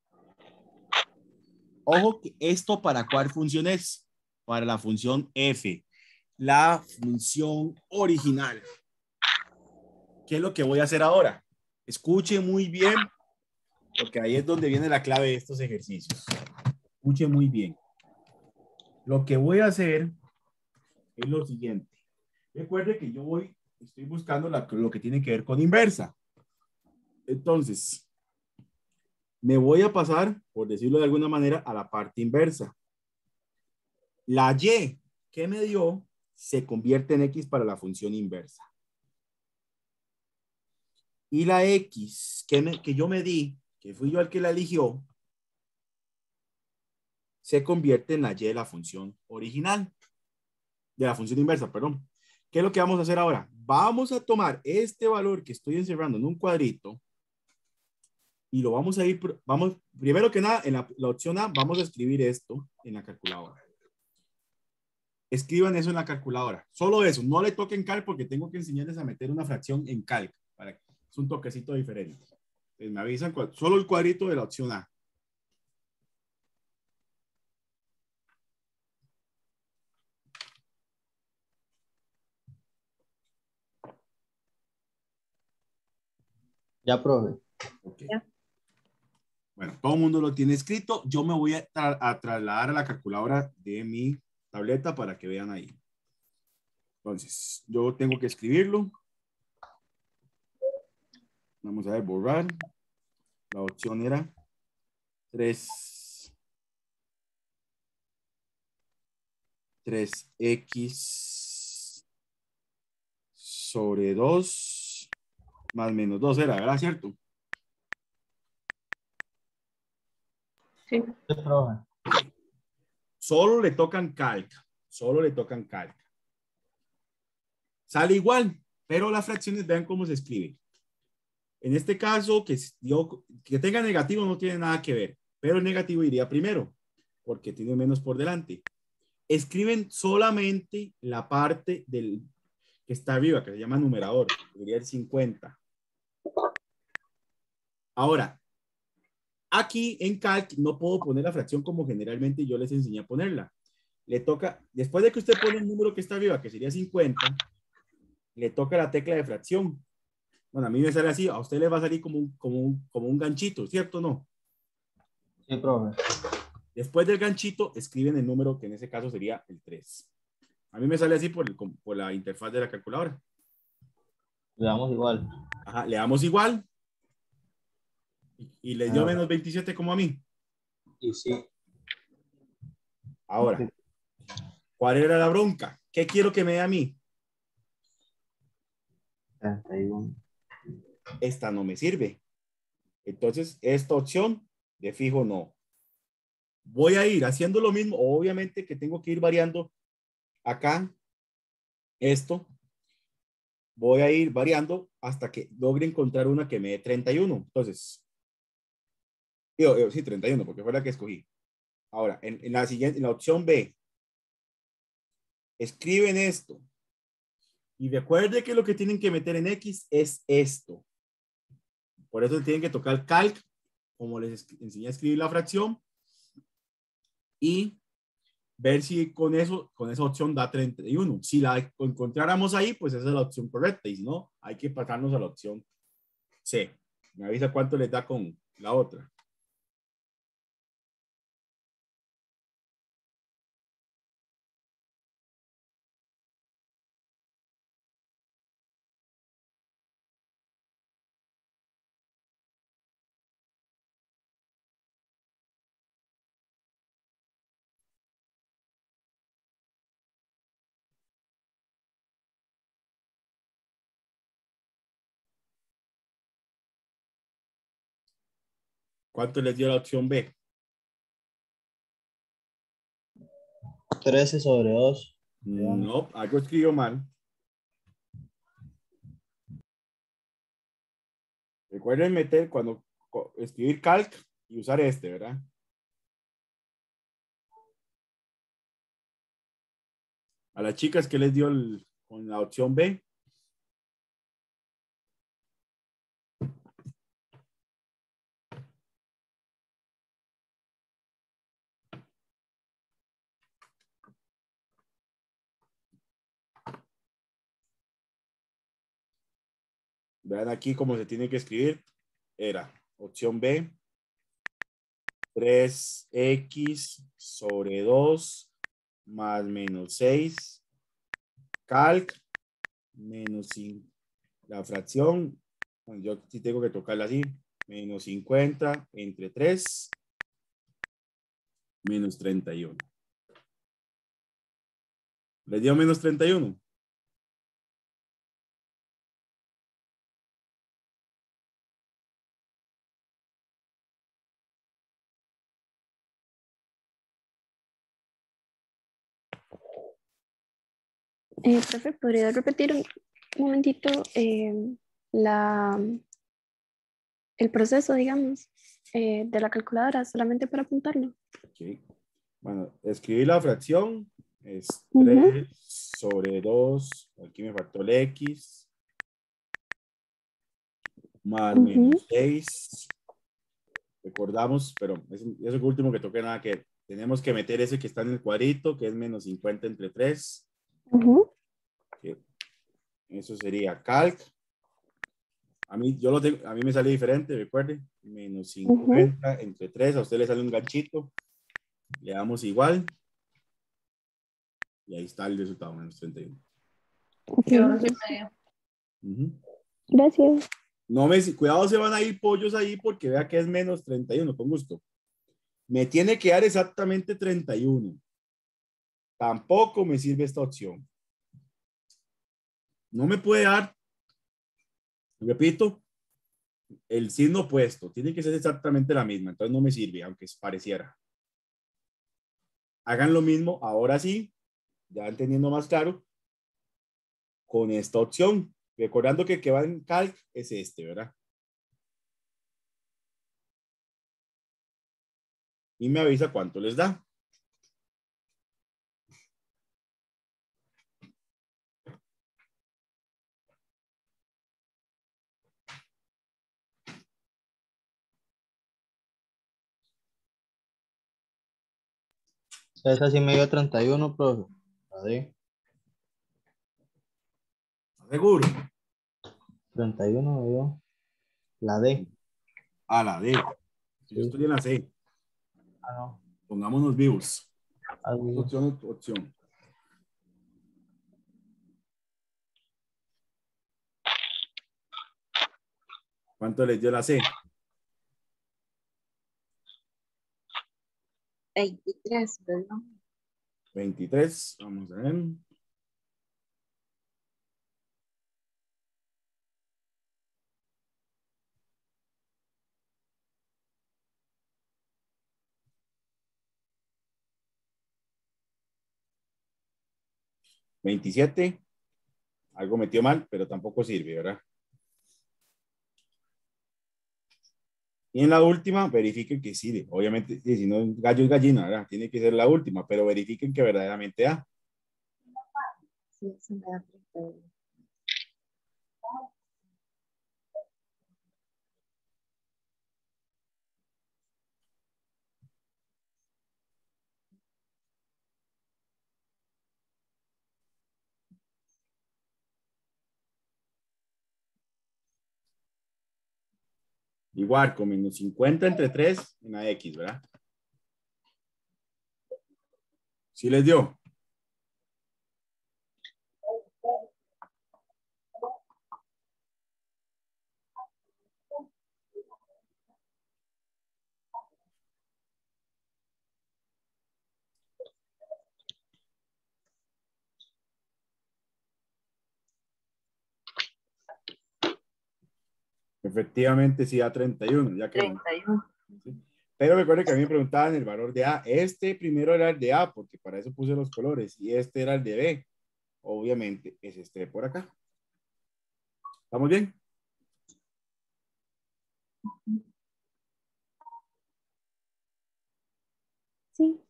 Ojo que esto para cuál función es. Para la función F. La función original. ¿Qué es lo que voy a hacer ahora? Escuche muy bien, porque ahí es donde viene la clave de estos ejercicios. Escuche muy bien. Lo que voy a hacer es lo siguiente. Recuerde que yo voy, estoy buscando la, lo que tiene que ver con inversa. Entonces, me voy a pasar, por decirlo de alguna manera, a la parte inversa. La Y que me dio se convierte en X para la función inversa. Y la X que, me, que yo me di, que fui yo el que la eligió, se convierte en la Y de la función original. De la función inversa, perdón. ¿Qué es lo que vamos a hacer ahora? Vamos a tomar este valor que estoy encerrando en un cuadrito y lo vamos a ir, vamos, primero que nada, en la, la opción A, vamos a escribir esto en la calculadora. Escriban eso en la calculadora. Solo eso, no le toquen calc porque tengo que enseñarles a meter una fracción en calc. Para, es un toquecito diferente. Entonces me avisan, solo el cuadrito de la opción A. Ya, profe. Ok. Ya. Bueno, todo el mundo lo tiene escrito. Yo me voy a, tra a trasladar a la calculadora de mi tableta para que vean ahí. Entonces, yo tengo que escribirlo. Vamos a ver, borrar. La opción era tres, tres x sobre dos más menos dos era, ¿verdad? ¿Cierto? Sí. Sí, profe. Solo le tocan calca. Solo le tocan calca. Sale igual, pero las fracciones vean cómo se escribe. En este caso, que, yo, que tenga negativo no tiene nada que ver, pero el negativo iría primero, porque tiene menos por delante. Escriben solamente la parte del que está arriba, que se llama numerador, que sería el cincuenta. Ahora, aquí en Calc no puedo poner la fracción como generalmente yo les enseñé a ponerla. Le toca, después de que usted pone el número que está arriba, que sería cincuenta, le toca la tecla de fracción. Bueno, a mí me sale así, a usted le va a salir como un, como un, como un ganchito, ¿cierto o no? Sí, profe. Después del ganchito, escriben el número que en ese caso sería el tres. A mí me sale así por, el, por la interfaz de la calculadora. Le damos igual. Ajá, le damos igual. Y, y le dio Ah, menos veintisiete como a mí. y sí. Ahora, ¿cuál era la bronca? ¿Qué quiero que me dé a mí? treinta y uno. Esta no me sirve. Entonces, esta opción de fijo no. Voy a ir haciendo lo mismo. Obviamente que tengo que ir variando acá esto. Voy a ir variando hasta que logre encontrar una que me dé treinta y uno. Entonces, digo, yo, sí, treinta y uno, porque fue la que escogí. Ahora, en, en la siguiente, en la opción B, escriben esto. Y recuerde que lo que tienen que meter en X es esto. Por eso tienen que tocar calc, como les enseñé a escribir la fracción, y ver si con eso, con esa opción da treinta y uno. Si la encontráramos ahí, pues esa es la opción correcta. Y si no, hay que pasarnos a la opción C. Me avisa cuánto les da con la otra. ¿Cuánto les dio la opción B? trece sobre dos. No, algo escribió mal. Recuerden meter cuando escribir calc y usar este, ¿verdad? A las chicas que les dio el, con la opción B. Vean aquí cómo se tiene que escribir. Era opción B. tres x sobre dos más menos seis. Calc menos cinco. La fracción, bueno, yo sí tengo que tocarla así. Menos cincuenta entre tres menos treinta y uno. ¿Les dio menos treinta y uno? Eh, profe, ¿podría repetir un momentito eh, la, el proceso, digamos, eh, de la calculadora, solamente para apuntarlo? Okay. Bueno, escribí la fracción. Es Ujú. tres sobre dos. Aquí me faltó el X. Más Ujú. menos seis. Recordamos, pero eso es lo último que toqué, nada que tenemos que meter ese que está en el cuadrito, que es menos cincuenta entre tres. Ujú. Que eso sería calc. A mí, yo lo tengo, a mí me sale diferente, recuerde. Menos cincuenta uh-huh. entre tres. A usted le sale un ganchito. Le damos igual. Y ahí está el resultado, menos treinta y uno. Okay. Uh-huh. Gracias. No me, cuidado, se van a ir pollos ahí porque vea que es menos treinta y uno, con gusto. Me tiene que dar exactamente treinta y uno. Tampoco me sirve esta opción. No me puede dar, repito, el signo opuesto. Tiene que ser exactamente la misma. Entonces no me sirve, aunque pareciera. Hagan lo mismo, ahora sí, ya entendiendo más claro, con esta opción. Recordando que el que va en calc es este, ¿verdad? Y me avisa cuánto les da. Esa sí me dio treinta y uno, profe. La D. ¿Seguro? treinta y uno me dio. La D. Ah, la D. Sí. Yo estoy en la C. Ah, no. Pongámonos vivos. Ah, opción, opción. ¿Cuánto les dio la C? veintitrés, ¿verdad? veintitrés. Vamos a ver. veintisiete. Algo metió mal, pero tampoco sirve, ¿verdad? Y en la última, verifiquen que sí. Obviamente, si no, gallo es gallina, ¿verdad? Tiene que ser la última, pero verifiquen que verdaderamente da. Sí, se me da treinta y uno. Igual, con menos cincuenta entre tres en la X, ¿verdad? ¿Sí les dio? Efectivamente, sí da treinta y uno, ya que treinta y uno. ¿sí? Pero recuerde que a mí me preguntaban el valor de A. Este primero era el de A, porque para eso puse los colores, y este era el de B. Obviamente es este de por acá. ¿Estamos bien? Sí.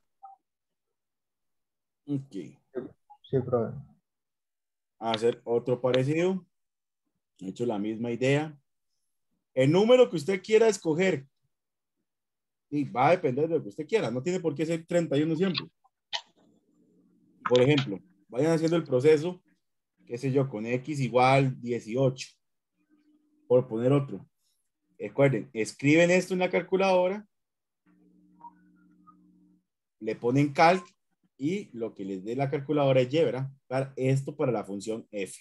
Ok. Sí, profe. A hacer otro parecido. He hecho la misma idea. El número que usted quiera escoger. Y va a depender de lo que usted quiera. No tiene por qué ser treinta y uno siempre. Por ejemplo, vayan haciendo el proceso, qué sé yo, con X igual dieciocho. Por poner otro. Recuerden, escriben esto en la calculadora, le ponen calc y lo que les dé la calculadora es Y, ¿verdad? Para esto para la función F.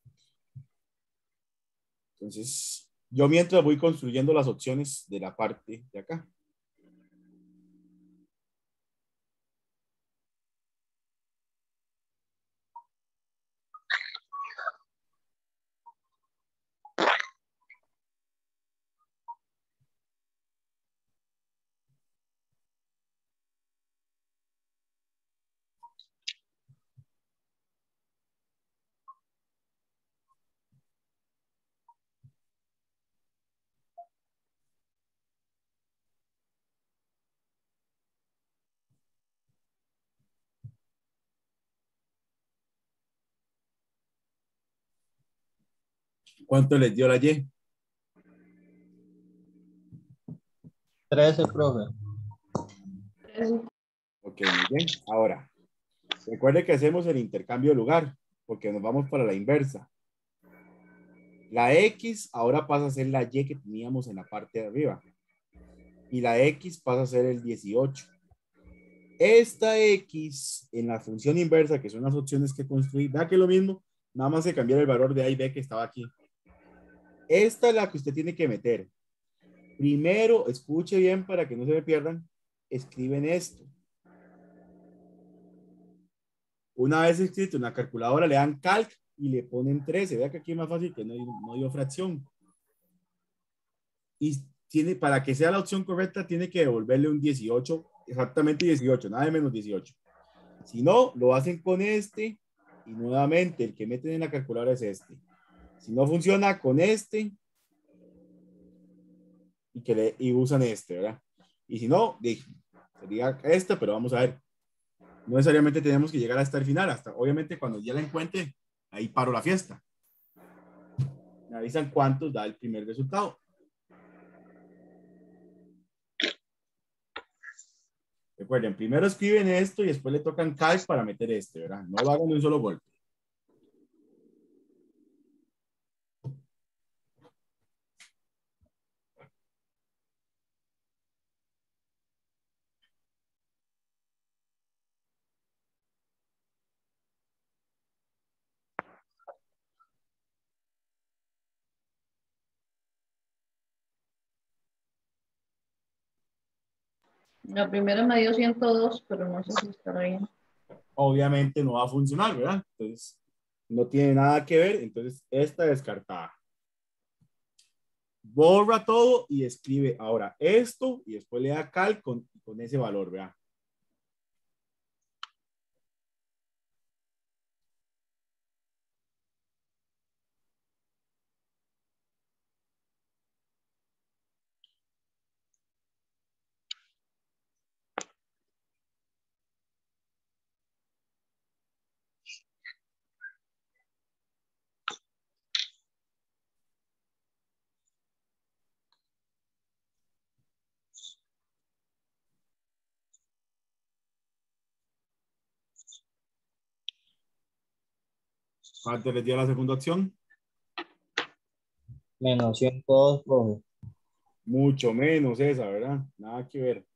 Entonces, yo mientras voy construyendo las opciones de la parte de acá. ¿Cuánto les dio la Y? trece, profe. Ok, muy bien. Ahora, recuerde que hacemos el intercambio de lugar, porque nos vamos para la inversa. La X ahora pasa a ser la Y que teníamos en la parte de arriba. Y la X pasa a ser el dieciocho. Esta X en la función inversa, que son las opciones que construí, vea que es lo mismo, nada más de cambiar el valor de A y B que estaba aquí. Esta es la que usted tiene que meter. Primero, escuche bien para que no se me pierdan, escriben esto. Una vez escrito en la calculadora, le dan calc y le ponen trece. Vea que aquí es más fácil que no, no dio fracción. Y tiene, para que sea la opción correcta, tiene que devolverle un dieciocho, exactamente dieciocho, nada de menos dieciocho. Si no, lo hacen con este y nuevamente el que meten en la calculadora es este. Si no funciona, con este y, que le, y usan este, ¿verdad? Y si no, sería este, pero vamos a ver. No necesariamente tenemos que llegar hasta el final, hasta obviamente cuando ya la encuentre, ahí paro la fiesta. Me avisan cuántos da el primer resultado. Recuerden, primero escriben esto y después le tocan calc para meter este, ¿verdad? No lo hagan de un solo golpe. La primera me dio ciento dos, pero no sé si estará bien. Obviamente no va a funcionar, ¿verdad? Entonces, no tiene nada que ver. Entonces, esta descartada. Borra todo y escribe ahora esto y después le da calc con, con ese valor, ¿verdad? ¿Cuánto les dio la segunda opción? Menos ciento dos, profe. Mucho menos esa, ¿verdad? Nada que ver.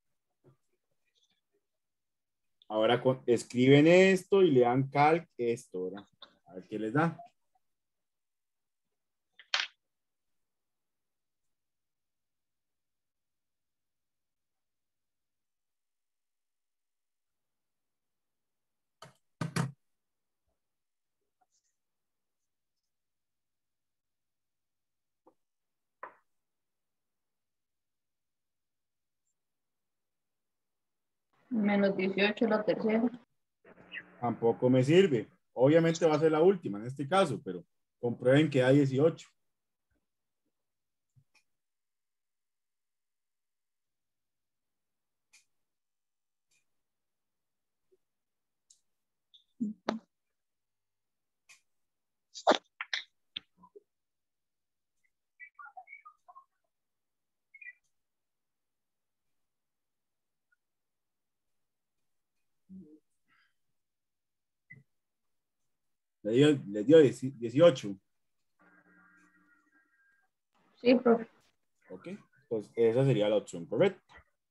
Ahora con, escriben esto y le dan calc esto, ¿verdad? A ver qué les da. Menos dieciocho la tercera. Tampoco me sirve. Obviamente va a ser la última en este caso, pero comprueben que hay dieciocho. Le dio, le dio dieciocho. Sí, profe. Ok, entonces esa sería la opción correcta.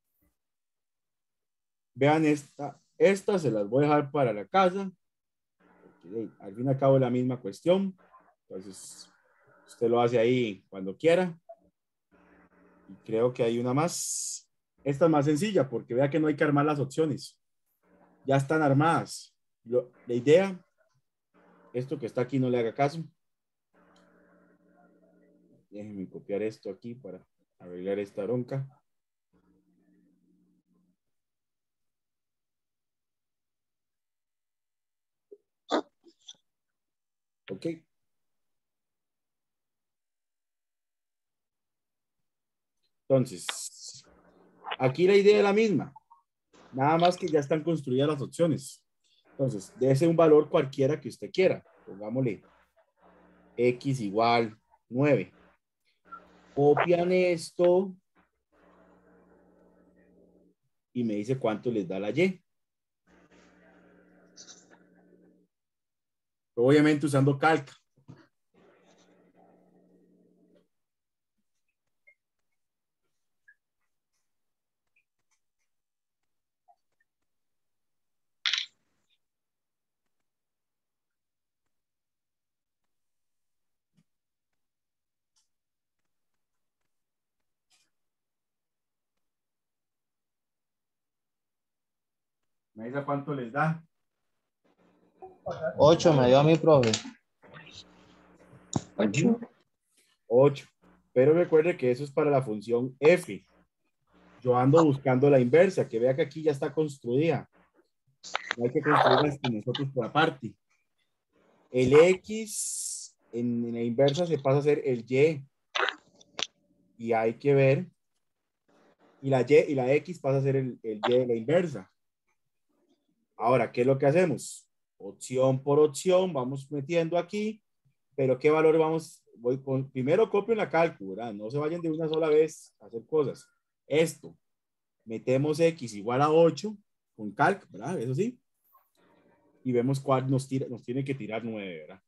Vean esta, esta se las voy a dejar para la casa. Porque, al fin y al cabo es la misma cuestión. Entonces, usted lo hace ahí cuando quiera. Y creo que hay una más. Esta es más sencilla porque vea que no hay que armar las opciones. Ya están armadas. Lo, la idea, esto que está aquí no le haga caso. Déjenme copiar esto aquí para arreglar esta bronca. Ok. Entonces, aquí la idea es la misma. Nada más que ya están construidas las opciones. Entonces, dése un valor cualquiera que usted quiera. Pongámosle X igual nueve. Copian esto y me dice cuánto les da la Y. Obviamente usando calc. ¿A cuánto les da? ocho me dio a mi profe. Ocho. ocho. Pero recuerde que eso es para la función f. Yo ando buscando la inversa, que vea que aquí ya está construida. No hay que construirla nosotros por aparte. El x en, en la inversa se pasa a ser el y. Y hay que ver. Y la y y la x pasa a ser el, el y de la inversa. Ahora, ¿qué es lo que hacemos? Opción por opción, vamos metiendo aquí. Pero ¿qué valor vamos? Voy con, primero copio en la cálculo, ¿verdad? No se vayan de una sola vez a hacer cosas. Esto, metemos x igual a ocho con calc, ¿verdad? Eso sí. Y vemos cuál nos, tira, nos tiene que tirar nueve, ¿verdad?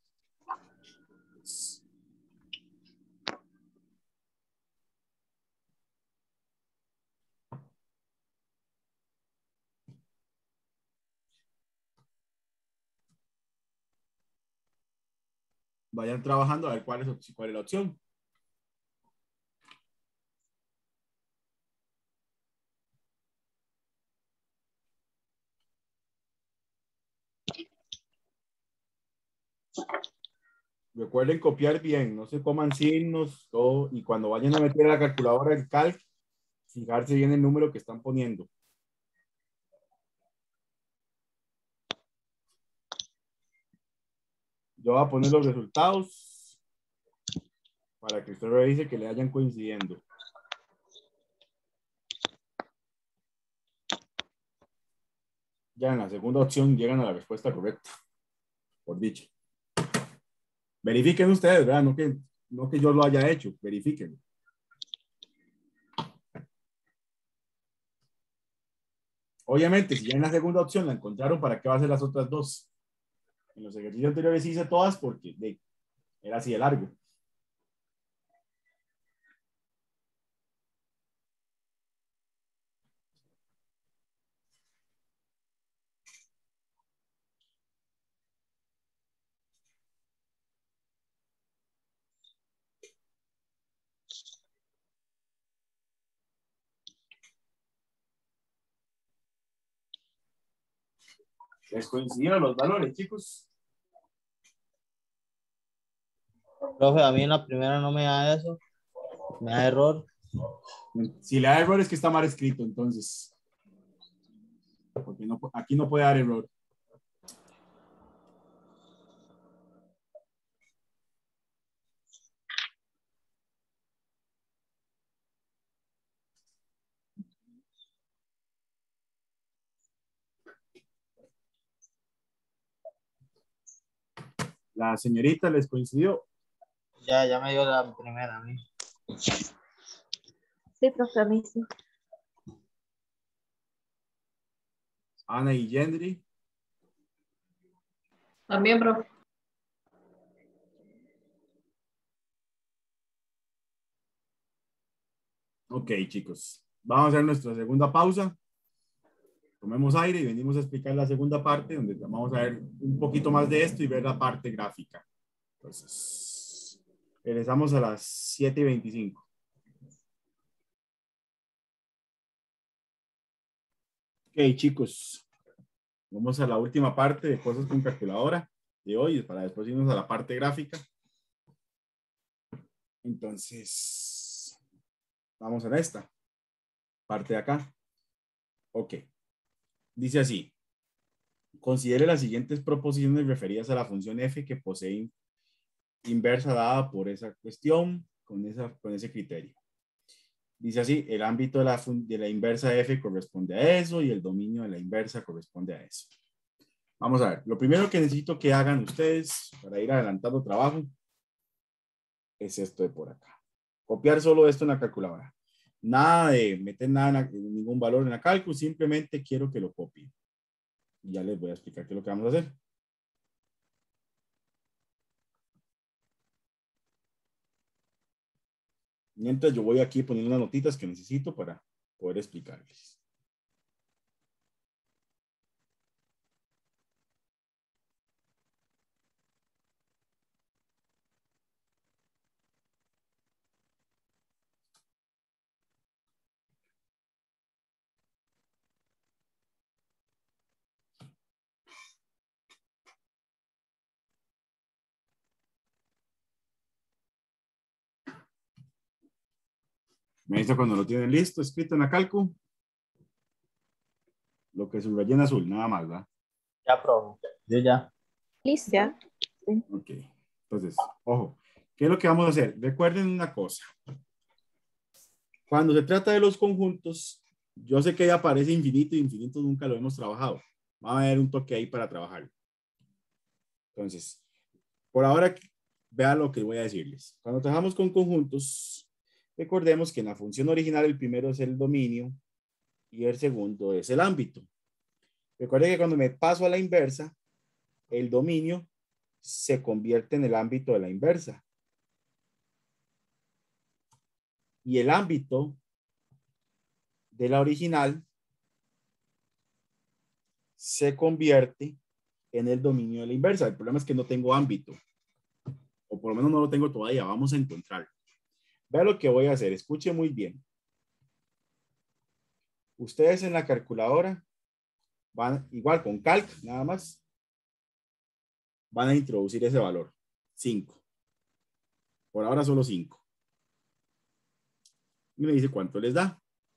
Vayan trabajando a ver cuál es, cuál es la opción. Recuerden copiar bien, no se coman signos, todo, y cuando vayan a meter a la calculadora el calc, fijarse bien el número que están poniendo. Yo voy a poner los resultados para que usted revise que le hayan coincidiendo. Ya en la segunda opción llegan a la respuesta correcta, por dicho. Verifiquen ustedes, ¿verdad? No que, no que yo lo haya hecho, verifiquen. Obviamente, si ya en la segunda opción la encontraron, ¿para qué va a ser las otras dos? En los ejercicios anteriores hice todas porque de, era así de largo. ¿Les coincidieron los valores, chicos? Profe, a mí en la primera no me da eso. Me da error. Si le da error es que está mal escrito, entonces. Porque no, aquí no puede dar error. La señorita les coincidió. Ya, ya me dio la primera a mí. Sí, profe, a mí sí. Ana y Gendry. También, profe. Ok, chicos. Vamos a hacer nuestra segunda pausa. Tomemos aire y venimos a explicar la segunda parte, donde vamos a ver un poquito más de esto y ver la parte gráfica. Entonces, regresamos a las siete y veinticinco. Ok, chicos. Vamos a la última parte de cosas con calculadora de hoy, para después irnos a la parte gráfica. Entonces, vamos a esta parte de acá. Ok. Dice así. Considere las siguientes proposiciones referidas a la función f que posee inversa dada por esa cuestión con, esa, con ese criterio. Dice así, el ámbito de la, de la inversa f corresponde a eso y el dominio de la inversa corresponde a eso. Vamos a ver, lo primero que necesito que hagan ustedes para ir adelantando trabajo es esto de por acá. Copiar solo esto en la calculadora. Nada de meter nada en la, ningún valor en la cálculo, simplemente quiero que lo copien. Y ya les voy a explicar qué es lo que vamos a hacer. Mientras yo voy aquí poniendo unas notitas que necesito para poder explicarles. Me dice cuando lo tienen listo, escrito en la calco. Lo que subrayé en azul, nada más, ¿verdad? Ya, profe. Yo ya. Listo. Ya. Ok. Entonces, ojo. ¿Qué es lo que vamos a hacer? Recuerden una cosa. Cuando se trata de los conjuntos, yo sé que ya aparece infinito y infinito nunca lo hemos trabajado. Va a haber un toque ahí para trabajar. Entonces, por ahora, vean lo que voy a decirles. Cuando trabajamos con conjuntos, recordemos que en la función original el primero es el dominio y el segundo es el ámbito. Recuerden que cuando me paso a la inversa, el dominio se convierte en el ámbito de la inversa. Y el ámbito de la original se convierte en el dominio de la inversa. El problema es que no tengo ámbito. O por lo menos no lo tengo todavía. Vamos a encontrarlo. Vean lo que voy a hacer. Escuche muy bien. Ustedes en la calculadora van, igual con calc, nada más, van a introducir ese valor. cinco. Por ahora solo cinco. Y me dice cuánto les da.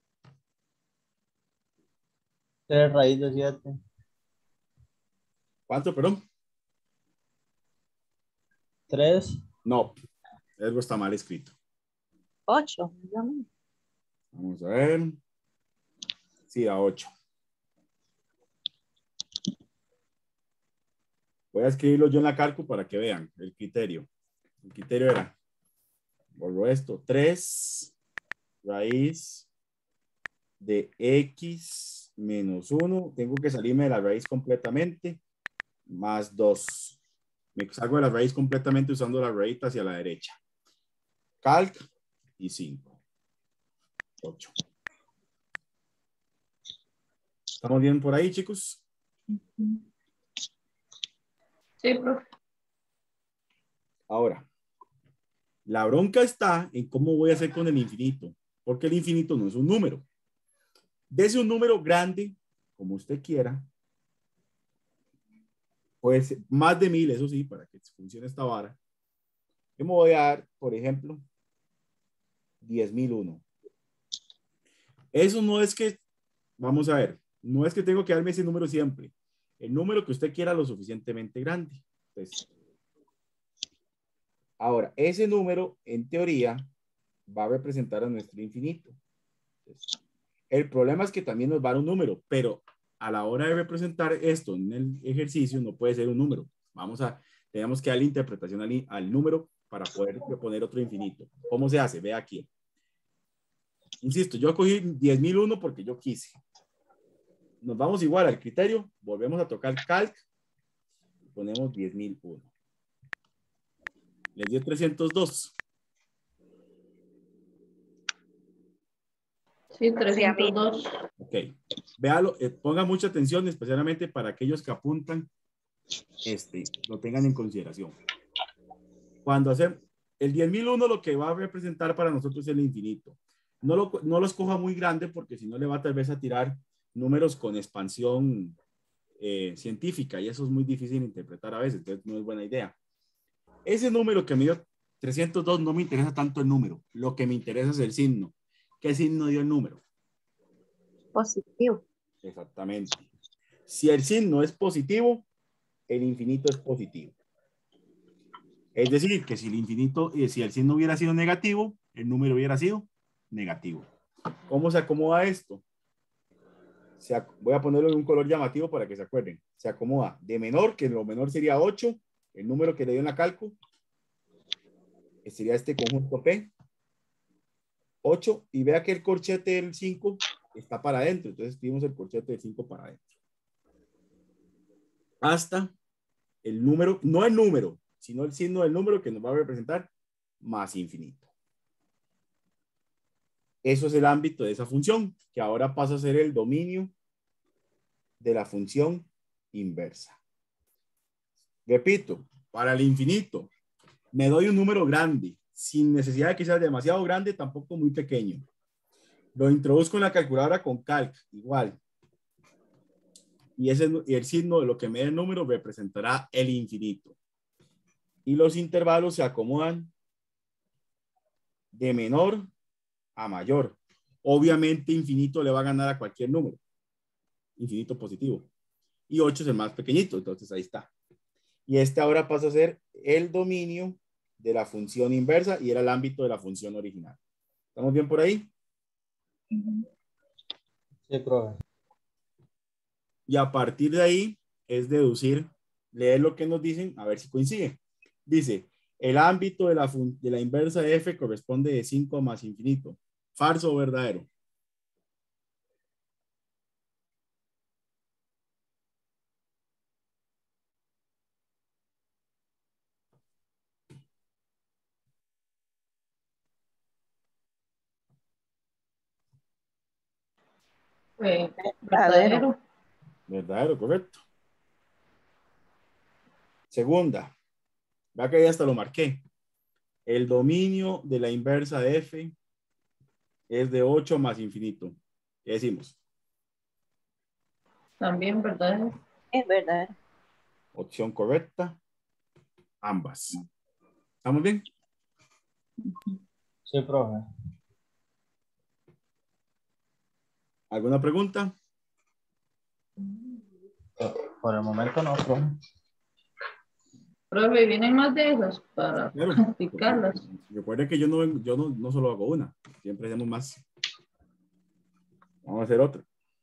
tres raíz de siete. ¿Cuánto, perdón? tres. No, algo está mal escrito. Ocho. Vamos a ver. Sí, a ocho. Voy a escribirlo yo en la calco para que vean el criterio. El criterio era, borro esto, tres raíz de x menos uno. Tengo que salirme de la raíz completamente, más dos. Me salgo de la raíz completamente usando la raíz hacia la derecha. Calc y cinco. ocho. ¿Estamos bien por ahí, chicos? Sí, profe. Ahora, la bronca está en cómo voy a hacer con el infinito, porque el infinito no es un número. Dese un número grande, como usted quiera, pues más de mil, eso sí, para que funcione esta vara. Yo me voy a dar, por ejemplo, diez mil uno. Eso no es que, vamos a ver, no es que tengo que darme ese número siempre. El número que usted quiera lo suficientemente grande. Entonces, ahora, ese número, en teoría, va a representar a nuestro infinito. Entonces, el problema es que también nos va a dar un número, pero a la hora de representar esto en el ejercicio no puede ser un número. Vamos a, tenemos que darle interpretación al, al número para poder poner otro infinito. ¿Cómo se hace? Ve aquí. Insisto, yo cogí diez mil uno porque yo quise. Nos vamos igual al criterio, volvemos a tocar calc y ponemos diez mil uno. Les dio trescientos dos. Sí, trescientos dos. Ok. Véalo, eh, ponga mucha atención, especialmente para aquellos que apuntan, este, lo tengan en consideración. Cuando hacemos el diez mil uno, lo que va a representar para nosotros es el infinito. No lo, no lo escoja muy grande porque si no le va tal vez a tirar números con expansión eh, científica y eso es muy difícil de interpretar a veces, entonces no es buena idea. Ese número que me dio trescientos dos no me interesa tanto el número, lo que me interesa es el signo. ¿Qué signo dio el número? Positivo. Exactamente. Si el signo es positivo, el infinito es positivo. Es decir, que si el infinito, eh, si el signo hubiera sido negativo, el número hubiera sido negativo. ¿Cómo se acomoda esto? Se, voy a ponerlo en un color llamativo para que se acuerden. Se acomoda de menor, que lo menor sería ocho, el número que le dio en la calco, que sería este conjunto P, ocho, y vea que el corchete del cinco está para adentro, entonces escribimos el corchete del cinco para adentro. Hasta el número, no el número, sino el signo del número que nos va a representar más infinito. Eso es el ámbito de esa función, que ahora pasa a ser el dominio de la función inversa. Repito, para el infinito, me doy un número grande, sin necesidad de que sea demasiado grande, tampoco muy pequeño. Lo introduzco en la calculadora con calc, igual. Y, ese, y el signo de lo que me dé el número representará el infinito. Y los intervalos se acomodan de menor a mayor. Obviamente infinito le va a ganar a cualquier número. Infinito positivo. Y ocho es el más pequeñito, entonces ahí está. Y este ahora pasa a ser el dominio de la función inversa y era el ámbito de la función original. ¿Estamos bien por ahí? Sí, profe. Y a partir de ahí es deducir, leer lo que nos dicen, a ver si coincide. Dice, el ámbito de la, de la inversa de f corresponde de cinco más infinito. ¿Falso o verdadero? Eh, Verdadero. verdadero. Verdadero, correcto. Segunda, vea que ahí hasta lo marqué. El dominio de la inversa de f es de ocho más infinito. ¿Qué decimos? También verdadero. Es verdadero. Opción correcta. Ambas. ¿Estamos bien? Sí, profe. ¿Alguna pregunta? Por el momento no, profe. Profe, vienen más de esas para Claro. practicarlas. Recuerde que yo no, yo no, no solo hago una. Siempre hacemos más. Vamos a hacer otra.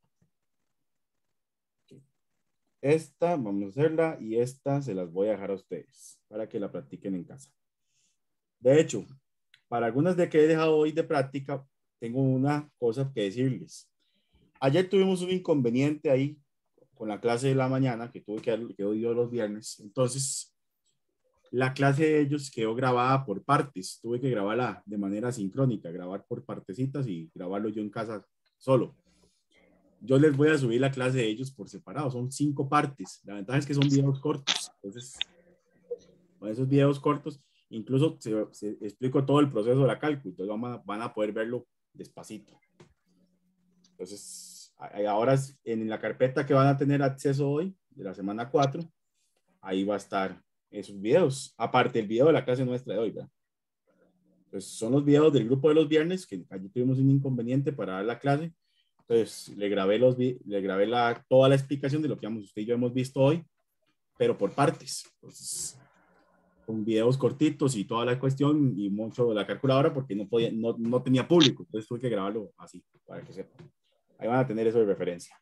Esta vamos a hacerla y esta se las voy a dejar a ustedes para que la practiquen en casa. De hecho, para algunas de que he dejado hoy de práctica, tengo una cosa que decirles. Ayer tuvimos un inconveniente ahí con la clase de la mañana que tuve que dar, que doy yo los viernes. Entonces, la clase de ellos quedó grabada por partes. Tuve que grabarla de manera sincrónica, grabar por partecitas y grabarlo yo en casa solo. Yo les voy a subir la clase de ellos por separado. Son cinco partes. La ventaja es que son videos cortos. Entonces, con esos videos cortos, incluso se, se explico todo el proceso de la cálculo. Entonces, van a, van a poder verlo despacito. Entonces, ahora en la carpeta que van a tener acceso hoy, de la semana cuatro, ahí va a estar esos videos. Aparte el video de la clase nuestra de hoy, ¿verdad? Pues son los videos del grupo de los viernes, que allí tuvimos un inconveniente para dar la clase. Entonces, le grabé, los, le grabé la, toda la explicación de lo que usted y yo hemos visto hoy, pero por partes. Entonces, con videos cortitos y toda la cuestión y mucho de la calculadora porque no, podía, no, no tenía público. Entonces, tuve que grabarlo así, para que sepan. Ahí van a tener eso de referencia.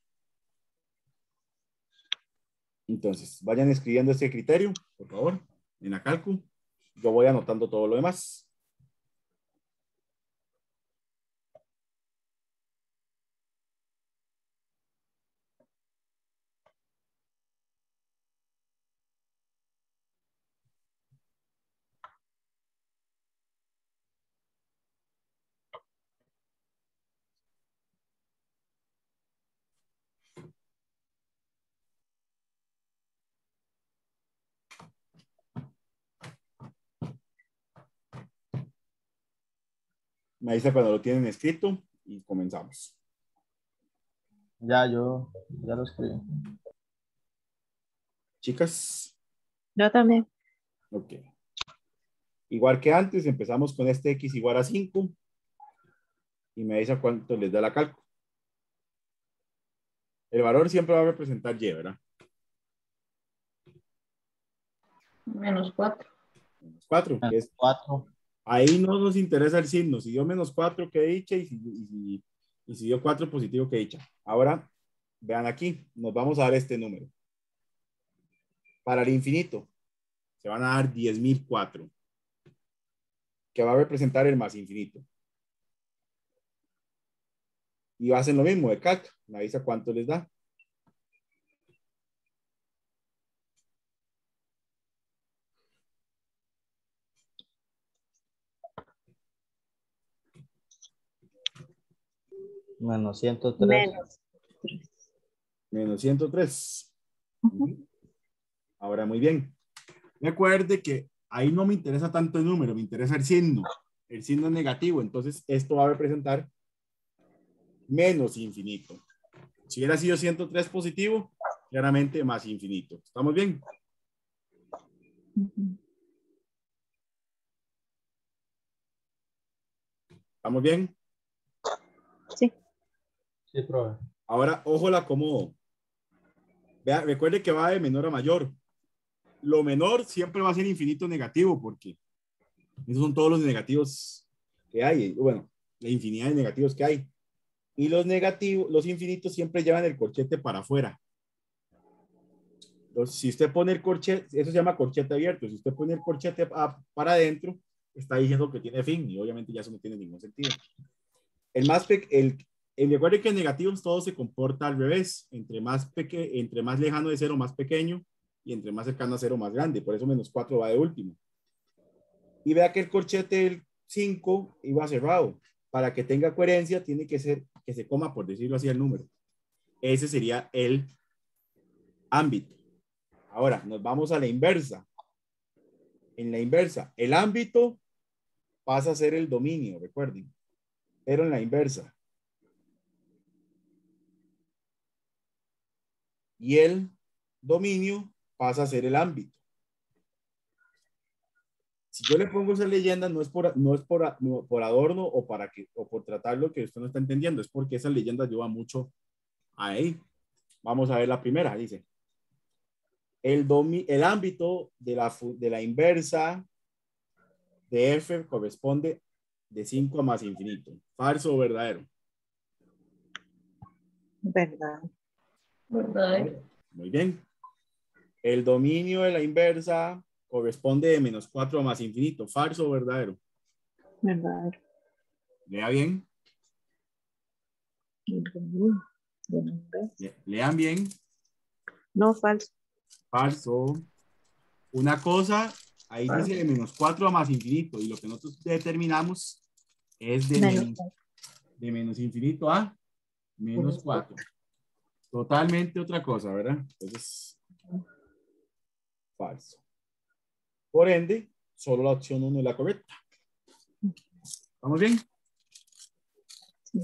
Entonces, vayan escribiendo este criterio, por favor, en la calcu. Yo voy anotando todo lo demás. Me dice cuando lo tienen escrito y comenzamos. Ya, yo ya lo escribí. Chicas. Yo también. Ok. Igual que antes, empezamos con este x igual a cinco. Y me dice cuánto les da la cálculo. El valor siempre va a representar y, ¿verdad? Menos cuatro. Menos cuatro. Que es, cuatro. ahí no nos interesa el signo. Si dio menos cuatro, que dicha. Y si, y, si, y si dio cuatro, positivo, que dicha. Ahora, vean aquí. Nos vamos a dar este número. Para el infinito, se van a dar diez mil cuatro. Que va a representar el más infinito. Y hacen lo mismo de C A C. Me avisa cuánto les da. Menos ciento tres. Menos. Menos ciento tres. Uh-huh. Ahora, muy bien. Recuerde que ahí no me interesa tanto el número, me interesa el signo. El signo es negativo, entonces esto va a representar menos infinito. Si hubiera sido ciento tres positivo, claramente más infinito. ¿Estamos bien? ¿Estamos bien? Sí, profe. Ahora, ojo, la acomodo. Vea, recuerde que va de menor a mayor. Lo menor siempre va a ser infinito negativo, porque esos son todos los negativos que hay. Bueno, la infinidad de negativos que hay. Y los negativos, los infinitos siempre llevan el corchete para afuera. Entonces, si usted pone el corchete, eso se llama corchete abierto. Si usted pone el corchete a, para adentro, está diciendo que tiene fin, y obviamente ya eso no tiene ningún sentido. El más pe el, el recuerde que en negativos todo se comporta al revés. Entre más, peque entre más lejano de cero, más pequeño, y entre más cercano a cero, más grande. Por eso menos cuatro va de último. Y vea que el corchete del cinco iba cerrado. Para que tenga coherencia, tiene que ser que se coma, por decirlo así, el número. Ese sería el ámbito. Ahora, nos vamos a la inversa. En la inversa, el ámbito pasa a ser el dominio, recuerden. Pero en la inversa. Y el dominio pasa a ser el ámbito. Si yo le pongo esa leyenda, no es por, no es por, no, por adorno o, para que, o por tratar lo que usted no está entendiendo, es porque esa leyenda ayuda mucho ahí. Vamos a ver la primera, dice. El, domi, el ámbito de la, de la inversa de f corresponde de cinco a más infinito. ¿Falso o verdadero? Verdad. ¿Verdad? Muy bien. El dominio de la inversa corresponde de menos cuatro a más infinito. ¿Falso o verdadero? Verdad. Lea bien. Le, lean bien. No, falso. Falso. Una cosa, ahí dice de menos cuatro a más infinito, y lo que nosotros determinamos es de menos, menos, de menos infinito a menos cuatro. Totalmente otra cosa, ¿verdad? Entonces, falso. Por ende, solo la opción uno es la correcta. ¿Estamos bien? Sí.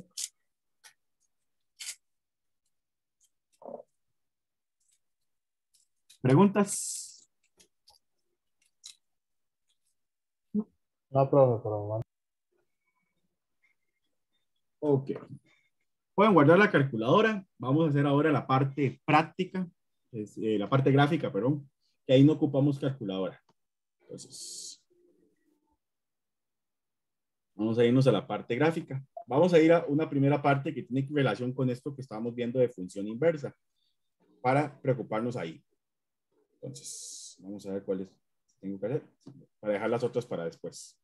¿Preguntas? No, profe, pero bueno. Ok. Pueden guardar la calculadora. Vamos a hacer ahora la parte práctica, es, eh, la parte gráfica, perdón, que ahí no ocupamos calculadora. Entonces, vamos a irnos a la parte gráfica. Vamos a ir a una primera parte que tiene relación con esto que estábamos viendo de función inversa, para preocuparnos ahí. Entonces, vamos a ver cuáles tengo que hacer, para dejar las otras para después.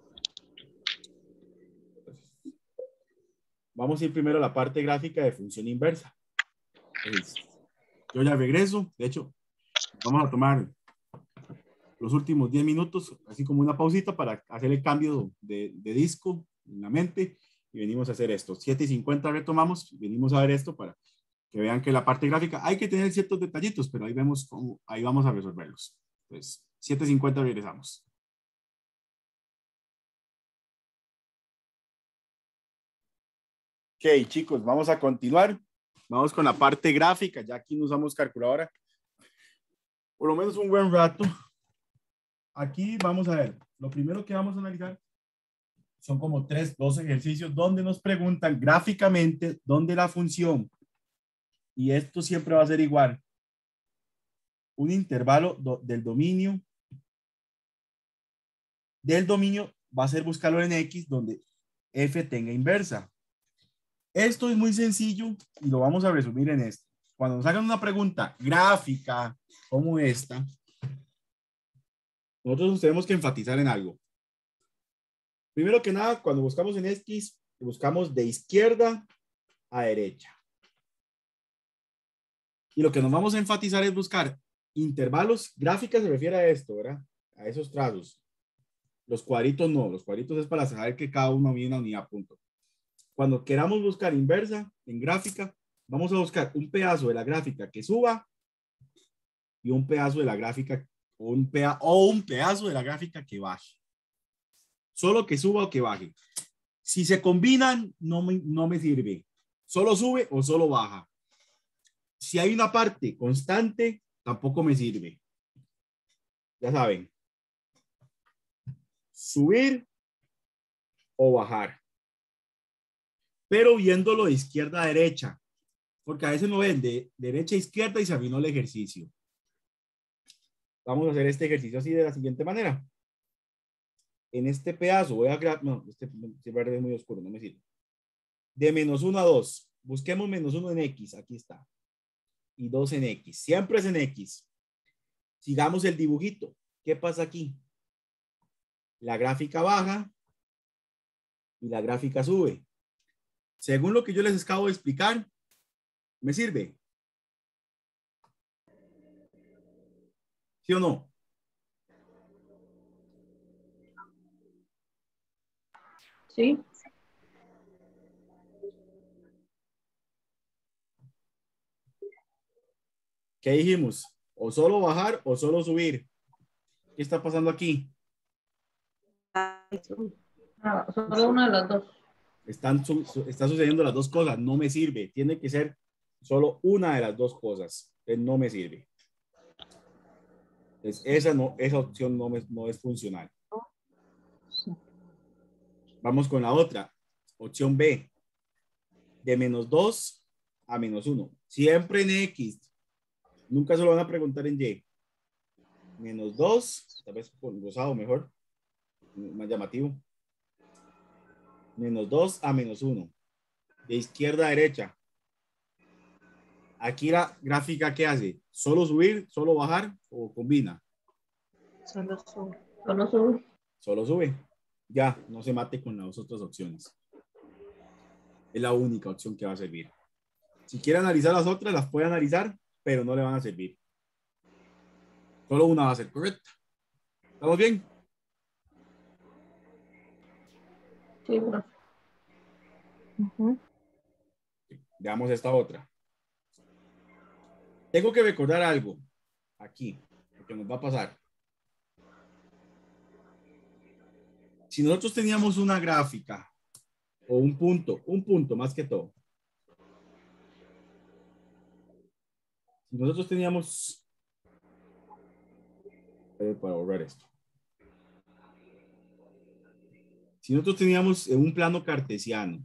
Entonces, vamos a ir primero a la parte gráfica de función inversa. Entonces, yo ya regreso. De hecho, vamos a tomar los últimos diez minutos, así como una pausita para hacer el cambio de, de disco en la mente, y venimos a hacer esto. siete y cincuenta retomamos, venimos a ver esto para que vean que la parte gráfica hay que tener ciertos detallitos, pero ahí vemos cómo, ahí vamos a resolverlos. Entonces, siete y cincuenta regresamos. Ok, chicos, vamos a continuar. Vamos con la parte gráfica. Ya aquí no usamos calculadora. Por lo menos un buen rato. Aquí vamos a ver. Lo primero que vamos a analizar son como tres, dos ejercicios donde nos preguntan gráficamente dónde la función, y esto siempre va a ser igual, un intervalo do, del dominio, del dominio va a ser buscarlo en X donde f tenga inversa. Esto es muy sencillo y lo vamos a resumir en esto. Cuando nos hagan una pregunta gráfica como esta, nosotros tenemos que enfatizar en algo. Primero que nada, cuando buscamos en X, buscamos de izquierda a derecha. Y lo que nos vamos a enfatizar es buscar intervalos. Gráfica se refiere a esto, ¿verdad? A esos trazos. Los cuadritos no. Los cuadritos es para saber que cada uno mide una unidad, punto. Cuando queramos buscar inversa en gráfica, vamos a buscar un pedazo de la gráfica que suba y un pedazo de la gráfica o un, peda o un pedazo de la gráfica que baje. Solo que suba o que baje. Si se combinan, no me, no me sirve. Solo sube o solo baja. Si hay una parte constante, tampoco me sirve. Ya saben. Subir o bajar. pero viéndolo de izquierda a derecha, porque a veces no ven de derecha a izquierda y se arruinó el ejercicio. Vamos a hacer este ejercicio así de la siguiente manera. En este pedazo voy a... No, este, este verde es muy oscuro, no me sirve. De menos uno a dos. Busquemos menos uno en X. Aquí está. Y dos en X. Siempre es en X. Sigamos el dibujito. ¿Qué pasa aquí? La gráfica baja y la gráfica sube. Según lo que yo les acabo de explicar, ¿me sirve? ¿Sí o no? Sí. ¿Qué dijimos? O solo bajar o solo subir. ¿Qué está pasando aquí? Ah, solo una de las dos. Están su, su, está sucediendo las dos cosas. No me sirve. Tiene que ser solo una de las dos cosas. Entonces no me sirve. Entonces esa, no, esa opción no, me, no es funcional. Vamos con la otra. Opción B. De menos dos a menos uno. Siempre en X. Nunca se lo van a preguntar en Y. Menos dos. Tal vez con rosado mejor. Más llamativo. Menos dos a menos uno. De izquierda a derecha. Aquí la gráfica, ¿qué hace? ¿Solo subir, solo bajar o combina? Solo sube. Solo sube. Solo sube. Ya, no se mate con las otras opciones. Es la única opción que va a servir. Si quiere analizar las otras, las puede analizar, pero no le van a servir. Solo una va a ser correcta. ¿Estamos bien? Sí, profe. Uh-huh. Veamos esta otra. Tengo que recordar algo aquí, porque nos va a pasar. Si nosotros teníamos una gráfica o un punto, un punto más que todo. Si nosotros teníamos, eh, para borrar esto. Si nosotros teníamos un plano cartesiano,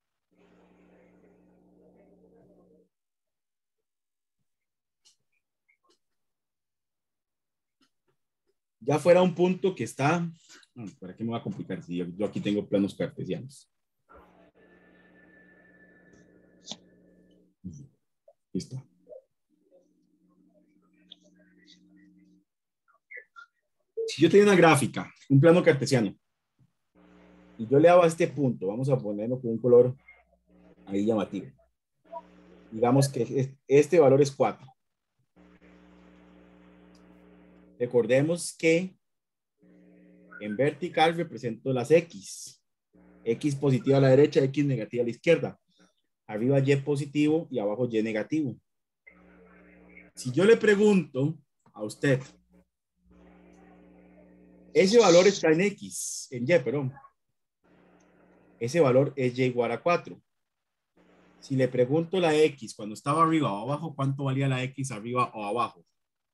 ya fuera un punto que está, no, ¿para qué me va a complicar si yo, yo aquí tengo planos cartesianos? Aquí está. Si yo tenía una gráfica, un plano cartesiano, y yo le daba a este punto, vamos a ponerlo con un color ahí llamativo. Digamos que este valor es cuatro. Recordemos que en vertical represento las X. X positiva a la derecha, X negativa a la izquierda. Arriba Y positivo y abajo Y negativo. Si yo le pregunto a usted, ese valor está en X, en Y, perdón. Ese valor es Y igual a cuatro. Si le pregunto la X cuando estaba arriba o abajo, ¿cuánto valía la X arriba o abajo?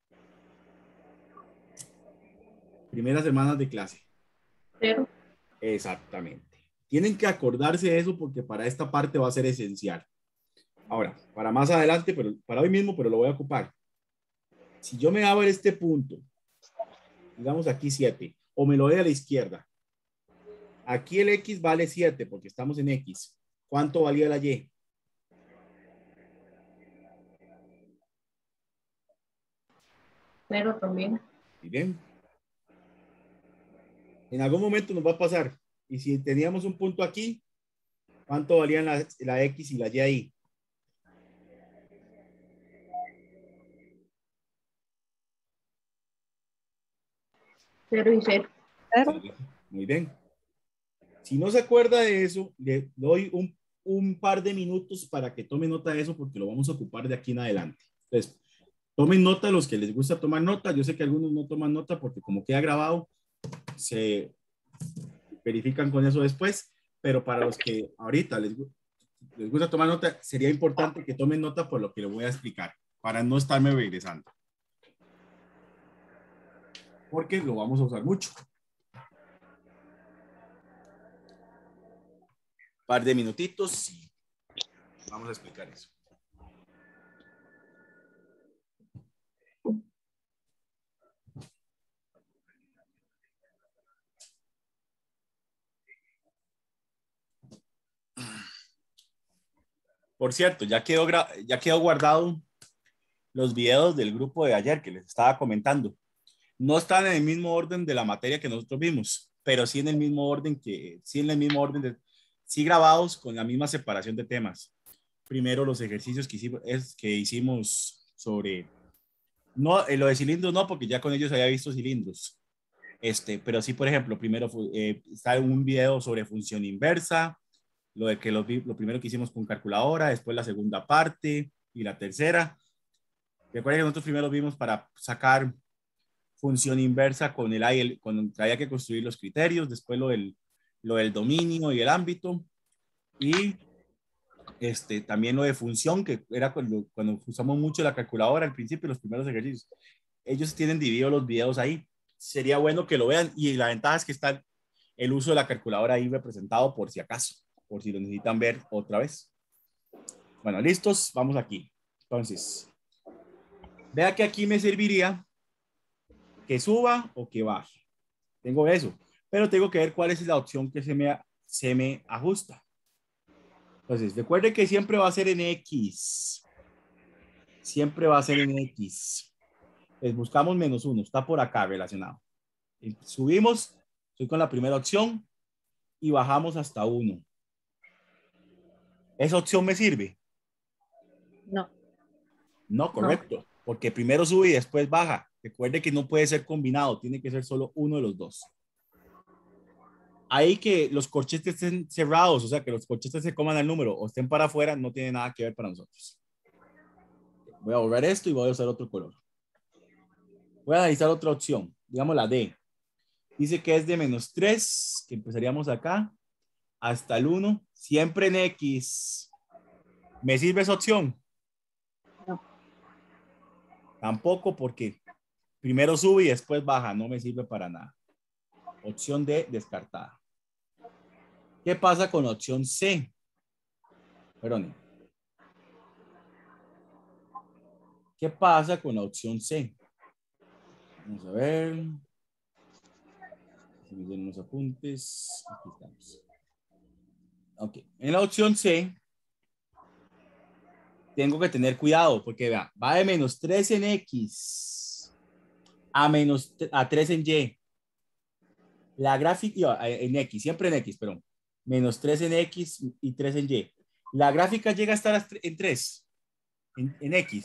Primeras semanas de clase. Cero. Exactamente. Tienen que acordarse de eso porque para esta parte va a ser esencial. Ahora, para más adelante, pero para hoy mismo, pero lo voy a ocupar. Si yo me hago este punto, digamos aquí siete, o me lo doy a la izquierda. Aquí el X vale siete porque estamos en X. ¿Cuánto valía la Y? Cero también. ¿Y bien? En algún momento nos va a pasar. Y si teníamos un punto aquí, ¿cuánto valían la, la X y la Y ahí? Cero y cero. Cero. Muy bien. Si no se acuerda de eso, le doy un, un par de minutos para que tome nota de eso porque lo vamos a ocupar de aquí en adelante. Entonces, tomen nota los que les gusta tomar nota. Yo sé que algunos no toman nota porque como queda grabado, se verifican con eso después, pero para los que ahorita les, les gusta tomar nota, sería importante que tomen nota por lo que les voy a explicar, para no estarme regresando. Porque lo vamos a usar mucho. par de minutitos y vamos a explicar eso. Por cierto, ya quedó, ya quedó guardado los videos del grupo de ayer que les estaba comentando. No están en el mismo orden de la materia que nosotros vimos, pero sí en el mismo orden que, sí en el mismo orden de, sí grabados con la misma separación de temas. Primero los ejercicios que hicimos, es, que hicimos sobre, no, lo de cilindros no, porque ya con ellos había visto cilindros. Este, pero sí, por ejemplo, primero eh, está un video sobre función inversa, lo de que lo, lo primero que hicimos con calculadora, después la segunda parte y la tercera. Recuerden que nosotros primero vimos para sacar función inversa con el, el cuando había que construir los criterios, después lo del, lo del dominio y el ámbito, y este, también lo de función, que era cuando, cuando usamos mucho la calculadora al principio, los primeros ejercicios. Ellos tienen divididos los videos ahí. Sería bueno que lo vean, y la ventaja es que está el uso de la calculadora ahí representado por si acaso, por si lo necesitan ver otra vez. Bueno, listos, vamos aquí. Entonces, vea que aquí me serviría que suba o que baje. Tengo eso, pero tengo que ver cuál es la opción que se me, se me ajusta. Entonces, recuerde que siempre va a ser en X. Siempre va a ser en X. Entonces, buscamos menos uno, está por acá relacionado. Y subimos, estoy con la primera opción, y bajamos hasta uno. ¿Esa opción me sirve? No. No, correcto. No. Porque primero sube y después baja. Recuerde que no puede ser combinado, tiene que ser solo uno de los dos. Ahí que los corchetes estén cerrados, o sea, que los corchetes se coman el número o estén para afuera, no tiene nada que ver para nosotros. Voy a borrar esto y voy a usar otro color. Voy a analizar otra opción, digamos la D. Dice que es de menos tres, que empezaríamos acá, hasta el uno, siempre en X. ¿Me sirve esa opción? No. Tampoco, porque primero sube y después baja, no me sirve para nada. Opción D, descartada. ¿Qué pasa con la opción C? Perdón. ¿Qué pasa con la opción C? Vamos a ver. Si me dieron los apuntes. Aquí estamos. Ok. En la opción C, tengo que tener cuidado porque vea, va de menos tres en X a, menos, a tres en Y. La gráfica, en X, siempre en X, perdón. Menos tres en X y tres en Y. La gráfica llega a estar en tres, en, en X.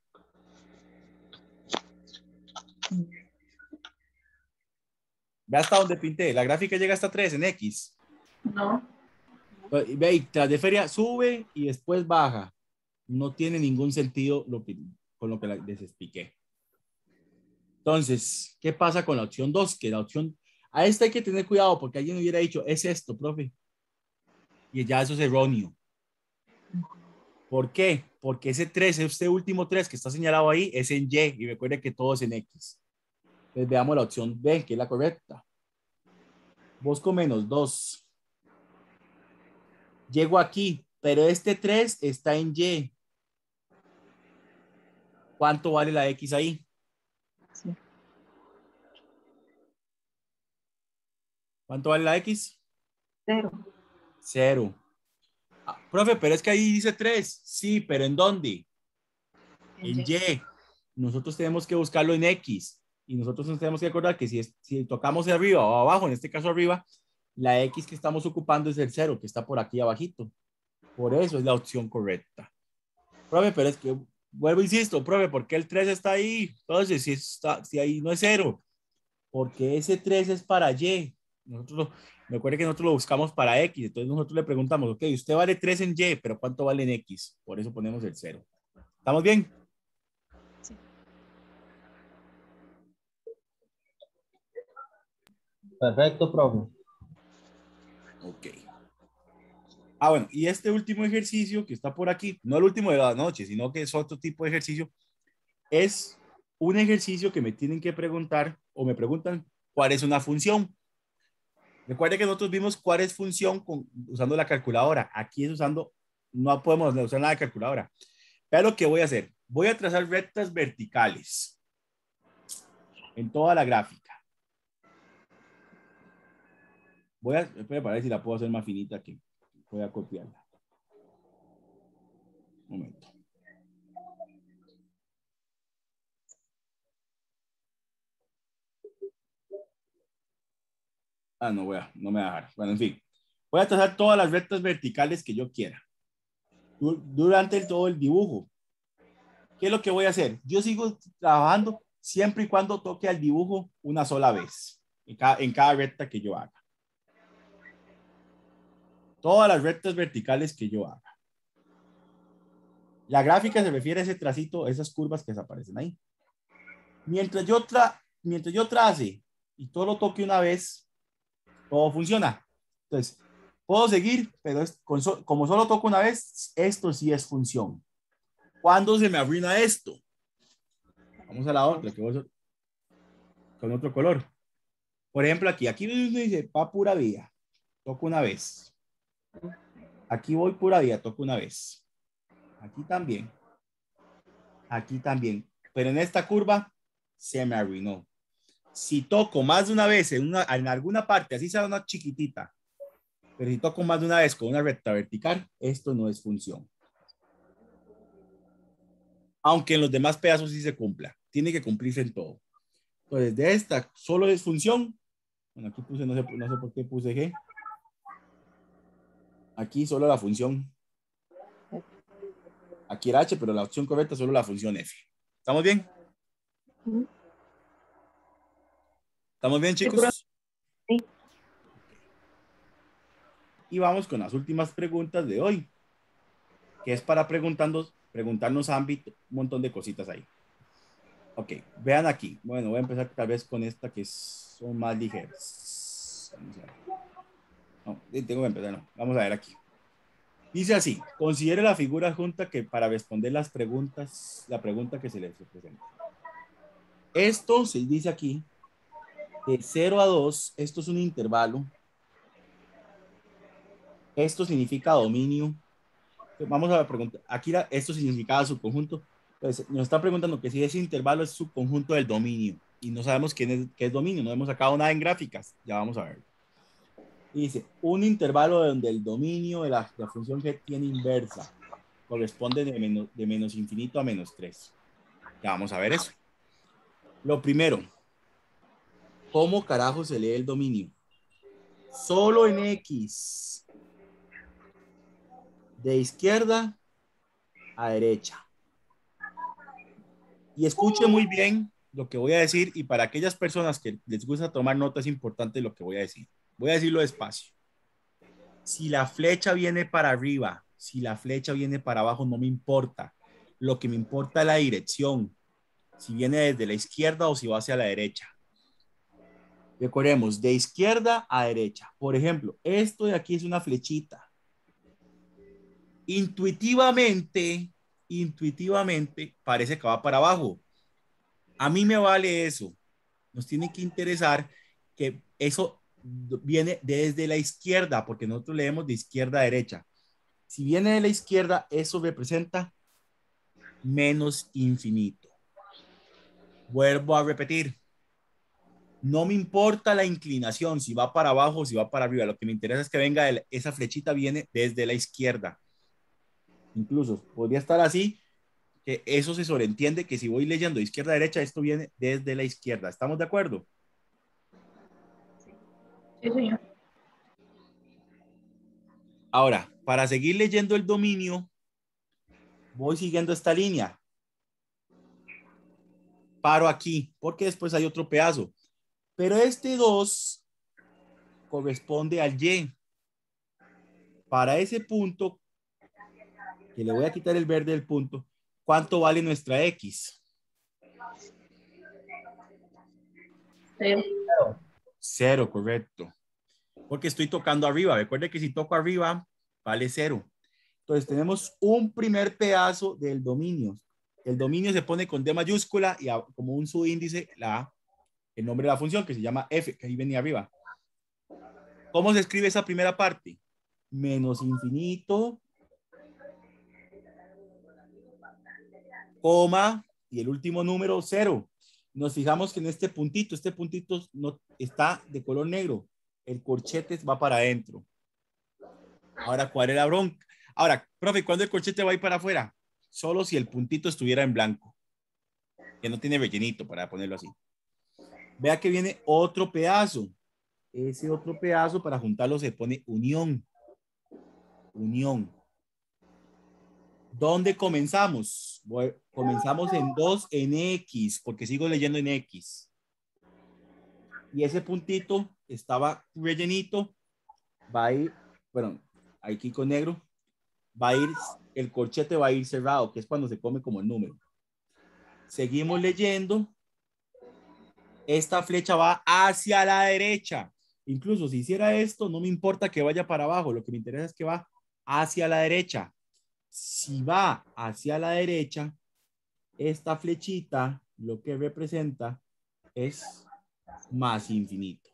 Ve hasta donde pinté. La gráfica llega hasta tres en X. No. Ve, tras de feria sube y después baja. No tiene ningún sentido lo que, con lo que les expliqué. Entonces, ¿qué pasa con la opción dos? Que la opción, a esta hay que tener cuidado porque alguien hubiera dicho, es esto, profe. Y ya eso es erróneo. ¿Por qué? Porque ese tres, este último tres que está señalado ahí, es en Y. Y recuerde que todo es en X. Entonces veamos la opción B, que es la correcta. Busco menos dos. Llego aquí, pero este tres está en Y. ¿Cuánto vale la X ahí? Sí. ¿Cuánto vale la X? Cero. Cero. Ah, profe, pero es que ahí dice tres. Sí, pero ¿en dónde? En Y. Nosotros tenemos que buscarlo en X. Y nosotros nos tenemos que acordar que si, es, si tocamos de arriba o abajo, en este caso arriba, la X que estamos ocupando es el cero, que está por aquí abajito. Por eso es la opción correcta. Profe, pero es que, vuelvo, insisto, profe, ¿por qué el tres está ahí? Entonces, si, está, si ahí no es cero, porque ese tres es para Y. Nosotros lo, me acuerdo que nosotros lo buscamos para X, entonces nosotros le preguntamos, ok, usted vale tres en Y, pero ¿cuánto vale en X? Por eso ponemos el cero. ¿Estamos bien? Sí. Perfecto, profe. Ok. Ah, bueno, y este último ejercicio que está por aquí, no el último de la noche, sino que es otro tipo de ejercicio, es un ejercicio que me tienen que preguntar o me preguntan cuál es una función. Recuerde que nosotros vimos cuál es función con, usando la calculadora. Aquí es usando, no podemos usar nada de calculadora. Vea lo que voy a hacer. Voy a trazar rectas verticales en toda la gráfica. Voy a, espera para ver si la puedo hacer más finita que voy a copiarla. Un momento. Ah, no voy a, no me va a dejar. Bueno, en fin. Voy a trazar todas las rectas verticales que yo quiera. Durante el, todo el dibujo. ¿Qué es lo que voy a hacer? Yo sigo trabajando siempre y cuando toque al dibujo una sola vez. En cada, en cada recta que yo haga. Todas las rectas verticales que yo haga. La gráfica se refiere a ese tracito, a esas curvas que desaparecen ahí. Mientras yo, tra mientras yo trace y todo lo toque una vez, todo funciona. Entonces, puedo seguir, pero es, con so como solo toco una vez, esto sí es función. ¿Cuándo se me arruina esto? Vamos a la otra, que voy a con otro color. Por ejemplo, aquí, aquí dice, va pura vía, toco una vez. Aquí voy pura vía, toco una vez. Aquí también. Aquí también. Pero en esta curva se me arruinó. Si toco más de una vez en, una, en alguna parte, así sea una chiquitita, pero si toco más de una vez con una recta vertical, esto no es función. Aunque en los demás pedazos sí se cumpla. Tiene que cumplirse en todo. Entonces, de esta solo es función. Bueno, aquí puse, no sé, no sé por qué puse G. Aquí solo la función. Aquí era H, pero la opción correcta es solo la función F. ¿Estamos bien? ¿Estamos bien, chicos? Sí. Y vamos con las últimas preguntas de hoy, que es para preguntarnos, preguntarnos ámbito, un montón de cositas ahí. Ok, vean aquí. Bueno, voy a empezar tal vez con esta que son más ligeras. Vamos a ver. No, tengo que empezar, no. Vamos a ver aquí. Dice así, considere la figura junta que para responder las preguntas, la pregunta que se les presenta. Esto se dice aquí, de cero a dos, esto es un intervalo. Esto significa dominio. Vamos a preguntar, aquí la, esto significaba subconjunto. Entonces, nos está preguntando que si ese intervalo es subconjunto del dominio. Y no sabemos quién es, qué es dominio, no hemos sacado nada en gráficas. Ya vamos a ver. Y dice, un intervalo donde el dominio de la, la función g tiene inversa corresponde de menos, de menos infinito a menos tres. Ya vamos a ver eso. Lo primero, ¿cómo carajo se lee el dominio? Solo en X. De izquierda a derecha. Y escuche muy bien lo que voy a decir, y para aquellas personas que les gusta tomar nota es importante lo que voy a decir. Voy a decirlo despacio. Si la flecha viene para arriba, si la flecha viene para abajo, no me importa. Lo que me importa es la dirección. Si viene desde la izquierda o si va hacia la derecha. Recordemos, de izquierda a derecha. Por ejemplo, esto de aquí es una flechita. Intuitivamente, intuitivamente parece que va para abajo. A mí me vale eso. Nos tiene que interesar que eso viene desde la izquierda, porque nosotros leemos de izquierda a derecha. Si viene de la izquierda, eso representa menos infinito. Vuelvo a repetir. No me importa la inclinación, si va para abajo o si va para arriba. Lo que me interesa es que venga, de la, esa flechita viene desde la izquierda. Incluso podría estar así, que eso se sobreentiende que si voy leyendo de izquierda a derecha, esto viene desde la izquierda. ¿Estamos de acuerdo? Sí, señor. Ahora, para seguir leyendo el dominio, voy siguiendo esta línea. Paro aquí, porque después hay otro pedazo. Pero este dos corresponde al Y. Para ese punto, que le voy a quitar el verde del punto, ¿cuánto vale nuestra X? Cero. Cero, correcto. Porque estoy tocando arriba. Recuerde que si toco arriba, vale cero. Entonces tenemos un primer pedazo del dominio. El dominio se pone con D mayúscula y a, como un subíndice la, el nombre de la función que se llama F, que ahí venía arriba. ¿Cómo se escribe esa primera parte? Menos infinito, coma, y el último número, cero. Nos fijamos que en este puntito, este puntito no está de color negro. El corchete va para adentro. Ahora, ¿cuál es la bronca? Ahora, profe, ¿cuándo el corchete va a ir para afuera? Solo si el puntito estuviera en blanco. Que no tiene rellenito, para ponerlo así. Vea que viene otro pedazo. Ese otro pedazo, para juntarlo, se pone unión. Unión. ¿Dónde comenzamos? Bueno, comenzamos en dos en X, porque sigo leyendo en X. Y ese puntito estaba rellenito. Va a ir, bueno, aquí con negro. Va a ir, el corchete va a ir cerrado, que es cuando se come como el número. Seguimos leyendo. Esta flecha va hacia la derecha. Incluso si hiciera esto, no me importa que vaya para abajo. Lo que me interesa es que va hacia la derecha. Si va hacia la derecha, esta flechita lo que representa es más infinito.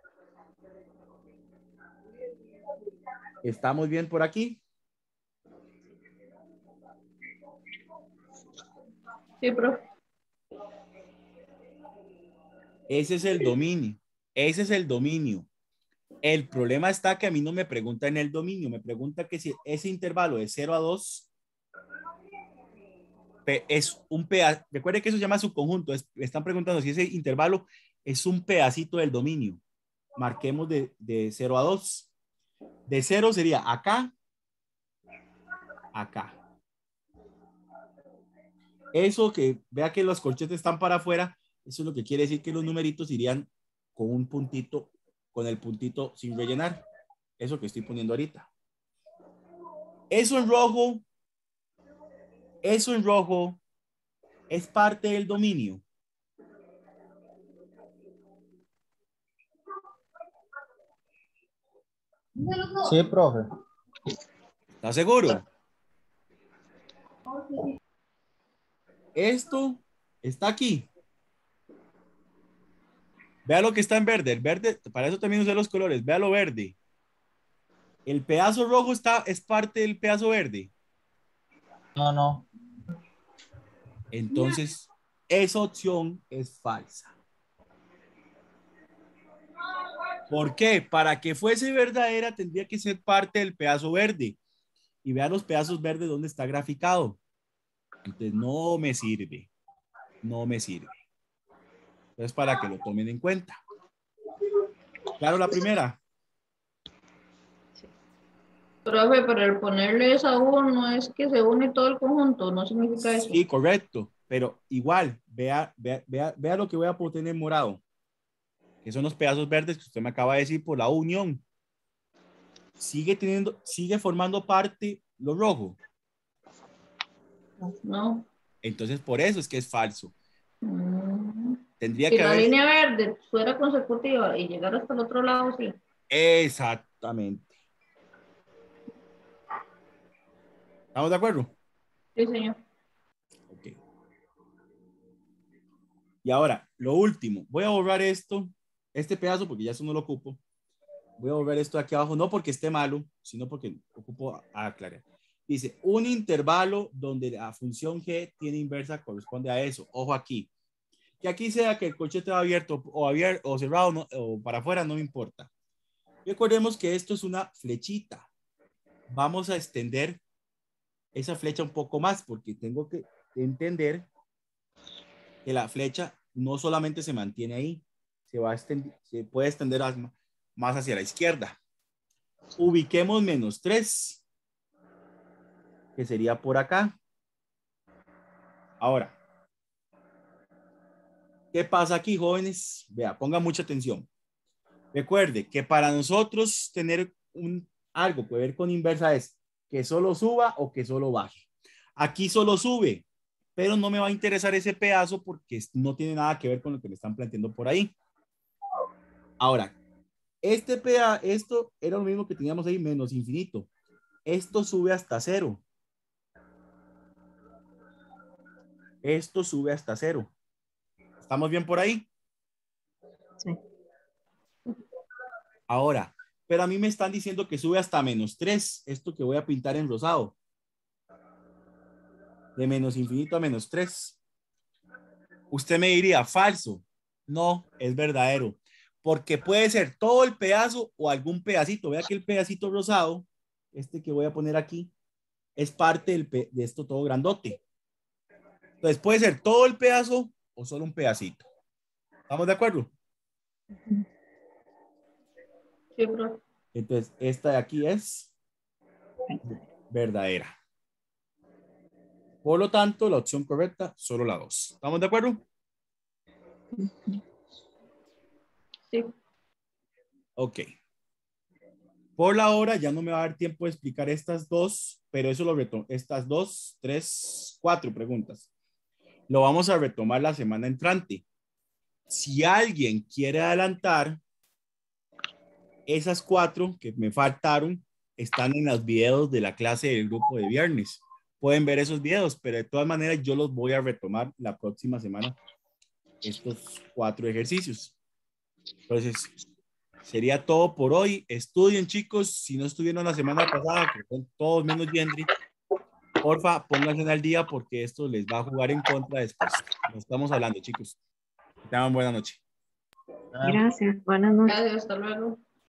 ¿Estamos bien por aquí? Sí, profe. Ese es el dominio. Ese es el dominio. El problema está que a mí no me pregunta en el dominio. Me pregunta que si ese intervalo de cero a dos es un pedazo. Recuerde que eso se llama subconjunto. Es, me están preguntando si ese intervalo es un pedacito del dominio. Marquemos de, de cero a dos. De cero sería acá, acá. Eso que vea que los corchetes están para afuera, eso es lo que quiere decir que los numeritos irían con un puntito, con el puntito sin rellenar. Eso que estoy poniendo ahorita. Eso en rojo, eso en rojo es parte del dominio. Sí, profe. ¿Está seguro? Esto está aquí. Vea lo que está en verde. El verde, para eso también usé los colores. Vea lo verde. El pedazo rojo está, es parte del pedazo verde. No, no. Entonces, esa opción es falsa. ¿Por qué? Para que fuese verdadera, tendría que ser parte del pedazo verde. Y vea los pedazos verdes donde está graficado. Entonces, no me sirve. No me sirve. Entonces, para que lo tomen en cuenta. Claro, la primera. Profe, pero el ponerle esa U no es que se une todo el conjunto, no significa eso. Sí, correcto. Pero igual, vea, vea, vea, vea lo que voy a poner en morado. Que son los pedazos verdes que usted me acaba de decir por la unión. Sigue teniendo, sigue formando parte lo rojo. No. Entonces, por eso es que es falso. Mm. Tendría Si que la haber... línea verde fuera consecutiva y llegar hasta el otro lado, sí. Exactamente. ¿Estamos de acuerdo? Sí, señor. Ok. Y ahora, lo último. Voy a borrar esto, este pedazo, porque ya eso no lo ocupo. Voy a borrar esto de aquí abajo, no porque esté malo, sino porque ocupo aclarar. Dice, un intervalo donde la función g tiene inversa corresponde a eso. Ojo aquí. Que aquí sea que el corchete va abierto o, abierto, o cerrado no, o para afuera, no me importa. Recordemos que esto es una flechita. Vamos a extender esa flecha un poco más porque tengo que entender que la flecha no solamente se mantiene ahí, se, va a extender, se puede extender más hacia la izquierda. Ubiquemos menos tres, que sería por acá. Ahora, ¿qué pasa aquí, jóvenes? Vea, pongan mucha atención. Recuerde que para nosotros tener un, algo que ver con inversa es que solo suba o que solo baje. Aquí solo sube, pero no me va a interesar ese pedazo porque no tiene nada que ver con lo que me están planteando por ahí. Ahora, este pedazo, esto era lo mismo que teníamos ahí, menos infinito. Esto sube hasta cero. Esto sube hasta cero. ¿Estamos bien por ahí? Sí. Ahora, pero a mí me están diciendo que sube hasta menos tres, esto que voy a pintar en rosado. De menos infinito a menos tres. Usted me diría, falso. No, es verdadero. Porque puede ser todo el pedazo o algún pedacito. Vea que el pedacito rosado, este que voy a poner aquí, es parte del pe- de esto todo grandote. Entonces puede ser todo el pedazo o solo un pedacito. ¿Estamos de acuerdo? Sí, profe. Entonces esta de aquí es verdadera. Por lo tanto, la opción correcta, solo la dos. ¿Estamos de acuerdo? Sí. Ok. Por la hora ya no me va a dar tiempo de explicar estas dos, pero eso lo retomo. Estas dos, tres, cuatro preguntas. Lo vamos a retomar la semana entrante. Si alguien quiere adelantar, esas cuatro que me faltaron están en los videos de la clase del grupo de viernes. Pueden ver esos videos, pero de todas maneras yo los voy a retomar la próxima semana, estos cuatro ejercicios. Entonces, sería todo por hoy. Estudien, chicos. Si no estuvieron la semana pasada, que son todos menos Yendri, porfa, pónganse al día porque esto les va a jugar en contra después. Nos estamos hablando, chicos. Que tengan buena noche. Ah, Gracias, buenas noches. Gracias, hasta luego.